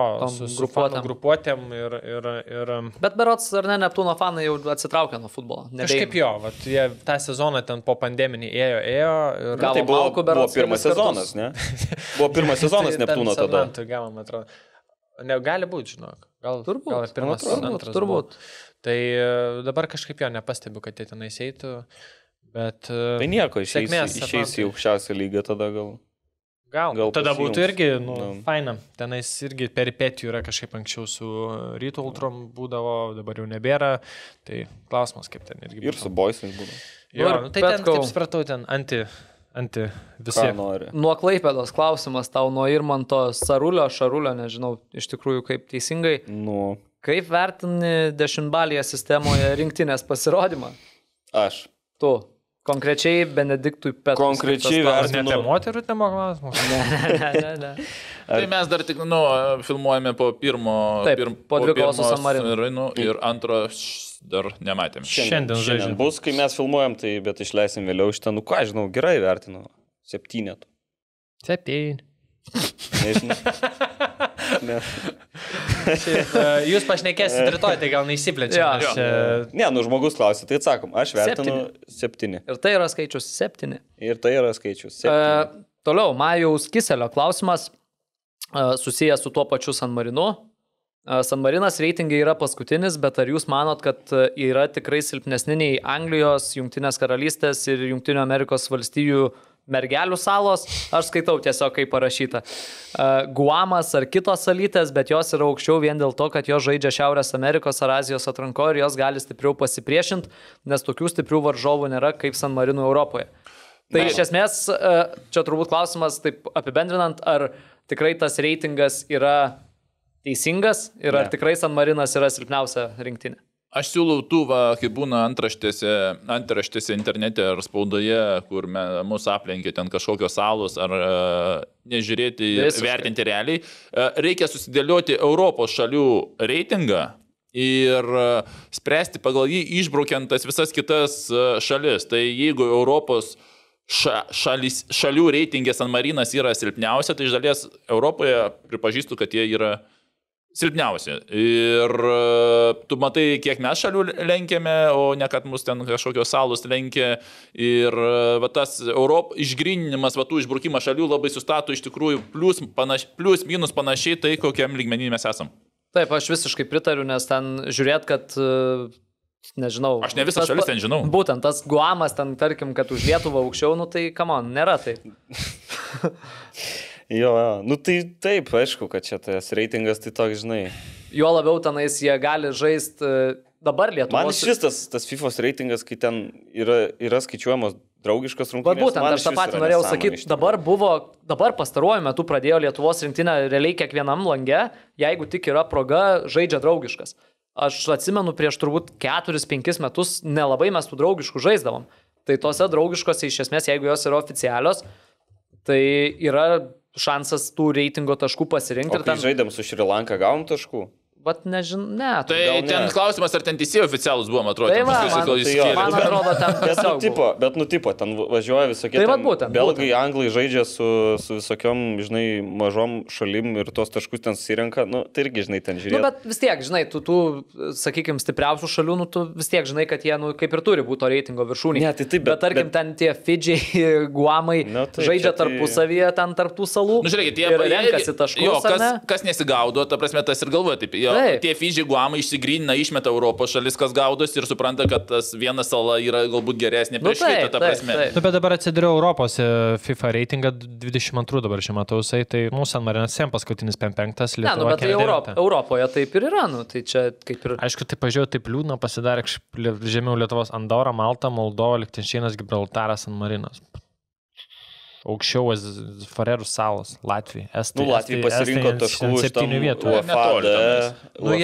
grupuotėm ir... Bet berods, ar ne, Neptūno fanai jau atsitraukė nuo futbolo? Kažkaip jo, jie tą sezoną ten po pandeminį ėjo ir... Tai buvo pirmas sezonas, ne? Buvo pirmas sezonas Neptūno tada. Gavom, atrodo. Ne, gali būti, žinok. Gal pirmas, antras. Turbūt. Tai dabar kažkaip jo nepastebiu, kad jie tenais eitų. Bet, tai nieko, išeis į aukščiausią lygą tada gal. Gal tada būtų irgi, faina. Tenais irgi peripetijų yra kažkaip anksčiau su Ryto Ultrom būdavo, dabar jau nebėra. Tai klausimas, kaip ten irgi būtų. Ir su Boysais būdavo. Jo, tai ten, kaip supratau, ten anti visi. Nuo Klaipėdos klausimas tau nuo Irmanto Šarulio, nežinau iš tikrųjų kaip teisingai. Kaip vertini 10-balėje sistemoje rinktinės pasirodymą? Aš. Tu. Konkrečiai Benediktui Petrus. Konkrečiai Ne apie moterų temo klausimus. Ne. Tai mes dar tik, filmuojame po pirmo. Taip, po dvi kovos su San Marinu. Ir antro dar nematėme. Šiandien žaidžiam. Bus, kai mes filmuojam, tai bet išleisim vėliau šitą, ką žinau, gerai vertinu. 7. 7. Nežinau. Ne. Jūs pašnekėsit rytoj, tai gal neįsiplečia. Ne, žmogus klausia, tai atsakom, aš vertinu 7. Ir tai yra skaičius 7. Toliau, Majaus Kiselio klausimas susijęs su tuo pačiu San Marinu. San Marinas reitingai yra paskutinis, bet ar jūs manot, kad yra tikrai silpnesni nei Anglijos, Jungtinės karalystės ir Jungtinių Amerikos valstijų mergelių salos? Aš skaitau tiesiog, kaip parašyta. Guamas ar kitos salytės, bet jos yra aukščiau vien dėl to, kad jos žaidžia Šiaurės Amerikos ar Azijos atranko ir jos gali stipriau pasipriešinti, nes tokių stiprių varžovų nėra kaip San Marino Europoje. Tai iš esmės, čia turbūt klausimas, taip apibendrinant, ar tikrai tas reitingas yra teisingas ir ar tikrai San Marinas yra silpniausia rinktinė? Aš siūlau tų, kai būna antraštėse internete ar spaudoje, kur mūsų aplenkia ten kažkokios salos, ar nežiūrėti, vertinti realiai. Reikia susidėlioti Europos šalių reitingą ir spręsti pagal jį išbraukiant tas visas kitas šalis. Tai jeigu Europos šalių reitingė San Marinas yra silpniausia, tai iš dalies Europoje pripažįstu, kad jie yra silpniausia. Ir tu matai, kiek mes šalių lenkėme, o ne kad mus ten kažkokios salos lenkia. Ir tas išgryninimas, tų išbrukimą šalių labai sustato iš tikrųjų plius minus panašiai tai, kokiam lygmenį mes esam. Taip, aš visiškai pritariu, nes ten žiūrėt, kad nežinau. Aš ne visas šalis ten žinau. Būtent tas Guamas ten, tarkim, kad už Lietuvą aukščiau, tai come on, nėra tai. Jo, tai taip, aišku, kad čia tas reitingas tai toks, žinai. Jo labiau tenais jie gali žaisti dabar Lietuvos. Man šis tas FIFO's reitingas, kai ten yra skaičiuojamos draugiškos rungtynės. Būtent, aš tą patį norėjau sakyti, dabar pastaruoju metu pradėjo Lietuvos rinktinę realiai kiekvienam lange, jeigu tik yra proga, žaidžia draugiškas. Aš atsimenu, prieš turbūt 4-5 metus nelabai mes tų draugiškų žaisdavom. Tai tose draugiškose iš esmės, jeigu jos yra oficialios, tai yra šansas tų reitingo taškų pasirinkti. O kai žaidėm su Šri Lanka, gavom taškų? Bet nežinau, Tai ten klausimas, ar ten teisėjai oficialūs buvo, man atrodo. Tai man atrodo, ten Bet ten važiuoja visokie belgai, anglai žaidžia su visokiom, žinai, mažom šalim ir tos taškus ten susirenka, tai irgi, žinai, ten žiūrėti. Bet vis tiek, žinai, tų sakykime, stipriausių šalių, tu vis tiek, žinai, kad jie, kaip ir turi būti to reitingo viršūnė. Ne, tai taip, bet tarkim, ten tie Fidžiai, Guamai žaidžia tarpusavyje, ten tarp tų salų. Žiūrėkit, jie renkasi taškus. Kas nesigaudo, ta prasme, tas ir galvoja taip. Tie Fidžiai, Guamai išsigrynina, išmeta Europos šalis, kas gaudos ir supranta, kad tas viena sala yra galbūt geresnė prieš kitą, ta prasme. Bet dabar atsidariau Europos FIFA reitingą 22 dabar šiuo metu, tai San Marinas paskutinis 5, Lietuva. Ne, bet tai Europoje taip ir yra, tai čia kaip ir... Aišku, tai pažiūrėjau, taip liūdna pasidarė žemiau Lietuvos Andora, Malta, Moldova, Lichtenšteinas, Gibraltaras, San Marinas. Aukščiau Farerų salos, Latvija, Estija. Latvija pasirinko taškų iš 7 vietų. Jie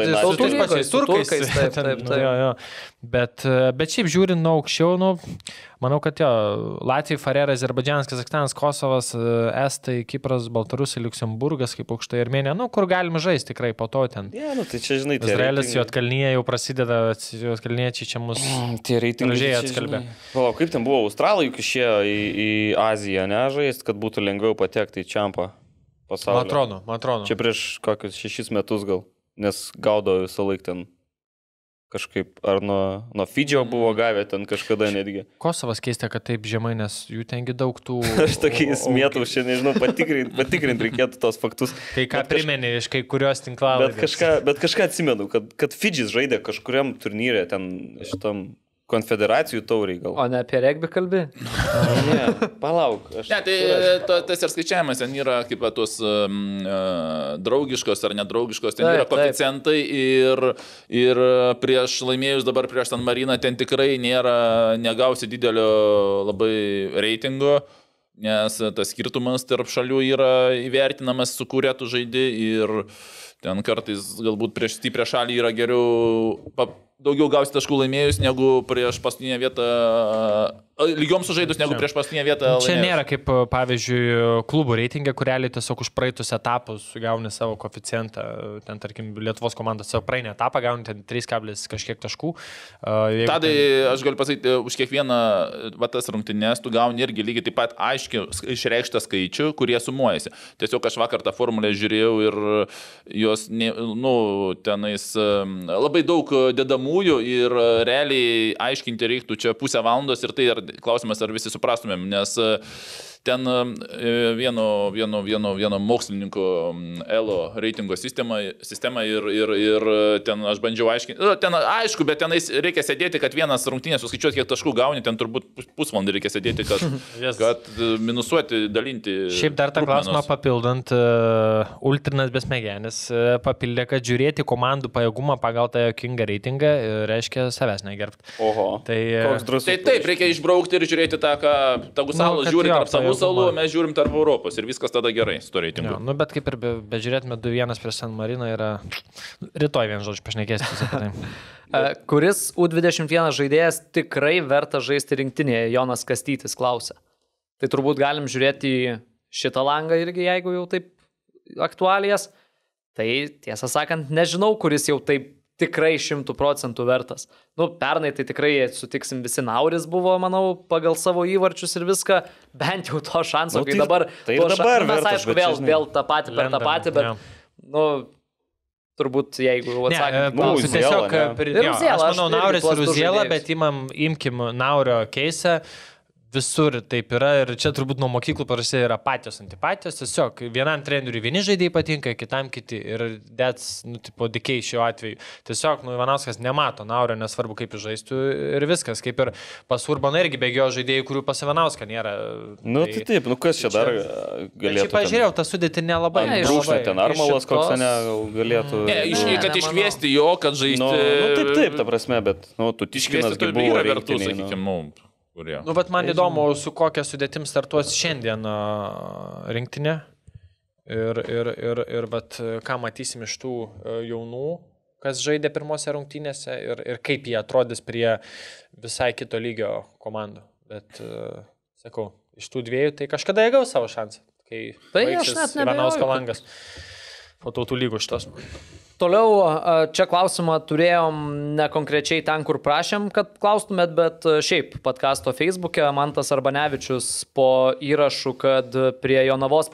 ten turkais. Taip. Bet šiaip žiūrint nuo aukščiau, manau, kad Latvija, Farerai, Azerbaidžanas, Kazakstanas, Kosovas, Estai, Kipras, Baltarusija, Liuksemburgas, kaip aukštai Armėnija, kur galima žaisti tikrai po to ten. Tai čia, žinai, Izraelis, Juodkalnyje jau prasideda, Juodkalniečiai čia mus gražiai atskalbė. Kaip ten buvo, Australai juk išėjo į Aziją, nežaist, kad būtų lengviau patekti į čempą pasaulio. Man atrodo. Čia prieš kokius 6 metus gal, nes gaudo visą laiką ten. Kažkaip, ar nuo Fidžio buvo gavę ten kažkada netgi. Kosovas keista, kad taip žemai, nes jų tengi daug tų... Aš tokiais mėtų, šiandien, nežinau, patikrint reikėtų tos faktus. Tai ką primeni iš kai kurios tinklalaidės. Bet kažką atsimenu, kad Fidžis žaidė kažkuriam turnyre ten šitam konfederacijų tauriai gal. O ne apie regbį kalbi? Ne, palauk. Ne, tai tas ir skaičiavimas, ten yra kaip tos draugiškos ar nedraugiškos, ten yra koeficientai ir prieš laimėjus dabar prieš San Mariną ten tikrai negausi didelio labai reitingo, nes tas skirtumas tarp šalių yra įvertinamas, su kuria tu žaidi ir ten kartais galbūt prieš stiprią šalį yra geriau daugiau gausi taškų laimėjus negu prieš paskutinę vietą, lygioms sužaidus negu prieš paskutinę vietą laimėjus. Čia nėra kaip, pavyzdžiui, klubų reitingė, kurelį tiesiog už praeitus etapus gauni savo koeficientą. Ten, tarkim, Lietuvos komandos savo praeinę etapą gauni ten 3, kažkiek taškų. Tadai, aš galiu pasakyti, už kiekvieną tas rungtynes tu gauni irgi lygiai taip pat aiškiai išreikštą skaičių, kurie sumuojasi. Tiesiog aš vakar tą formulę žiūrėjau ir jos, tenais labai daug dedamųjų ir realiai aiškinti reiktų čia pusę valandos ir tai klausimas, ar visi suprastumėm, nes ten vieno mokslininko ELO reitingo sistema ir ten aš bandžiau aiškinti. Ten aišku, bet tenais reikia sėdėti, kad vienas rungtynės suskaičiuoti, kiek taškų gauni, ten turbūt pusvalandį reikia sėdėti, kad minusuoti, dalinti. Šiaip dar tą klausimą papildant, Ultrinas Besmegenis papildė, kad žiūrėti komandų pajėgumą pagal tą jokingą reitingą reiškia savęs negerbti. Oho. Tai taip, reikia išbraukti ir žiūrėti tą, ką Tagusalas žiūri tarp savų salų, mes žiūrim tarp Europos ir viskas tada gerai su to reitingu. Bet kaip ir bežiūrėtume 2-1 prieš San Marino yra rytoj vien žodžiu pašnekėsime. Kuris U21 žaidėjas tikrai verta žaisti rinktinėje, Jonas Kastytis klausia. Tai turbūt galim žiūrėti į šitą langą irgi, jeigu jau taip aktualijas. Tai tiesą sakant, nežinau, kuris jau taip tikrai 100% vertas. Pernai tai tikrai sutiksim visi, Nauris buvo, manau, pagal savo įvarčius ir viską, bent jau to šanso, kai dabar... Tai dabar mes, aišku, vėl tą patį per tą patį, bet, turbūt, jeigu atsakymą... Tiesiog, aš manau, Nauris ir Uziela, bet imkim Naurio keisą. Visur taip yra ir čia turbūt nuo mokyklų prasideda yra patijos, antipatijos. Tiesiog vienam treneriui vieni žaidėjai patinka, kitam kiti. Ir decay šiuo atveju. Tiesiog Ivanauskas nemato Naurio, nesvarbu kaip jis žaistų ir viskas. Kaip ir pas Urbaną irgi bėgėjo žaidėjai, kurių pas Ivanauską nėra. Taip, kas čia dar galėtų. Aš pažiūrėjau, tą sudėtį nelabai. Brūkšnė, ten Armalas koks galėtų. Kad iškviesti jo, kad žaisti. Taip, ta prasme, bet tu Tiškinas buvo vertus, sakykime, Bet man įdomu, su kokia sudėtim startuos šiandien rinktinė ir bet ką matysim iš tų jaunų, kas žaidė pirmose rungtynėse ir kaip jie atrodys prie visai kito lygio komandų. Bet, sakau, iš tų dviejų tai kažkada jie gaus savo šansą, kai baigsis Ivanausko langas po tautų lygų šitos. Toliau, čia klausimą turėjom ne konkrečiai ten, kur prašėm, kad klaustumėt, bet šiaip podcasto Facebook'e Mantas Arbanevičius po įrašu, kad prie Jonavos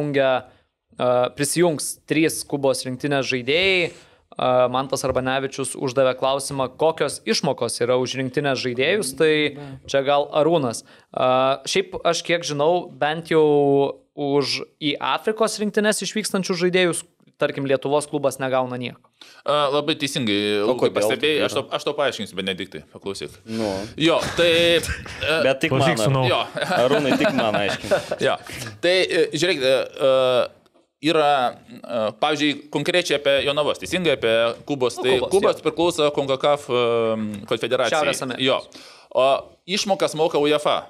prisijungs 3 Kubos rinktinės žaidėjai. Mantas Arbanevičius uždavė klausimą, kokios išmokos yra už rinktinės žaidėjus, tai čia gal Arūnas. Šiaip aš kiek žinau, bent jau už į Afrikos rinktinės išvykstančių žaidėjus, tarkim, Lietuvos klubas negauna nieko. Labai teisingai, Lukai, pastebėjai, aš to paaiškinsiu, Benediktai, paklausyk. Jo, tai... Bet tik man, Arūnai, tik man aiškinti. Jo, tai žiūrėkite, yra, pavyzdžiui, konkrečiai apie Jonavos, teisingai apie Kubos, tai Kubos priklauso CONCACAF konfederacijai. Šiaurės Amerikos. Jo, o išmokas moka UEFA.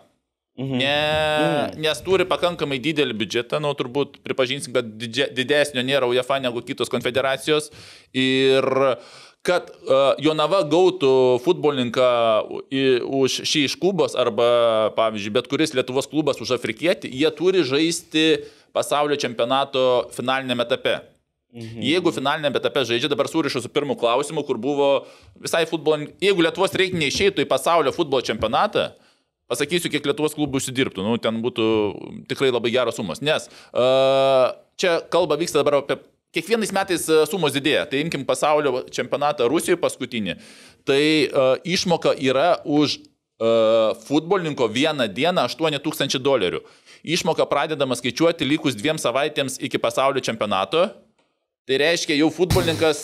Nes turi pakankamai didelį biudžetą, turbūt pripažinsim, kad didesnio nėra UEFA negu kitos konfederacijos ir kad Jonava gautų futbolininką už šį iš Kubos arba, pavyzdžiui, bet kuris Lietuvos klubas už afrikietį, jie turi žaisti pasaulio čempionato finalinėme etape. Jeigu finalinėme etape žaidžia, dabar surišu su pirmu klausimu, kur buvo visai futbolininkai, jeigu Lietuvos reikia neišeitų į pasaulio futbolo čempionatą, pasakysiu, kiek Lietuvos klubų užsidirbtų, ten būtų tikrai labai geros sumos, nes čia kalba vyksta dabar apie kiekvienais metais sumos didėja, tai imkim pasaulio čempionatą Rusijoje paskutinį, tai išmoka yra už futbolininko vieną dieną $8,000. Išmoka pradedama skaičiuoti likus 2 savaitėms iki pasaulio čempionato. Tai reiškia, jau futbolininkas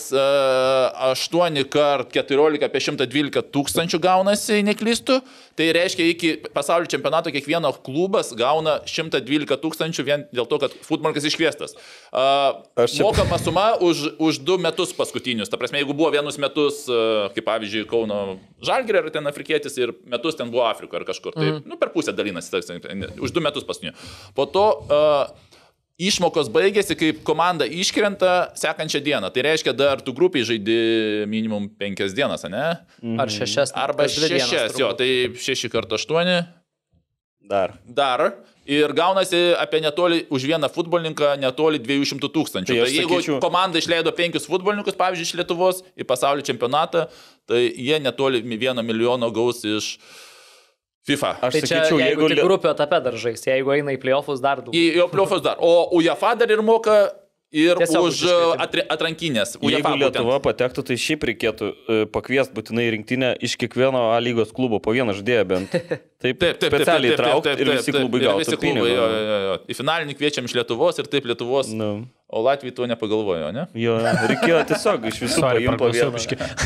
8 kart 14 apie 112 tūkstančių gaunasi, neklystu. Tai reiškia, iki pasaulio čempionato kiekvieno klubas gauna 112 tūkstančių vien dėl to, kad futbolininkas iškviestas. Mokama suma už 2 metus paskutinius. Ta prasme, jeigu buvo vienus metus, kaip pavyzdžiui, Kauno Žalgirio ar ten afrikietis ir metus ten buvo Afrikoje ar kažkur. Tai per pusę dalinasi, už 2 metus paskutinių. Po to... išmokos baigėsi, kaip komanda iškrenta sekančią dieną. Tai reiškia, dar tu grupiai žaidi minimum 5 dienas, ne? Ar 6. Arba 6, jo, tai 6 × 8. Dar. Ir gaunasi apie netoli už vieną futbolininką netoli 200 000. Tai jeigu komanda išleido 5 futbolininkus, pavyzdžiui, iš Lietuvos į pasaulio čempionatą, tai jie netoli 1 milijono gaus iš FIFA. Aš tai sakyčiau, jeigu tik grupių etape dar žais, jeigu eina į playoffus dar daug. Į playoffus dar. O UEFA dar ir moka ir tiesiog už atrankinės. Jeigu Lietuva patektų, tai šiaip reikėtų pakviesti būtinai rinktinę iš kiekvieno A lygos klubo po vieną žaidėją bent. Taip, specialiai traukti ir visi klubai gautų pinigų. Į finalinį kviečiam iš Lietuvos ir taip Lietuvos. O Latvijai to nepagalvojo, ne? Jo, reikėjo tiesiog iš visų paimti po vieną.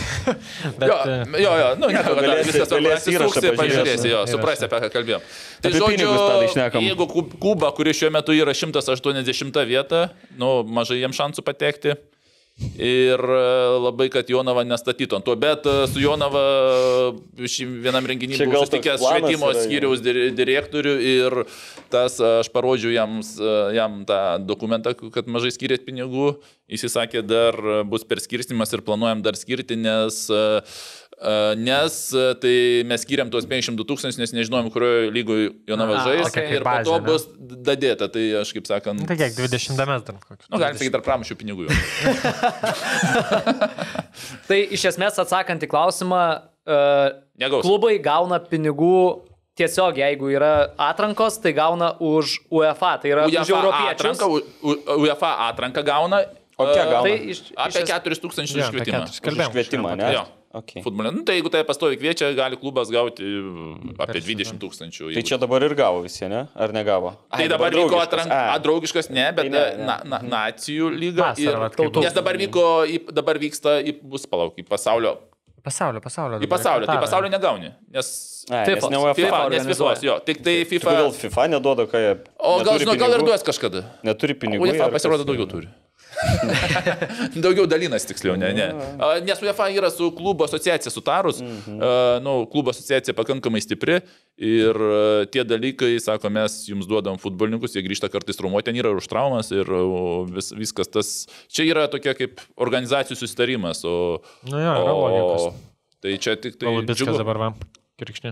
Viskas pažiūrėsi, suprasi, apie ką kalbėjom. Tai žodžiu, jeigu Kuba, kuri šiuo metu yra 180 vieta, mažai jiems šansų patekti. Ir labai, kad Jonava nestatytų ant to, bet su Jonava vienam renginį buvau susitikęs švietimo skyriaus direktorių ir tas, aš parodžiau jam tą dokumentą, kad mažai skyrėt pinigų, jis įsakė, dar bus perskirstimas ir planuojam dar skirti, nes tai mes skiriam tuos 500 000, nes nežinojom, kurioje lygoje Jonava žais ir po to bus dadėta, tai aš kaip sakant... Tai kiek, 20 mes dar kokius? Galim sakyti, dar pramušiu pinigų jau. Tai iš esmės atsakant į klausimą, klubai gauna pinigų tiesiog, jeigu yra atrankos, tai gauna už UEFA, tai yra už europiečius. UEFA atranką gauna. O kiek gauna? Apie 4 000 švietimą, ne? Okay. Futbolė. Tai jeigu tai pastovi kviečia, gali klubas gauti apie 20 000. Tai čia dabar ir gavo visi, ne? Ar negavo? Tai dabar vyko draugiškas, ne, bet nacijų lyga. Nes dabar vyksta, bus palauk, į pasaulio. Į pasaulio, tai pasaulio negauni. Nes FIFA, tik tai FIFA. Kodėl FIFA neduoda, ką jie... O gal ir duos kažkada. Neturi pinigų. UEFA pasirodo daugiau turi. Daugiau dalinas tiksliau, ne. Nes UEFA yra su klubo asociacija sutarus, klubo asociacija pakankamai stipri ir tie dalykai, sako, mes jums duodam futbolininkus, jie grįžta kartais traumuoti, ten yra už traumas ir viskas tas, čia yra tokia kaip organizacijų susitarimas, tai čia tik tai... Golubickas dabar va, kirkšnė.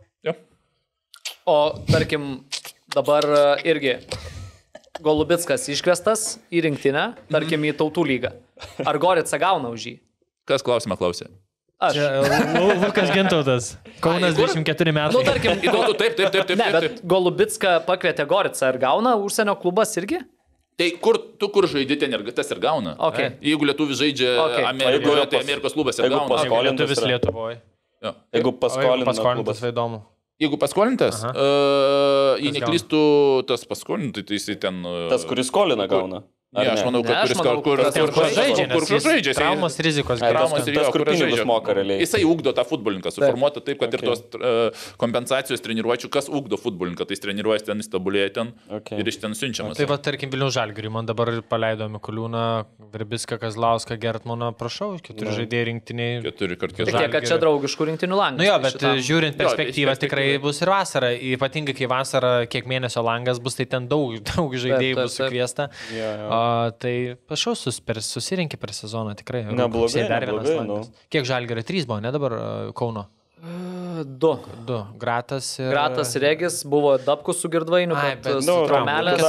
O tarkim, dabar irgi... Golubickas iškvestas į rinktinę, tarkim, į Tautų lygą. Ar Gorica gauna už jį? Kas klausimą klausė? Aš. Lukas Gintautas. Kaunas 24 metų. Tarkim, taip. Ne, bet Golubicką pakvietė Gorica. Ar gauna užsienio klubas irgi? Tai kur žaidži, ten ir tas ir gauna. Okay. Jeigu lietuvis žaidžia Amerikoje, tai Amerikos klubas ir gauna. Jeigu lietuvis Lietuvoje. Jeigu paskolintas klubas, tai įdomu. Jeigu paskolintas, jei neklystų tas paskolintas, tai jisai ten... Tas, kuris skolina, gauna. Ne, aš manau, kad kur žaidžia. Traumos rizikos. Tas, kur pinigus moka realiai. Jisai ugdo tą futbolininką, suformuota taip, kad ir tos kompensacijos treniruočių, kas ugdo futbolininką, tai jis treniruojas ten, jis tabulėja ten ir iš ten siunčiamas. Tai va, tarkim, Vilniaus Žalgiriui, man dabar paleido Mikuliūną, Verbiską, Kazlauską, Gertmaną, prašau, 4 žaidėjai rinktiniai. 4 × 4. Tiek, kad čia draugiškų rinktinių langas. Nu jo, bet žiūrint perspektyvą, tikrai bus ir vasara. Ypatingai, kai vasara kiek mėnesio langas bus, tai ten daug žaidėjų bus sukviesta. Tai prašau, susirinkė per sezoną tikrai. Neblogai. Kiek Žalgirio 3 buvo, ne dabar Kauno? 2. Gratas ir... Gratas Regis, buvo Dabkus su Girdvainiu, bet Tramelės.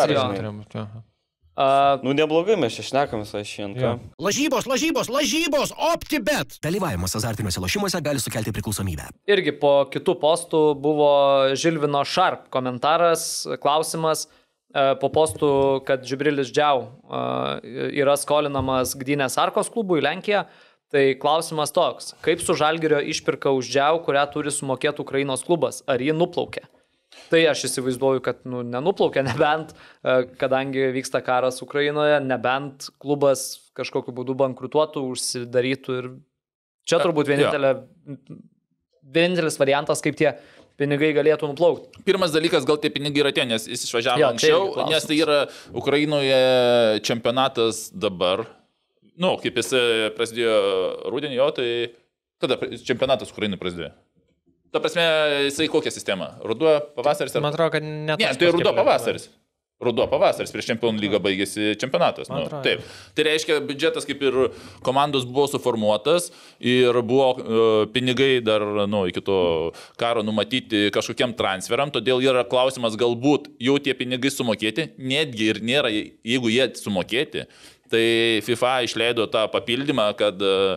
Neblogai mes čia šnekam visai šiandien. Lažybos, OptiBet. Dalyvavimas azartiniuose lošimuose gali sukelti priklausomybę. Irgi po kitų postų buvo Žilvino Šarp komentaras, klausimas. Po postų, kad Džibrilis Džiau yra skolinamas Gdynės Arkos klubui į Lenkiją, tai klausimas toks, kaip su Žalgirio išpirka už Džiau, kurią turi sumokėti Ukrainos klubas, ar ji nuplaukė? Tai aš įsivaizduoju, kad nenuplaukė, nebent, kadangi vyksta karas Ukrainoje, nebent klubas kažkokiu būdu bankrutuotų, užsidarytų ir čia turbūt vienintelis variantas, kaip tie pinigai galėtų nuplaukti. Pirmas dalykas, gal tie pinigai yra tie, nes jis išvažiavo anksčiau, nes tai yra Ukrainoje čempionatas dabar. Kaip jis prasidėjo rudenį, tai kada čempionatas Ukrainai prasidėjo? Ta prasme, jisai kokią sistemą? Ruduo, pavasaris? Man atrodo, kad net... Ne, tai ruduo, pavasaris. Ruduo pavasaris, prieš Čempionų lygą baigėsi čempionatas. Nu, taip. Tai reiškia, biudžetas kaip ir komandos buvo suformuotas ir buvo pinigai dar iki to karo numatyti kažkokiam transferam, todėl yra klausimas, galbūt jau tie pinigai sumokėti, netgi ir nėra, jeigu jie sumokėti, tai FIFA išleido tą papildymą, kad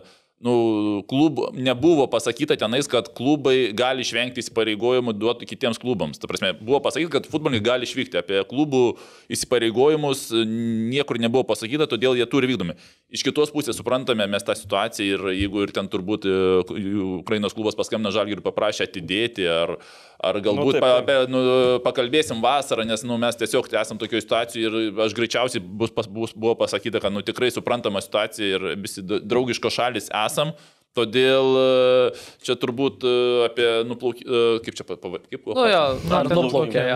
klubų nebuvo pasakyta tenais, kad klubai gali išvengti įsipareigojimų duoti kitiems klubams. Ta prasme, buvo pasakyta, kad futbolininkai gali išvykti. Apie klubų įsipareigojimus niekur nebuvo pasakyta, todėl jie turi vykdomi. Iš kitos pusės suprantame mes tą situaciją ir jeigu ir ten turbūt Ukrainos klubas paskambino Žalgiriui ir paprašė atidėti, ar galbūt pakalbėsim vasarą, nes mes tiesiog esam tokioje situacijoje ir aš greičiausiai buvo pasakyta, kad tikrai suprantama situacija ir visi draugiškos šalis esam, todėl čia turbūt apie kaip čia nuplaukė.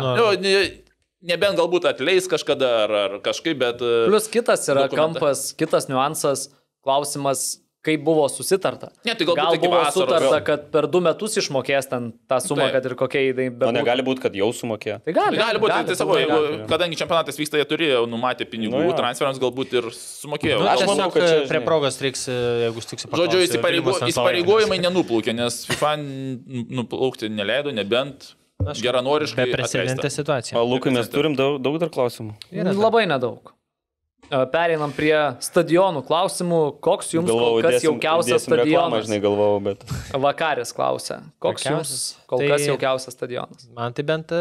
Nebent galbūt atleis kažkada ar kažkaip, bet... Plus kitas yra kampas, kitas niuansas, klausimas, kaip buvo susitarta. Ne, tai gal buvo sutarta, kad per 2 metus išmokės ten tą sumą, kad ir kokia įdai... O negali būti, kad jau sumokė. Tai gali būti, tai savo, kadangi čempionatas vyksta, jie turėjo numatę pinigų transferams, galbūt ir sumokėjo. Aš manau, kad čia prie progos reiks, jeigu stiksi paklausti. Žodžiu, įsipareigojimai nenuplaukė, nes FIFA nuplaukti neleido, nebent... Geranoriškai. Beprecedentė situacija. O Lukai, mes turim daug dar klausimų? Labai nedaug. Pereinam prie stadionų klausimų. Koks jums kol kas jaukiausias stadionas? Žinai, galvojau, bet... Vakaris klausia. Koks jums kol kas jaukiausias stadionas? Man tai bent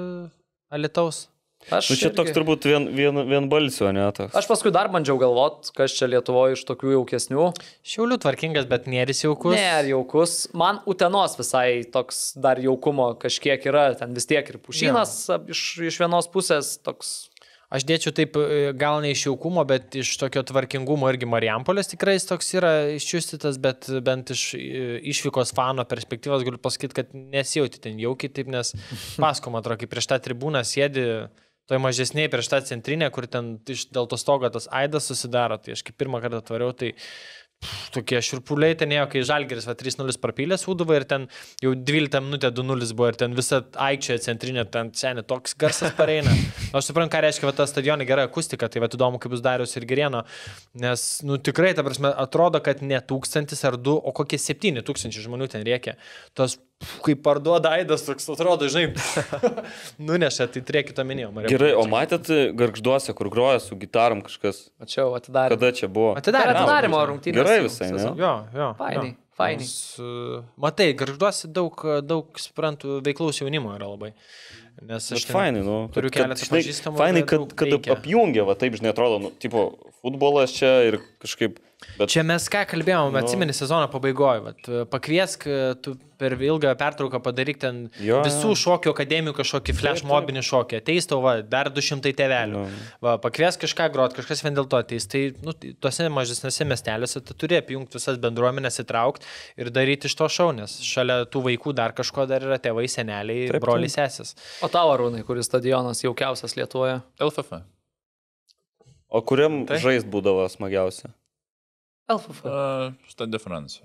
Alytaus. Čia toks turbūt vienbalsio, ne? Aš paskui dar bandžiau galvot, kas čia Lietuvoje iš tokių jaukesnių. Šiaulių tvarkingas, bet nėris jaukus. Nėra jaukus. Man Utenos visai toks dar jaukumo kažkiek yra. Ten vis tiek ir Pušynas iš vienos pusės toks... Aš dėčiau taip, gal ne iš jaukumo, bet iš tokio tvarkingumo irgi Marijampolės tikrai jis toks yra iščiustytas, bet bent iš išvykos fano perspektyvos galiu pasakyti, kad nesijauti ten jaukiai taip, nes paskoma, atrodo, kai prieš tą tribūną sėdi toj mažesnėje prieš tą centrinę, kur ten dėl to stogo tas aidas susidaro, tai aš kaip pirmą kartą atvariau, tai tokie širpuliai ten ėjo, kai Žalgiris 3-0 prapylė Sūduvą ir ten jau 12 minutė 2-0 buvo ir ten visa aikčioje centrinė, ten seniai toks garsas pareina. Aš suprantu, ką reiškia ta stadionai gera akustika, tai įdomu, kaip bus Dariaus ir Girėno, nes tikrai, ta prasme, atrodo, kad ne 1000 ar 2, o kokie 7000 žmonių ten reikia. Tos kai parduoda aidas, toks atrodo, žinai, nuneša, tai turėkit omenyje. Gerai, o matėt Gargžduose, kur groja su gitarom kažkas? Mačiau, atidarė. Kada čia buvo? Atidarimo rungtynės. Gerai visai, ne? Jo. Fainiai. Matai, Gargžduose daug, suprantu, veiklaus jaunimo yra labai. Nes aš turiu keletą pažįstamų. Fainai, kad apjungia, va taip, žinai, atrodo, tipo, futbolas čia ir kažkaip... Bet... Čia mes ką kalbėjome, atsimeni sezono pabaigoje, pakviesk, tu per ilgą pertrauką padaryk ten visų šokių akademijų kažkokį flash mobinį šokį, ateis tau, dar 200 tėvelių, pakviesk kažką grot, kažkas vien dėl to ateis, tai tuose mažesnėse miesteliuose tu turi apjungti visas bendruomenės, įtraukti ir daryti iš to šou, nes šalia tų vaikų dar kažko dar yra tėvai, seneliai, broliai, sesės. O tavo, Arūnai, kuris stadionas jaukiausias Lietuvoje? LFF. O kuriam žaist būdavo smagiausia? LFF. Stade de France.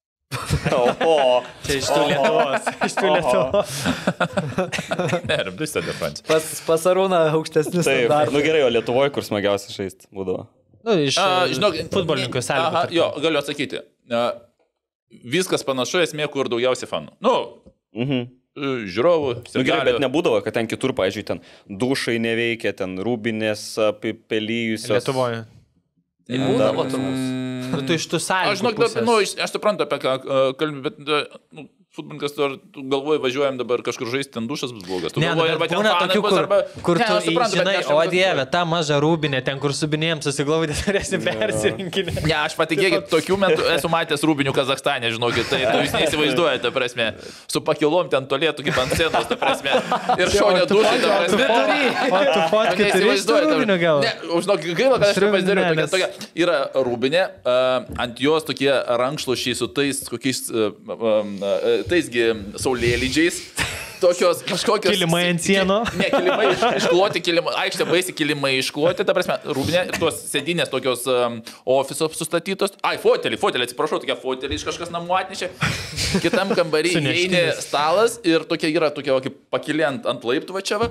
Čia iš tų Lietuvos. Ne, rimtai Stade de France. Pas Arūną aukštesnis. Taip, gerai, o Lietuvoje kur smagiausia žaist būdavo? Iš futbolininkų sąlygų. Jo, galiu atsakyti. Viskas panašu, esmė, kur daugiausiai fanų. Žiūrovų. Gerai, bet nebūdavo, kad ten kitur, pavyzdžiui, ten dušai neveikia, ten rūbinės apipelyjusios. Lietuvoje. Tai būdavo turbūt. Tu iš tų sąlygų pusės. Aš suprantu apie ką kalbį, bet futbolininkas, tu galvoji, važiuojam dabar kažkur žaisti, ten dušas bus blogas. Tu galvoji, arba ten fanai bus, arba... Kur tu žinai, o dieve, ta maža rūbinė, ten kur subinėjom susiglaudė, turėsi persirinkinę. Ne, aš patikėkit, tokių metų esu matęs rūbinių Kazakstane, žinokit, tai tu jūs neįsivaizduojate, ta prasme, su pakilom ten tolėtų kaip ant scenos, ta prasme, ir šonė dušai, ta prasme. O tu fotkai turi iš rūbinių gal? Ne, žinokit, gaila, kad aš čia pasidariau, tokia yra rūbinė, ant jos tokie rankšluošiai su tais kokiais taisgi saulėlydžiais, tokios kažkokios... Kilimai ant sienų. Ne, kilimai iškloti, aikštė baisi kilimai iškloti, ta prasme, rūbinė, tuos sėdinės tokios ofiso sustatytos. Fotelį, atsiprašau, tokie fotelį iš kažkas namų atnešė. Kitam kambarį įeini stalas ir tokia yra tokia, kaip pakiliant ant laiptų va čia va.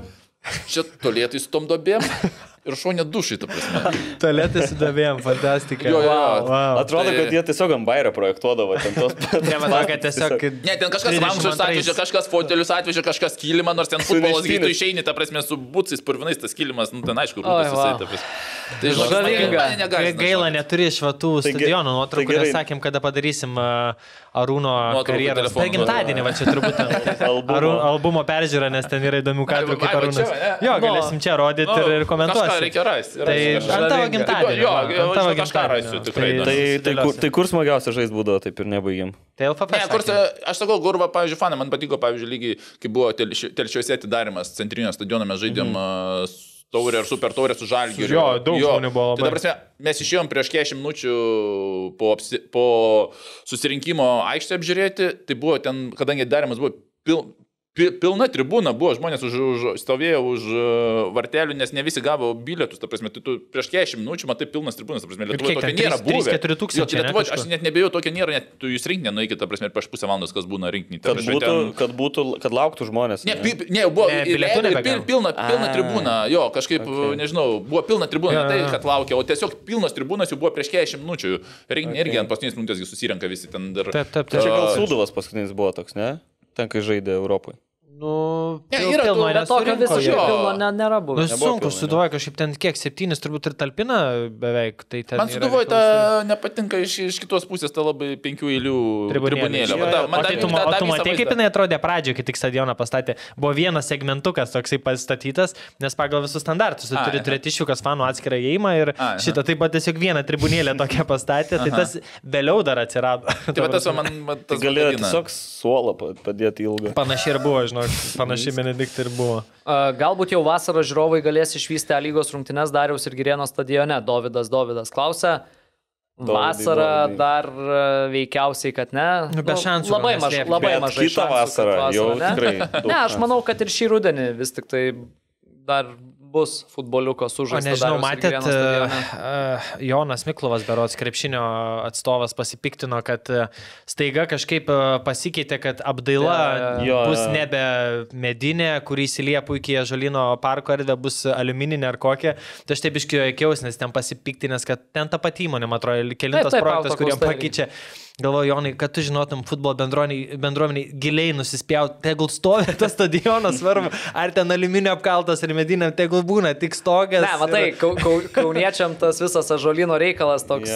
čia tolėtai su tom dobėm ir šonė dušai, ta prasme. Tolėtai su dobėm, fantastika. Jo. Atrodo, kad jie tiesiog ant bairio projektuodavo ten tos... Nemanau, kad tiesiog... Ne, ten kažkas vamzdžius atvežė, kažkas fotelius atvežė, kažkas kilimą, nors ten futbolas, kai tu išeini, ta prasme, su bucais, purvinais tas kilimas, nu ten aišku, rūtas visai, ta prasme. Tai žinoma, gaila, neturi švatų stadiono nuotraukų, kurią sakėm, kada padarysim Arūno karjeros. Per gimtadienį, va čia turbūt albumo peržiūra, nes ten yra įdomių kadrų kaip Arūnas. Jo, galėsim čia rodyti ir komentuoti. Reikia rasti. Tai ant tavo gimtadienį. Jo, kažką rasiu tikrai. Tai kur smagiausia žais būdavo, taip ir nebaigim. Tai LFF. Aš sakau, Gurva, pavyzdžiui, fanai, man patiko, pavyzdžiui, lygiai, kai buvo Telšiuose atidarimas centrinio stadiono, mes žaidėm taurę ir super taurę su Žalgiriu. Jo, daug žmonių buvo labai. Tai dabar mes išėjom prieš 40 minučių po susirinkimo aikštę apžiūrėti, tai buvo ten, kadangi darimas buvo pilna tribūna, buvo žmonės stovėjo už vartelių, nes ne visi gavo bilietus, ta prasme, tu prieš 40 minučių matai pilnas tribūnas, ta prasme, Lietuvoje tokia nėra buvę. 3-4 tūkstančiai. Lietuvoje aš net nebejau, tokia nėra, net tu jūs rinkinį nueikit, ta prasme, prieš pusę valandos, kas būna rinkinį. Kad lauktų žmonės. Ne, buvo pilna tribūna, jo, kažkaip, nežinau, buvo pilna tribūna, ne tai, kad laukia, o tiesiog pilnos tribūnas jau buvo prieš 40 minučių. Rinkinį irgi ant paskutinės minutės susirenka visi ten dar. Čia gal Sūduvas paskutinis buvo toks, ne? Ten, kai žaidė Europoje. Nu, yra pilno tokio visiškai pilno nėra buvę. Nu, sunku, Sūduvoje kažkaip ten kiek, 7 turbūt ir talpina beveik. Tai man Sūduvoje ta nepatinka iš kitos pusės, ta labai 5 eilių tribunėlė. Tu matai, kaip jinai atrodė pradžioje, kai tik stadioną pastatė. Buvo vienas segmentukas toksai pastatytas, nes pagal visus standartus tu turi turėti išvykas fanų atskirą įėjimą ir šitą taip pat tiesiog vieną tribunėlę tokią pastatė, tai tas vėliau dar atsirado. Tai tas man tas galėjo tiesiog suolą padėti ilgą. Panašiai ir buvo, žinau. Panašiai Benediktai ir buvo. Galbūt jau vasarą žiūrovai galės išvysti lygos rungtynes Dariaus ir Girėno stadione. Dovydas klausia. Vasarą dar veikiausiai, kad ne. Be šansų. Labai mažai kitą vasarą jau tikrai. Ne, aš manau, kad ir šį rudenį vis tik tai dar bus futboliuko sužaista. Nežinau, matėt, Jonas Miklovas, berods krepšinio atstovas, pasipiktino, kad staiga kažkaip pasikeitė, kad apdaila bus nebe medinė, kurį įsilieja puikiai Ąžuolyno parko erdvė, bus aliumininė ar kokia. Tai aš taip iškiausiausi, nes ten pasipiktinęs, kad ten ta pati įmonė, man atrodo, kelintas projektas, kuriem pakeičia. Galvoju, Jonai, kad tu žinotum futbolo bendruomeniai giliai nusispjaut, tegul stovi tas stadionas, svarbu, ar ten aliuminio apkaltas ar mediniam, tegul būna tik stogas. Ne, matai, kauniečiam tas visas Ąžuolyno reikalas toks,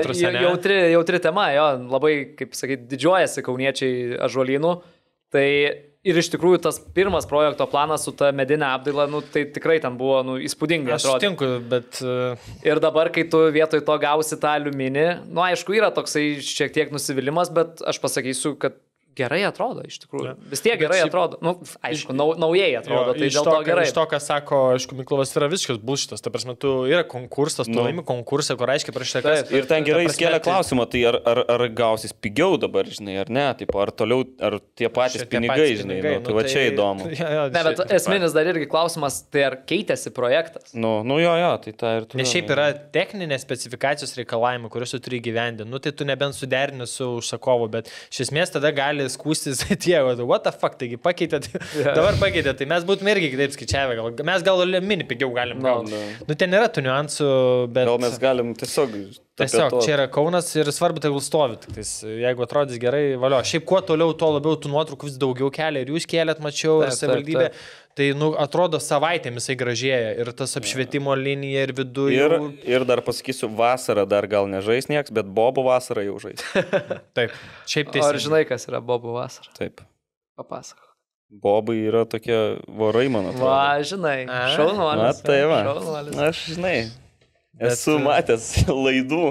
jautri tema, jo, labai, kaip sakyti, didžiuojasi kauniečiai Ąžuolynų. Tai ir iš tikrųjų tas pirmas projekto planas su ta medinė apdaila, nu, tai tikrai ten buvo įspūdingai. Aš sutinku, bet... Ir dabar, kai tu vietoj to gausi tą aliuminį, nu aišku, yra toksai šiek tiek nusivylimas, bet aš pasakysiu, kad gerai atrodo, iš tikrųjų. Vis tiek gerai atrodo. Nu, aišku, naujai atrodo, tai dėl to gerai. Iš to, ką sako, aišku, Miklovas yra visiškas bullshitas. Ta prasme, tu yra konkursas, tu laimi konkursą, kur aiškiai prašai kas. Ir ten gerai skėlė klausimą, tai ar gausis pigiau dabar, žinai, ar ne, taip, ar toliau, ar tie patys pinigai, žinai, tai va čia įdomu. Ne, bet esminis dar irgi klausimas, tai ar keitėsi projektas? Nu, jo, tai ta ir tu. Nes šiaip yra techninės specifikacijos reikalavimai, kuriuos tu turi gyventi. Nu, tai tu nebent suderini su užsakovu, bet iš esmės tada gali skūstis tie, what the fuck, taigi pakeitėt, dabar pakeitėt, tai mes būtume irgi kitaip skaičiavę, mes gal mini pigiau galim gauti. Nu, ten yra tų niuansų, bet... Gal mes galim tiesiog, čia yra Kaunas ir svarbu tai gal stovi, jeigu atrodys gerai, valio. Šiaip kuo toliau, tuo labiau tų nuotraukų vis daugiau kelia ir jūs keliat, mačiau, ir savivaldybė. Tai, atrodo, savaitėmis jisai gražėja ir tas apšvietimo linija ir viduje. Ir dar pasakysiu, vasarą dar gal nežais nieks, bet Bobų vasarą jau žais. Taip, šiaip teisingai. Ar žinai, kas yra Bobų vasara? Taip. Papasakok. Bobai yra tokie vorai, man atrodo. Va, žinai, šaunuolis. Na, tai va, aš žinai, esu matęs laidų.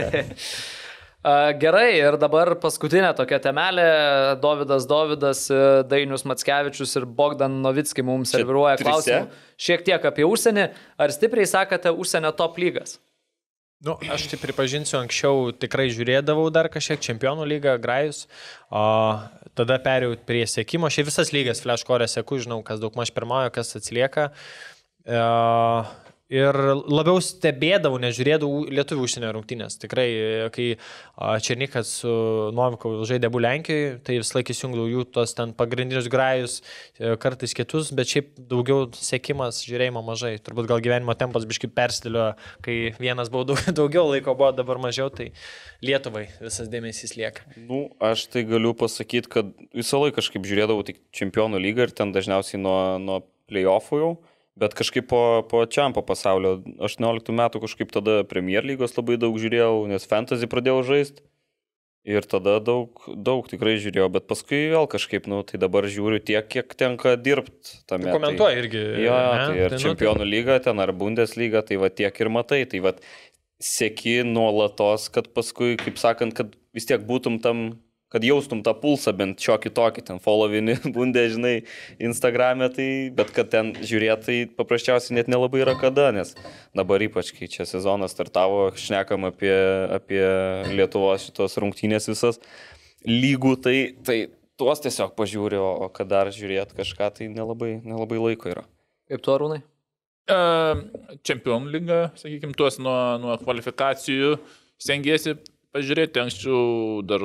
Gerai, ir dabar paskutinė tokia temelė. Dovydas, Dainius Mackevičius ir Bogdan Novicki mums serviruoja klausimų. Šiek tiek apie užsienį. Ar stipriai sakate užsienio top lygas? Nu, aš tai pripažinsiu, anksčiau tikrai žiūrėdavau dar kažkiek Čempionų lygą, Grajus, o tada perėjau prie sekimo. Šiaip visas lygas Flashcore seku, žinau, kas daug maž pirmauja, kas atsilieka. Ir labiau stebėdavau, nežiūrėdavau lietuvių užsienio rungtynės. Tikrai, kai Černykas su Novikovu žaidė abu Lenkijoje, tai vis laik įsijungdavau jų tos ten pagrindinius grajus, kartais kitus, bet šiaip daugiau sekimas, žiūrėjimo mažai. Turbūt gal gyvenimo tempas biškai persidėlio, kai vienas buvo daugiau laiko, buvo dabar mažiau, tai Lietuvai visas dėmesys lieka. Aš tai galiu pasakyti, kad visą laiką kažkaip žiūrėdavau tik Čempionų lygą ir ten dažniausiai nuo play-offų jau. Bet kažkaip po čempo pasaulio 18 metų kažkaip tada Premier lygos labai daug žiūrėjau, nes fantasy pradėjau žaisti ir tada daug tikrai žiūrėjau, bet paskui vėl kažkaip, tai dabar žiūriu tiek, kiek tenka dirbti tame. Tu komentuoji irgi. Jo, tai ir Čempionų lyga ten ar Bundesliga, tai va tiek ir matai, tai va seki nuolatos, kad paskui, kaip sakant, kad vis tiek būtum tam, kad jaustum tą pulsą bent šiokį tokį, ten followini Bundę, žinai, Instagram'e, tai, bet kad ten žiūrėt, tai paprasčiausiai net nelabai yra kada, nes dabar ypač, kai čia sezonas startavo, šnekam apie Lietuvos šitos rungtynės visas lygų, tai tuos tiesiog pažiūriu, o kad dar žiūrėt kažką, tai nelabai laiko yra. Kaip tu, Arūnai? Čempionų lyga, sakykime, tuos nuo kvalifikacijų stengiasi pažiūrėti, anksčiau dar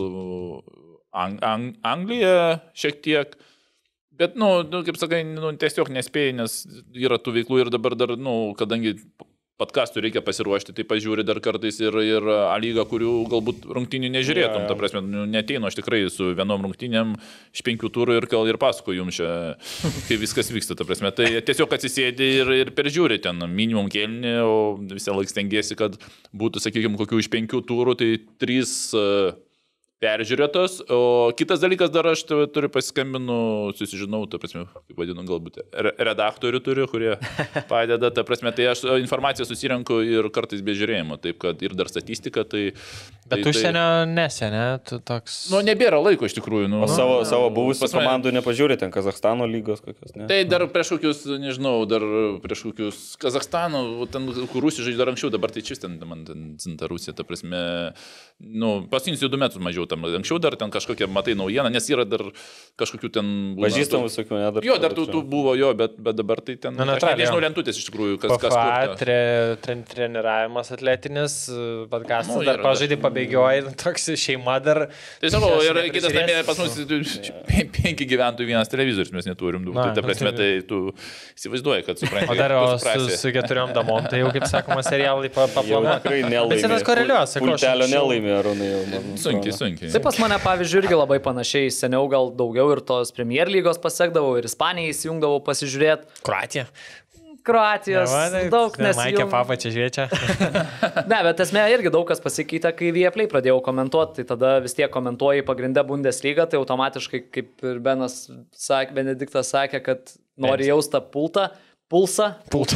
Anglija šiek tiek, bet, kaip sakai, tiesiog nespėjai, nes yra tų veiklų ir dabar dar, kadangi podcastų reikia pasiruošti, tai pažiūri dar kartais ir A-lygą, kurių galbūt rungtynių nežiūrėtum, ta prasme, neteinu aš tikrai su vienom rungtynėm iš 5 turų ir pasakoju jums čia, kai viskas vyksta, ta prasme, tai tiesiog atsisėdi ir peržiūri ten minimum kėlinį, o visą laiką stengiesi, kad būtų, sakykime, kokių iš 5 turų, tai 3 peržiūrėtos, o kitas dalykas dar aš turiu pasiskambinu, susižinau, ta prasme, kaip vadinu, galbūt redaktorių turiu, kurie padeda, ta prasme, tai aš informaciją susirenku ir kartais be žiūrėjimo, taip kad ir dar statistika, tai... Bet užsienio nesenė, tu toks... Nebėra laiko iš tikrųjų. O savo buvusių komandų nepažiūrė, ten Kazachstano lygos kokios, ne? Tai dar prieš kokius, nežinau, Kazachstano, ten Rusija žaidė dar anksčiau, dabar tai čis ten, man ten zinta Rusija, ta prasme, pasinius jau 2 metus mažiau. Anksčiau dar ten kažkokia, matai, naujieną, nes yra dar kažkokių ten... Pažįstamų visokių, ne? Jo, dar tų buvo, jo, bet dabar tai ten... Nežinau, lentutės iš tikrųjų, kas kurta. Treniravimas atletinis, podcastas dar pažaidė, pabėgioja, toks šeima dar... Tai savo, ir kitas namie pas mus 5 gyventojų vienas televizorius mes neturim. Tai ta prasme, tai tu įsivaizduoji, kad supranti. O dar su 4 damom, tai jau, kaip sakoma, serialai paplanuoja. Bet tas koreliuos, sakau, pultelio nelaimė, Arūnai. Sunkiai. Tai pas mane, pavyzdžiui, irgi labai panašiai, seniau gal daugiau ir tos Premier lygos pasiekdavau, ir Ispanijai įsijungdavau pasižiūrėti. Kroatijos daug nesijungdavau. Maikė papa čia žiūrėčia. Ne, bet esmė irgi daug kas pasikeitė, kai Viaplay pradėjau komentuoti, tai tada vis tiek komentuoji pagrindę Bundesliga, tai automatiškai, kaip ir Benediktas sakė, kad nori jaustą pulsą.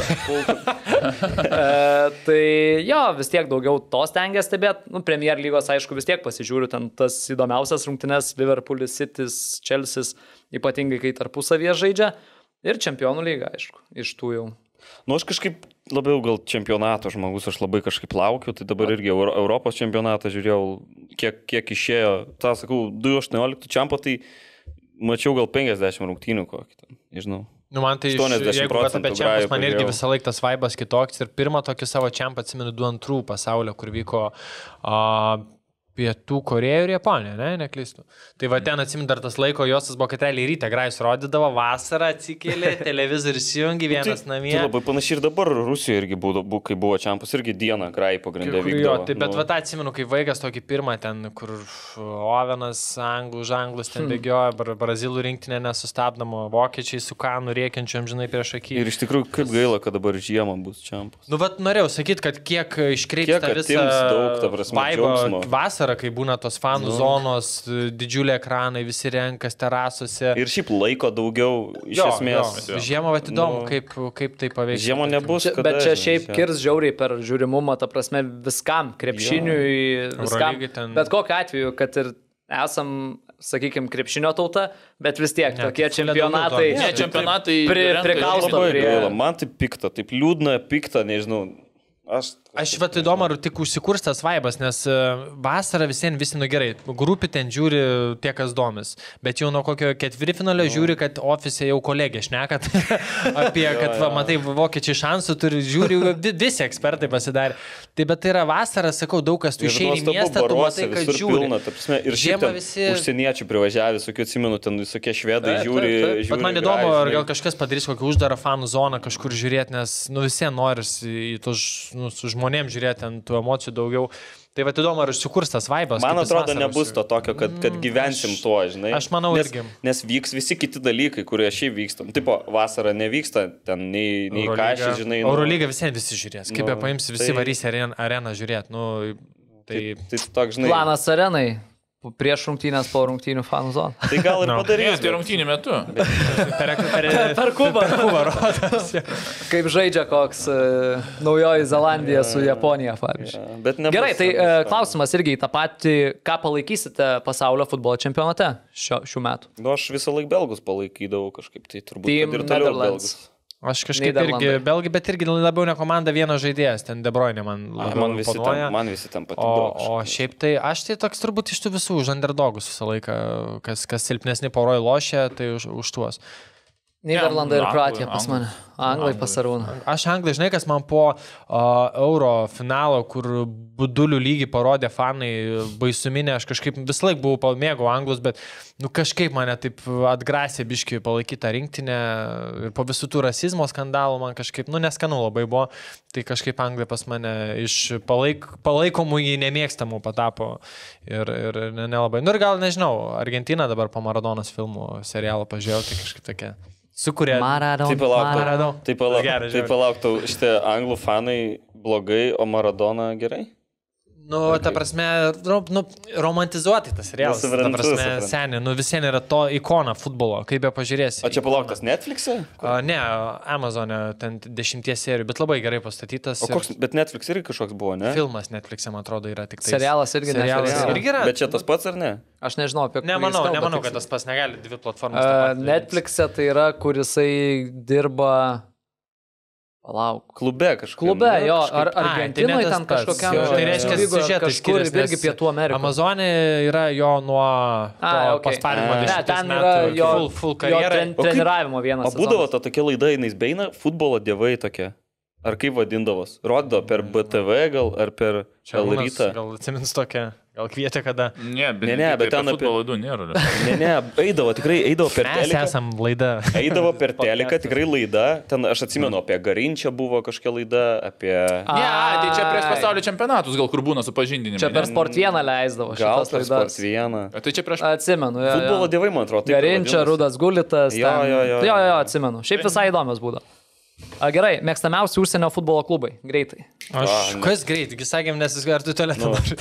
Tai jo, vis tiek daugiau to stengia stebėti. Premier lygos, aišku, vis tiek pasižiūriu ten tas įdomiausias rungtynes, Liverpoolis, Citys, Chelsea's, ypatingai kai tarpusavyje žaidžia. Ir Čempionų lyga, aišku, iš tų jau. Aš kažkaip labiau gal čempionato žmogus, aš labai kažkaip laukiu, tai dabar irgi Europos čempionatą žiūrėjau, kiek išėjo, tą sakau, 2018 čempą, tai mačiau gal 50 rungtynių kokį ten, nežinau. Man tai, jeigu apie čempus, man irgi visą laiką tas vaibas kitoks ir pirmą tokį savo čempą atsimenu 2 pasaulio, kur vyko Pietų Korėja ir Japonija, neklystu. Tai va ten atsimint dar tas laiko, jos buvo, kad realiai ryte grajus rodydavo, vasarą atsikėlė, televizorius įjungi, vienas namie. Tai labai panašiai ir dabar Rusijoje irgi būdavo, kai buvo čempas, irgi dieną grajai pagrindė vykdavo. Tai bet va tą atsimenu, kai vaikas tokį pirmą ten, kur Ovenas, žanglus ten bėgioja, brazilų rinktinė nesustabdama, vokiečiai su kanu rėkiančiam, žinai, prieš akį. Ir iš tikrųjų, kaip gaila, kad dabar žiemą bus čempas. Norėjau sakyti, kad kiek iškreips tą visą vaibą vasarą, kai būna tos fanų zonos, didžiuliai ekranai, visi renkas terasose. Ir šiaip laiko daugiau iš esmės. Žiemą vat įdomu, kaip tai paveiks. Žiemą nebus. Bet čia šiaip kirs žiauriai per žiūrimumą, ta prasme, viskam, krepšiniui, viskam. Bet kokiu atveju, kad ir esam, sakykime, krepšinio tauta, bet vis tiek tokie čempionatai prikausto prie... Man tai pikta, taip liūdna, pikta, nežinau. Aš Aš įdomu, ar tik užsikurstas vaibas, nes vasarą visi gerai, grupį ten žiūri tie, kas domis, bet jau nuo kokio ketvirtfinalio žiūri, kad ofise jau kolegė šnekat apie, kad matai, vokiečiai šansų turi, žiūri, visi ekspertai pasidarė. Tai bet tai yra vasara, sakau, daug kas tu išeini į miestą, tu matai, kad žiūri. Ir žiemą visi užsieniečių privažiavę, visokių atsimenu, ten visokie švedai žiūri. Bet man įdomu, ar gal kažkas padarys kokį uždarą fanų zoną kažkur žiūrėti, nes visiems noris į tos su žmonėms žiūrėti ant tų emocijų daugiau. Tai va, įdomu, ar užsikurs tas vaibas. Man atrodo, nebus to tokio, kad gyvensim tuo, žinai. Aš manau irgi. Nes vyks visi kiti dalykai, kurie šiaip vyksta. Tipo, vasara nevyksta, ten nei kažkai, žinai. Eurolyga visi žiūrės. Kaip paims, visi varys areną žiūrėti. Tai toks, žinai. Planas arenai. Prieš rungtynės po rungtynių fanų zoną. Tai gal ir padarys. Tai rungtynių metu. Per Kubą. Kaip žaidžia koks Naujoji Zelandija su Japonija, pavyzdžiui. Gerai, tai klausimas irgi į tą patį, ką palaikysite pasaulio futbolo čempionate šių metų? Aš visą laiką belgus palaikydavau kažkaip, tai turbūt ir toliau belgus. Aš kažkaip irgi belgi, bet irgi labiau ne komanda, vienas žaidėjas, ten De Bruyne man labiau man visi tam patikdavo. O šiaip tai aš tai toks turbūt iš tų visų už underdogus visą laiką, kas silpnesni poroj lošia, tai už tuos. Nyderlandai ir Kroatija pas mane. Anglai pas Arūną. Aš anglai, žinai, kas man po Euro finalo, kur budulių lygį parodė fanai baisuminė, aš kažkaip visą laiką buvau pamėgau anglus, bet kažkaip mane taip atgrasė biškiai palaikyti tą rinktinę ir po visų tų rasizmo skandalų man kažkaip, neskanu labai buvo, tai kažkaip anglai pas mane iš palaikomų į nemėgstamų patapo ir nelabai. Ir gal, nežinau, Argentina dabar po Maradonos filmų serialą pažiūrėjau, tai kažkaip tokia. Sukūrė. Tai palauktų, šitie anglų fanai blogai, o Maradona gerai? Ta prasme, romantizuotai tas serialas. Ta prasme, seniai, visien yra to ikona futbolo, kaip be pažiūrėsi. O čia palauktas Netflix'e? Ne, Amazon'e, ten 10 serijų, bet labai gerai pastatytas. Bet Netflix irgi kažkoks buvo, ne? Filmas Netflix'e, man atrodo, yra tik tai. Serialas irgi yra. Bet čia tas pats ar ne? Aš nežinau, apie kurį nemanau, kad tas pats negali dvi platformas. Netflix'e tai yra, kur jisai dirba... Palauk. Klube kažkaip. Klube, jo, ar Argentinoje ten kažkokiam. Tai reiškia, siužetas skiriasi. Irgi Pietų Amerikos. Amazonė yra jo nuo pasparimo 10 metų. Jo full karjerą. Treniravimo vienas. O būdavo ta tokia laida, jinai beina, futbolo dievai tokia. Ar kaip vadindavos? Rodo per BTV gal, ar per L-rytą? Gal atsimins tokia. Gal kvietė kada? Ne, bet ten futbolo laidų nėra. Ne, eidavo per teliką. Mes esam laida. Eidavo per teliką, tikrai laida. Ten aš atsimenu, apie Garinčią buvo kažkokia laida, apie... Tai čia prieš pasaulio čempionatus, gal kur būna supažindinimai. Čia per Sport 1 leisdavo šitas laidas. Gal per Sport 1. Tai čia prieš... Atsimenu, jo. Futbolo dievai, man atrodo. Garinčia, Rudas Gulitas. Jo, atsimenu. Šiaip visai įdomios būdavo. Gerai, mėgstamiausi užsienio futbolo klubai. Greitai. Kas greit? Sakėm, nes ar tu tualetą nori.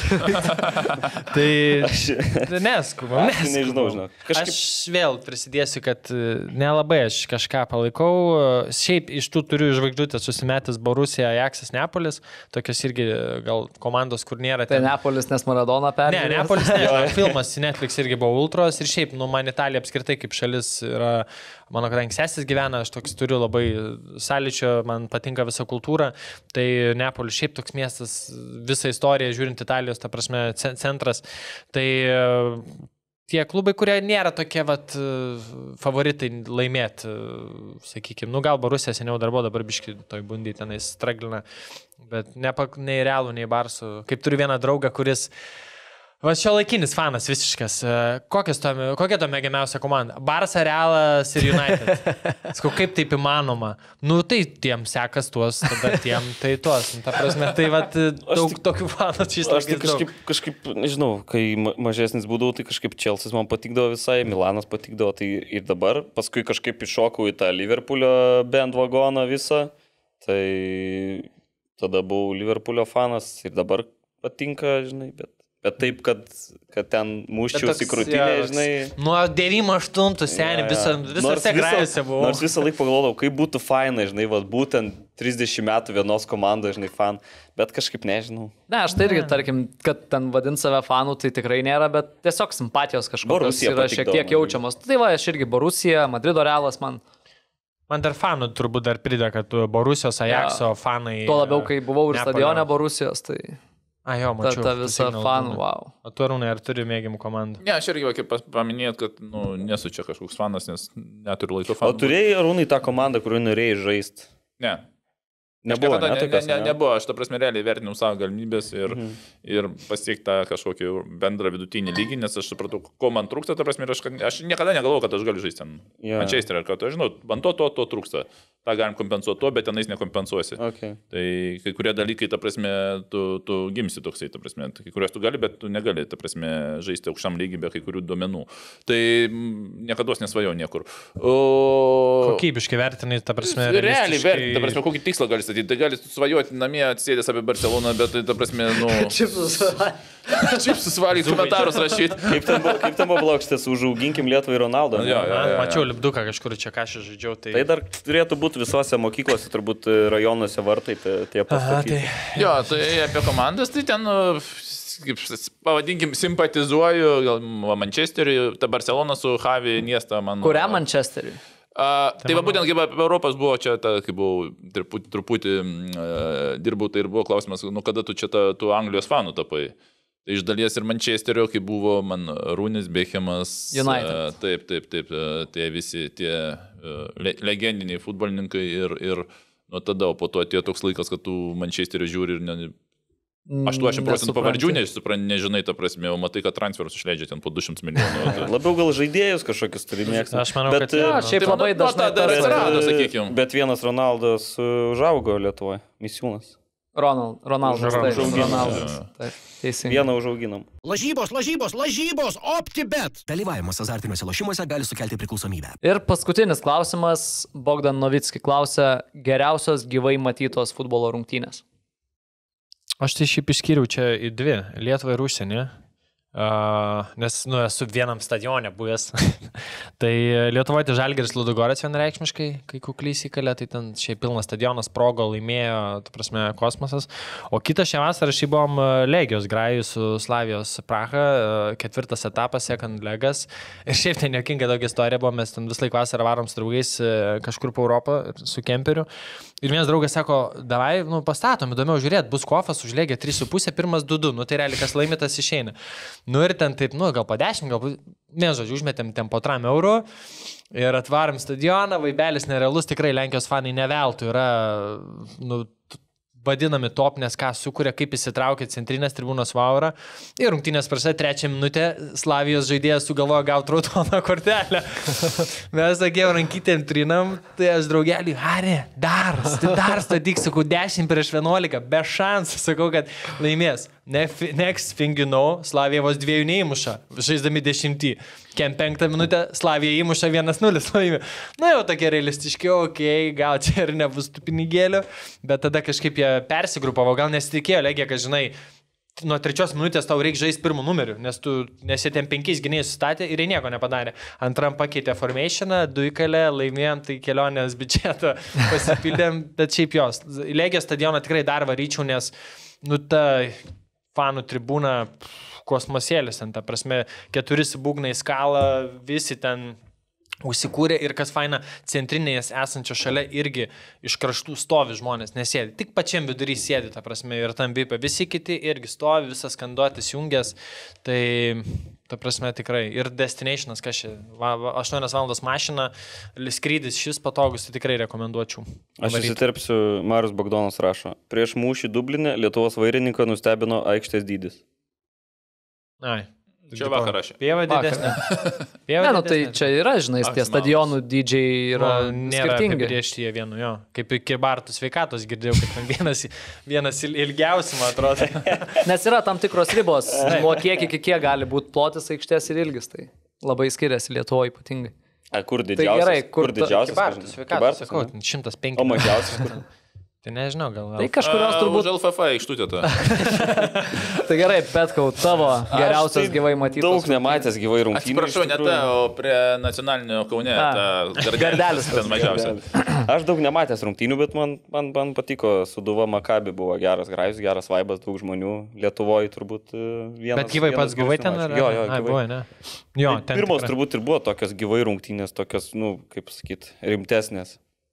Tai neskubam. Nežinau, žinok. Aš vėl prisidėsiu, kad nelabai aš kažką palaikau. Šiaip iš tų turiu žvaigždutę susimetęs Borussia, Ajaxas, Neapolis. Tokios irgi gal komandos, kur nėra. Tai Neapolis, nes Maradona perėjo. Ne, Neapolis, filmas Netflix irgi buvo ultros. Ir šiaip, man Italija apskritai kaip šalis yra, mano kadangi sesis gyvena, aš toks turiu labai sąlyčio, man patinka visa kultūra. Tai Neapolis šiaip toks miestas, visą istoriją žiūrint Italijos, ta prasme, centras. Tai tie klubai, kurie nėra tokie favoritai laimėti, sakykime, gal Borussia seniau dar buvo, dabar biški toj bundy tenais straglina, bet nei Realų, nei Barsų. Kaip turiu vieną draugą, kuris šio laikinis fanas visiškas. Kokia to mėgiamiausia komanda? Barsa, Realas ir United. Sakau, kaip taip įmanoma? Tai tiem sekas tuos, tada tiem tai tuos. Ta prasme, tai daug tokių fanų čia įstakys daug. Aš kažkaip, nežinau, kai mažesnis būdavau, tai kažkaip Chelseas man patikdavo visai, Milanas patikdavo, tai ir dabar. Paskui kažkaip iššokau į tą Liverpoolio bandwagoną visą. Tai tada buvau Liverpoolio fanas ir dabar patinka, žinai, Bet taip, kad ten muščiausi krūtinė, žinai. Nuo 98 seniai visose grajose buvau. Nors visą laiką pagalvodavau, kaip būtų faina, žinai, būtent 30 metų vienos komandos, žinai, fan. Bet kažkaip nežinau. Ne, aš tai irgi, tarkim, kad ten vadint save fanų, tai tikrai nėra, bet tiesiog simpatijos kažkokios yra šiek tiek jaučiamos. Tai aš irgi Borussia, Madrido Realas man. Man dar fanų turbūt dar prideda, kad Borusijos, Ajaxo fanai... Tuo labiau, kai buvau ir stadione Borusijos, tai... Jo, mačiau. Ta visa fanų, wow. O tu, Arūnai, ar turi mėgimų komandų? Ne, aš irgi paminėjot, kad nesu čia kažkoks fanas, nes neturiu laiko fanų. O turėjai, Arūnai, tą komandą, kuriuo norėjai žaisti? Ne. Nebuvo, nebuvo, aš ta prasme realiai vertinau savo galimybės ir pasiekti tą kažkokį bendrą vidutinį lygį, nes aš supratau, ko man trūksta, ta prasme, aš niekada negalvojau, kad aš galiu žaisti ten Manchesterį, kad aš žinau, man to trūksta, tą galim kompensuoti to, bet tenais nekompensuosi. Okay. Tai kai kurie dalykai, ta prasme, tu gimsi toksai, ta prasme, kai kuriuos tu gali, bet tu negali, ta prasme, žaisti aukštam lygį be kai kurių duomenų. Tai niekados nesvajau niekur. Kokybiškai vertinai, ta prasme, realiai vertinai, ta prasme, kokį tikslą gali statyti. Tai gali svajoti namie, atsėdęs apie Barceloną, bet tai, ta prasme, Čipsus valyti, komentarus rašyti. Kaip ten buvo blokštės, užauginkim Lietuvą ir Ronaldą. Mačiau lipduką kažkur čia, ką aš žaidžiau. Tai dar turėtų būti visose mokyklose, turbūt rajonuose vartai tie pastatyti. Jo, tai apie komandas, tai ten... kaip pavadinkim, simpatizuoju, gal Manchesteriui, ta Barcelona su Javi Iniesta, man... Kuriam Manchesteriui? Tai va būtent, kaip apie Europos buvo čia, kai buvau truputį dirbau, tai ir buvo klausimas, kada tu čia tu Anglijos fanų tapai. Tai iš dalies ir Manchesterio, kai buvo man Rūnis, Bechemas, United. Taip, tie visi tie legendiniai futbolininkai ir nuo tada, o po to atėjo toks laikas, kad tu Manchesterio žiūri ir 80% pavardžių nežinai, ta prasme, o matai, kad transferus išleidžia ten po 200 milijonų. Labiau gal žaidėjus kažkokius turi mėgsti. Aš manau, kad šiaip labai dažnai dar atsirado, sakykime. Bet vienas Ronaldas užaugo Lietuvoje, Misiūnas. Ronaldas. Teisingai. Vieną užauginam. Lažybos, OptiBet. Dalyvavimas azartiniuose lošimuose gali sukelti priklausomybę. Ir paskutinis klausimas, Bogdan Novicki klausia, geriausios gyvai matytos futbolo rungtynės. Aš tai šiaip išskyriau čia į dvi, Lietuvą ir užsienį, nes esu vienam stadione buvęs. Tai Lietuvoje tai Žalgiris Ludogorets vienareikšmiškai, kai kuklys įkalė, tai ten šiaip pilnas stadionas, progo laimėjo, ta prasme, kosmosas. O kitą šią vasarą šiaip buvom Legijos Grajui su Slavijos Praha, 4 etapas, second legas. Ir šiaip ten jokinga daug istorija buvo, mes ten vis laik vasarą varom su draugais kažkur po Europą su kemperiu. Ir vienas draugas sako, davai, pastatom, įdomiau žiūrėt, bus kofas, užlėgė 3,5, pirmas 2,2, tai realiai kas laimėtas išeina. Ir ten taip, gal po 10, gal po, žodžiu, užmetėm ten po 3 eurų ir atvarom stadioną, vaibelis nerealus, tikrai Lenkijos fanai neveltų, yra, vadinami top, nes ką sukuria, kaip įsitraukia centrinės tribūnos vaurą. Ir rungtynės prasidėjo 3 minutę, Slavijos žaidėjas sugalvojo gauti raudoną kortelę. Mes sakėjau, rankytėm trinam, tai aš draugelį, Harė, dar statyk, sakau, 10-11, be šansų, sakau, kad laimės. Next thing you know, Slavija vos 2 neįmuša, žaisdami 10. Kem 5 minutę, Slavija įmuša 1-0 laimė. Jau tokie realistiškiau, gal čia ir nebus tų pinigėlių, bet tada kažkaip jie persigrupavo, gal nesitikėjo, Legija, kad žinai, nuo 3 minutės tau reikia žaisti pirmų numerių, nes jie ten 5 gynėjus sustatė ir jie nieko nepadarė. Antram pakeitė formationą, 2 įkalė, laimėjom, tai kelionės biudžetą pasipildėm, bet šiaip jos. Legijos stadioną tikrai dar varyčiau, nes, ta fanų tribūna kosmosėlis, ta prasme, 4 būgnai skala, visi ten užsikūrė ir kas faina, centrinėje esančio šalia irgi iš kraštų stovi žmonės, nesėdi. Tik pačiam vidury sėdi, ta prasme, ir tam vipė. Visi kiti irgi stovi, visas skanduotis jungęs, tai ta prasme tikrai. Ir destinationas, kas čia, 8 valandos mašina, skrydis šis patogus, tai tikrai rekomenduočiau. Aš įsiterpsiu, Marius Bogdanas rašo. Prieš mūšį Dubline Lietuvos vairininką nustebino aikštės dydis. Ai. Čia vakar rašė. Pieva didesnė. Tai čia yra, žinai, tie stadionų dydžiai yra skirtingi. Nėra prieš jie vienu, jo. Kaip iki Bartų sveikatos girdėjau, kad vienas ilgiausių, man atrodo. Nes yra tam tikros ribos, nuo kiek iki kiek gali būti plotis aikštės ir ilgis, tai labai skiriasi Lietuvoje ypatingai. Kur didžiausias? Tai gerai, kur didžiausias? Bartų sveikatos, sakau, 105. O mažiausias kur? Tai nežinau, gal. Tai kažkurios turbūt... Už LFF aikštutė ta. Tai gerai, Petkau, tavo geriausias gyvai matytas. Daug nematęs gyvai rungtynių. Atsiprašau, ne ta, o prie nacionalinio Kaune. Gardelis ten mažiausia. Aš daug nematęs rungtynių, bet man patiko Sūduva Makabi, buvo geras grajus, geras vaibas, daug žmonių. Lietuvoje turbūt vienas. Bet gyvai pats gyvai ten? Jo, gyvai. Ne? Jo, pirmos turbūt ir buvo tokios gyvai rungtynės, tokios, kaip sakyti, rimtesnės.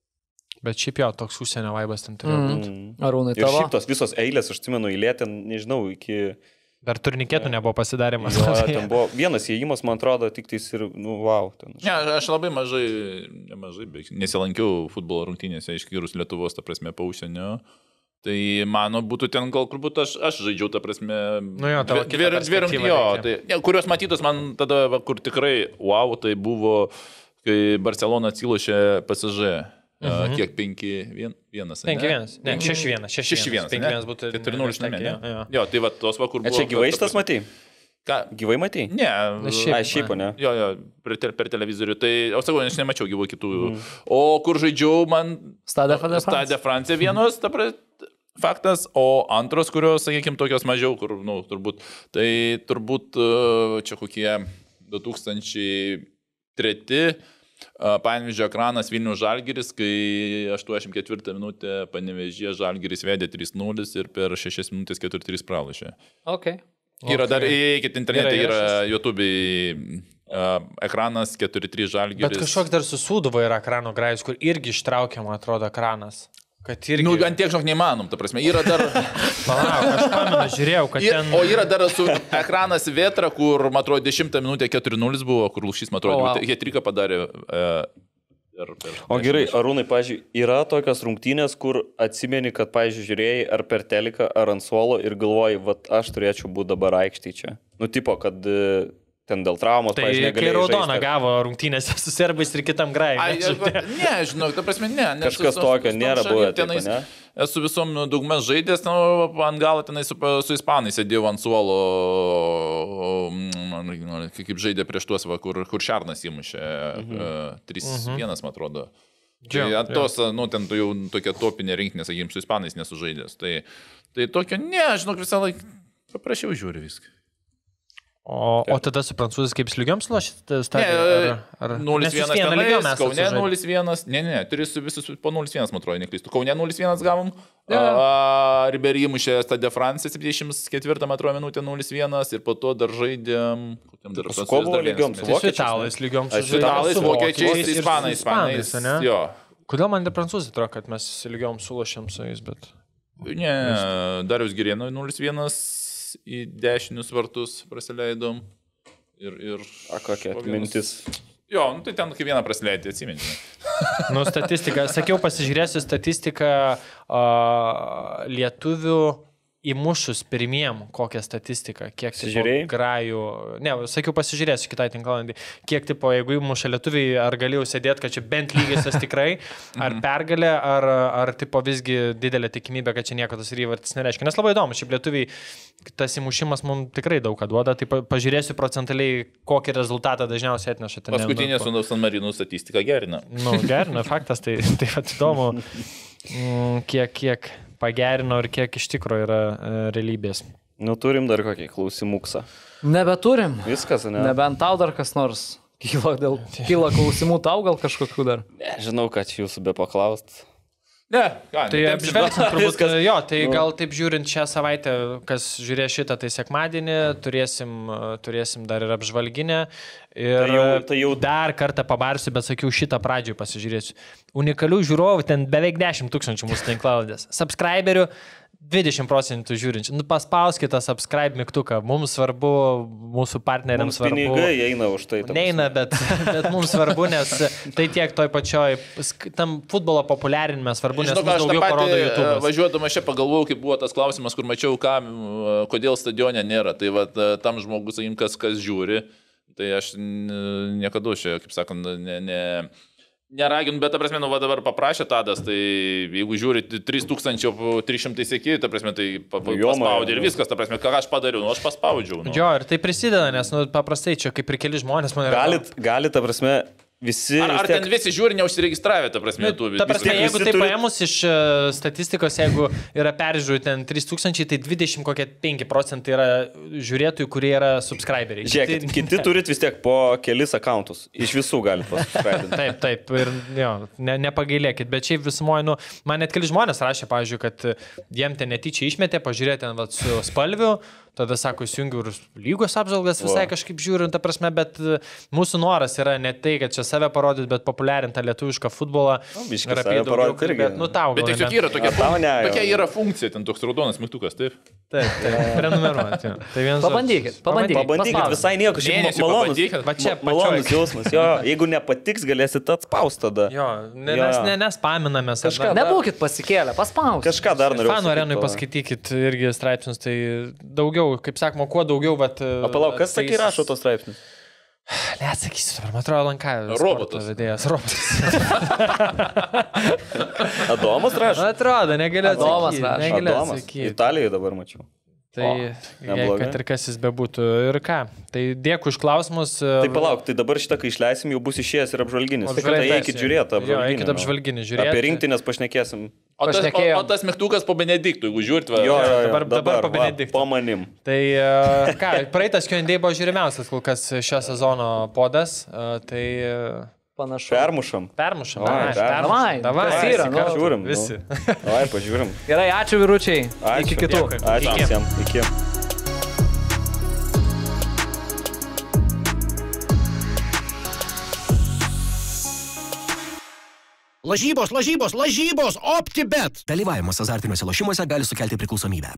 Bet šiaip jo, toks užsienio vaibas ten turėjo būti. Arūnai, Ir šiaip tos visos eilės, aš atsimenu, eilė ten, nežinau, iki... Dar turnikėtų nebuvo pasidarimas. Jo, ten buvo vienas įėjimas, man atrodo, tik tais ir, wow. Ten. Ne, aš labai mažai, nesilankiau futbolo rungtynėse, išskyrus Lietuvos, ta prasme, po užsienio. Tai mano būtų ten gal kur būtų, aš žaidžiau, ta prasme, Nu jo, tavo kitą perspektyvą reikia. kurios matytos man tada, kur tikrai, wow, tai buvo, kai Barcelona atsilošė PSG. Kiek 5-1? 5-1. Ne, 6-1. 6-1. 5-1 būtų... 4-0 namie. Jo, tai va, tos va, kur buvo... Čia gyvai šitas matei? Ką? Gyvai matei? Ne. Šiaip, ne? Jo, per televizorių. Tai, o sakau, aš nemačiau gyvų kitų. O kur žaidžiau, man... Stade France vienos, ta prasme. Faktas, o antros, kurios, sakykime, tokios mažiau, kur, turbūt, tai turbūt čia kokie 2003 Panevėžio Ekranas Vilnius Žalgiris, kai 84 minutę Panevėžyje Žalgiris vedė 3-0 ir per 6 minutės 4-3 pralašė. Okay. Yra dar, eikit internete, yra YouTube Ekranas 4-3 Žalgiris. Bet kažkoks dar susūduvo yra ekrano grajus, kur irgi ištraukiama, atrodo, ekranas. Kad irgi... Ant tiek, žinok, neįmanom, ta prasme. Yra dar... Palauk, aš pamenu, žiūrėjau, kad ten... O yra dar su ekranas Vėtra, kur, man atrodo, 10 minutę 4-0 buvo, kur Lūšys, man atrodo, Hetriką padarė. O gerai, Arūnai, pavyzdžiui, yra tokios rungtynės, kur atsimeni, kad, pavyzdžiui, žiūrėjai ar per teliką, ar ant suolo ir galvoji, vat aš turėčiau būti dabar aikštėje čia. Tipo, kad... ten dėl traumos, tai kai raudoną gavo rungtynėse su serbais ir kitam grajui. Ne, žinau, ta prasme, ne. Kažkas tokio nėra buvę. Tenais, esu visom daugmes žaidęs, ant galo tenai su ispanais sėdėjau ant suolo, kaip žaidė prieš tuos, kur Šarnas įmušė 3-1, man atrodo. Tai ant tos, ten tu jau tokia topinė rinkinė, sakykim, su ispanais nesužaidęs. Tai tokio, ne, žinok, visą laiką paprašiau žiūri viską. O tada su prancūzais kaip lygiom slošit? Ne, 0-1 tenais, Kaune 0-1, ne, turi su visus po 0-1, man atrodo, neklystu. Kaune 0-1 gavom, Ribery įmušė Stade France 74 minutę 0-1 ir po to dar žaidėm... Su ko buvo lygiom? Su italais lygiom. Su italais, vokiečiais, ispanais. Kodėl man ne prancūzai atrodo, kad mes lygiom sulošėm su jais, bet... Ne, Darius Girėno 0-1 į dešinius vartus prasileidom ir... kokia mintis. Jo, tai ten kaip vieną prasileidė, atsimeni. Statistika. Sakiau, pasižiūrėsiu statistiką lietuvių įmušus pirmiem, kokią statistiką, kiek grajų... Ne, sakiau, pasižiūrėsiu kitai tinklalandį. Kiek, jeigu įmuša lietuviai, ar galėjau sėdėti, kad čia bent lygiasias tikrai, ar pergalė, ar visgi didelė tikimybė, kad čia nieko tas įvartis nereiškia. Nes labai įdomu, šiaip lietuviai tas įmušimas mums tikrai daug ką duoda, tai pažiūrėsiu procentaliai, kokį rezultatą dažniausiai atneša. Paskutinė su San Marinų statistika gerina. Gerina, faktas, tai įdomu, kiek pagerino ir kiek iš tikrųjų yra realybės. Turim dar kokį klausimuksą. Nebeturim. Viskas, ne? Nebent tau dar kas nors kyla klausimų, tau gal kažkokių dar. Nežinau, kad jūsų be paklaust. Ne, tai apžvelgsim turbūt, tai gal taip žiūrint šią savaitę, kas žiūrės šitą, tai sekmadienį turėsim dar ir apžvalginę. Ir tai jau dar kartą pabarsiu, bet sakiau, šitą pradžioj pasižiūrėsiu. Unikalių žiūrovų, ten beveik 10 000 mūsų tinklaladės. Subscriberių 20% žiūrinčių. Paspauskite tą subscribe mygtuką. Mums svarbu, mūsų partneriams svarbu. Pinigai eina už tai. Neina, bet mums svarbu, nes tai tiek toj pačioj, tam futbolo populiarinime svarbu, nes mus daugiau parodo YouTube. Važiuodama čia pagalvojau, kaip buvo tas klausimas, kur mačiau, kodėl stadione nėra. Tai va, tam žmogus, kas žiūri, tai aš niekada čia, kaip sakant, neraginu, bet, ta prasme, dabar paprašė Tadas, tai jeigu žiūri 3300 sekėjų, ta prasme, tai paspaudė ir viskas, ta prasme, ką aš padariau, aš paspaudžiau. Jo, ir tai prisideda, nes, paprastai čia kaip ir keli žmonės man yra... Galit, ta prasme, visi... Ar ten visi žiūri neužsiregistravę, ta prasme, tu... Ta prasme, jeigu tai paėmus iš statistikos, jeigu yra peržiūrų ten 3000, tai 25% yra žiūrėtojų, kurie yra subscriberiai. Žiūrėkit, kiti turit vis tiek po kelis accountus. Iš visų galit pasubscribinti. Taip, ir jo, nepagailėkit, bet šiaip visumoje, man net keli žmonės rašė, pavyzdžiui, kad jiem ten netyčia išmetė, pažiūrėti ten su spalviu, tada sako, įsijungiu ir lygos apžvalgas visai kažkaip žiūrint, ta prasme, bet mūsų noras yra ne tai, kad čia save parodyti, bet populiarinti lietuvišką futbolą. Ir apie daugiau kalbėti. Bet tiesiog yra tokia yra funkcija, ten toks raudonas mygtukas, taip? Taip, prenumeruoti. Tai Pabandykit. Visai nieko, šiaip malonus jausmas. Jo, jeigu nepatiks, galėsit atspausti tada. Jo, nespaminamės. Nebūkit pasikėlę, paspausti. Kažką dar noriu. Fanų arenui paskaitykit irgi straipsnius, tai daugiau, kaip sakoma, kuo daugiau, bet... Palauk, kas sakai rašo tos straipsnius? Neatsakysiu, man atrodo, Lankavės. Robotas. Adomas rašo? Atrodo, negaliu atsakyti. Adomas. Italijoje dabar mačiau. Tai, kad ir kas jis bebūtų. Ir ką? Tai dėkui už klausimus. Tai palauk, tai dabar šitą, kai išleisim, jau bus išėjęs ir apžvalginis. Tai eikit žiūrėti apžvalginį. Jo, eikit apžvalginį žiūrėti. Apie rinktinės pašnekėsim. O tas mygtukas po Benediktų, jeigu žiūrėt, dabar po Benediktų. Po manim. Tai ką, praeitas Q&A buvo žiūrimiausias kol kas šio sezono podas. Tai... Panašu. Permušam. Davai, žiūrim. Visi. Davai, pažiūrim. Gerai, ačiū vyručiai. Iki kitų. Ačiū visiems. Iki. Lažybos, OptiBet. Dalyvavimas azartiniuose lošimuose gali sukelti priklausomybę.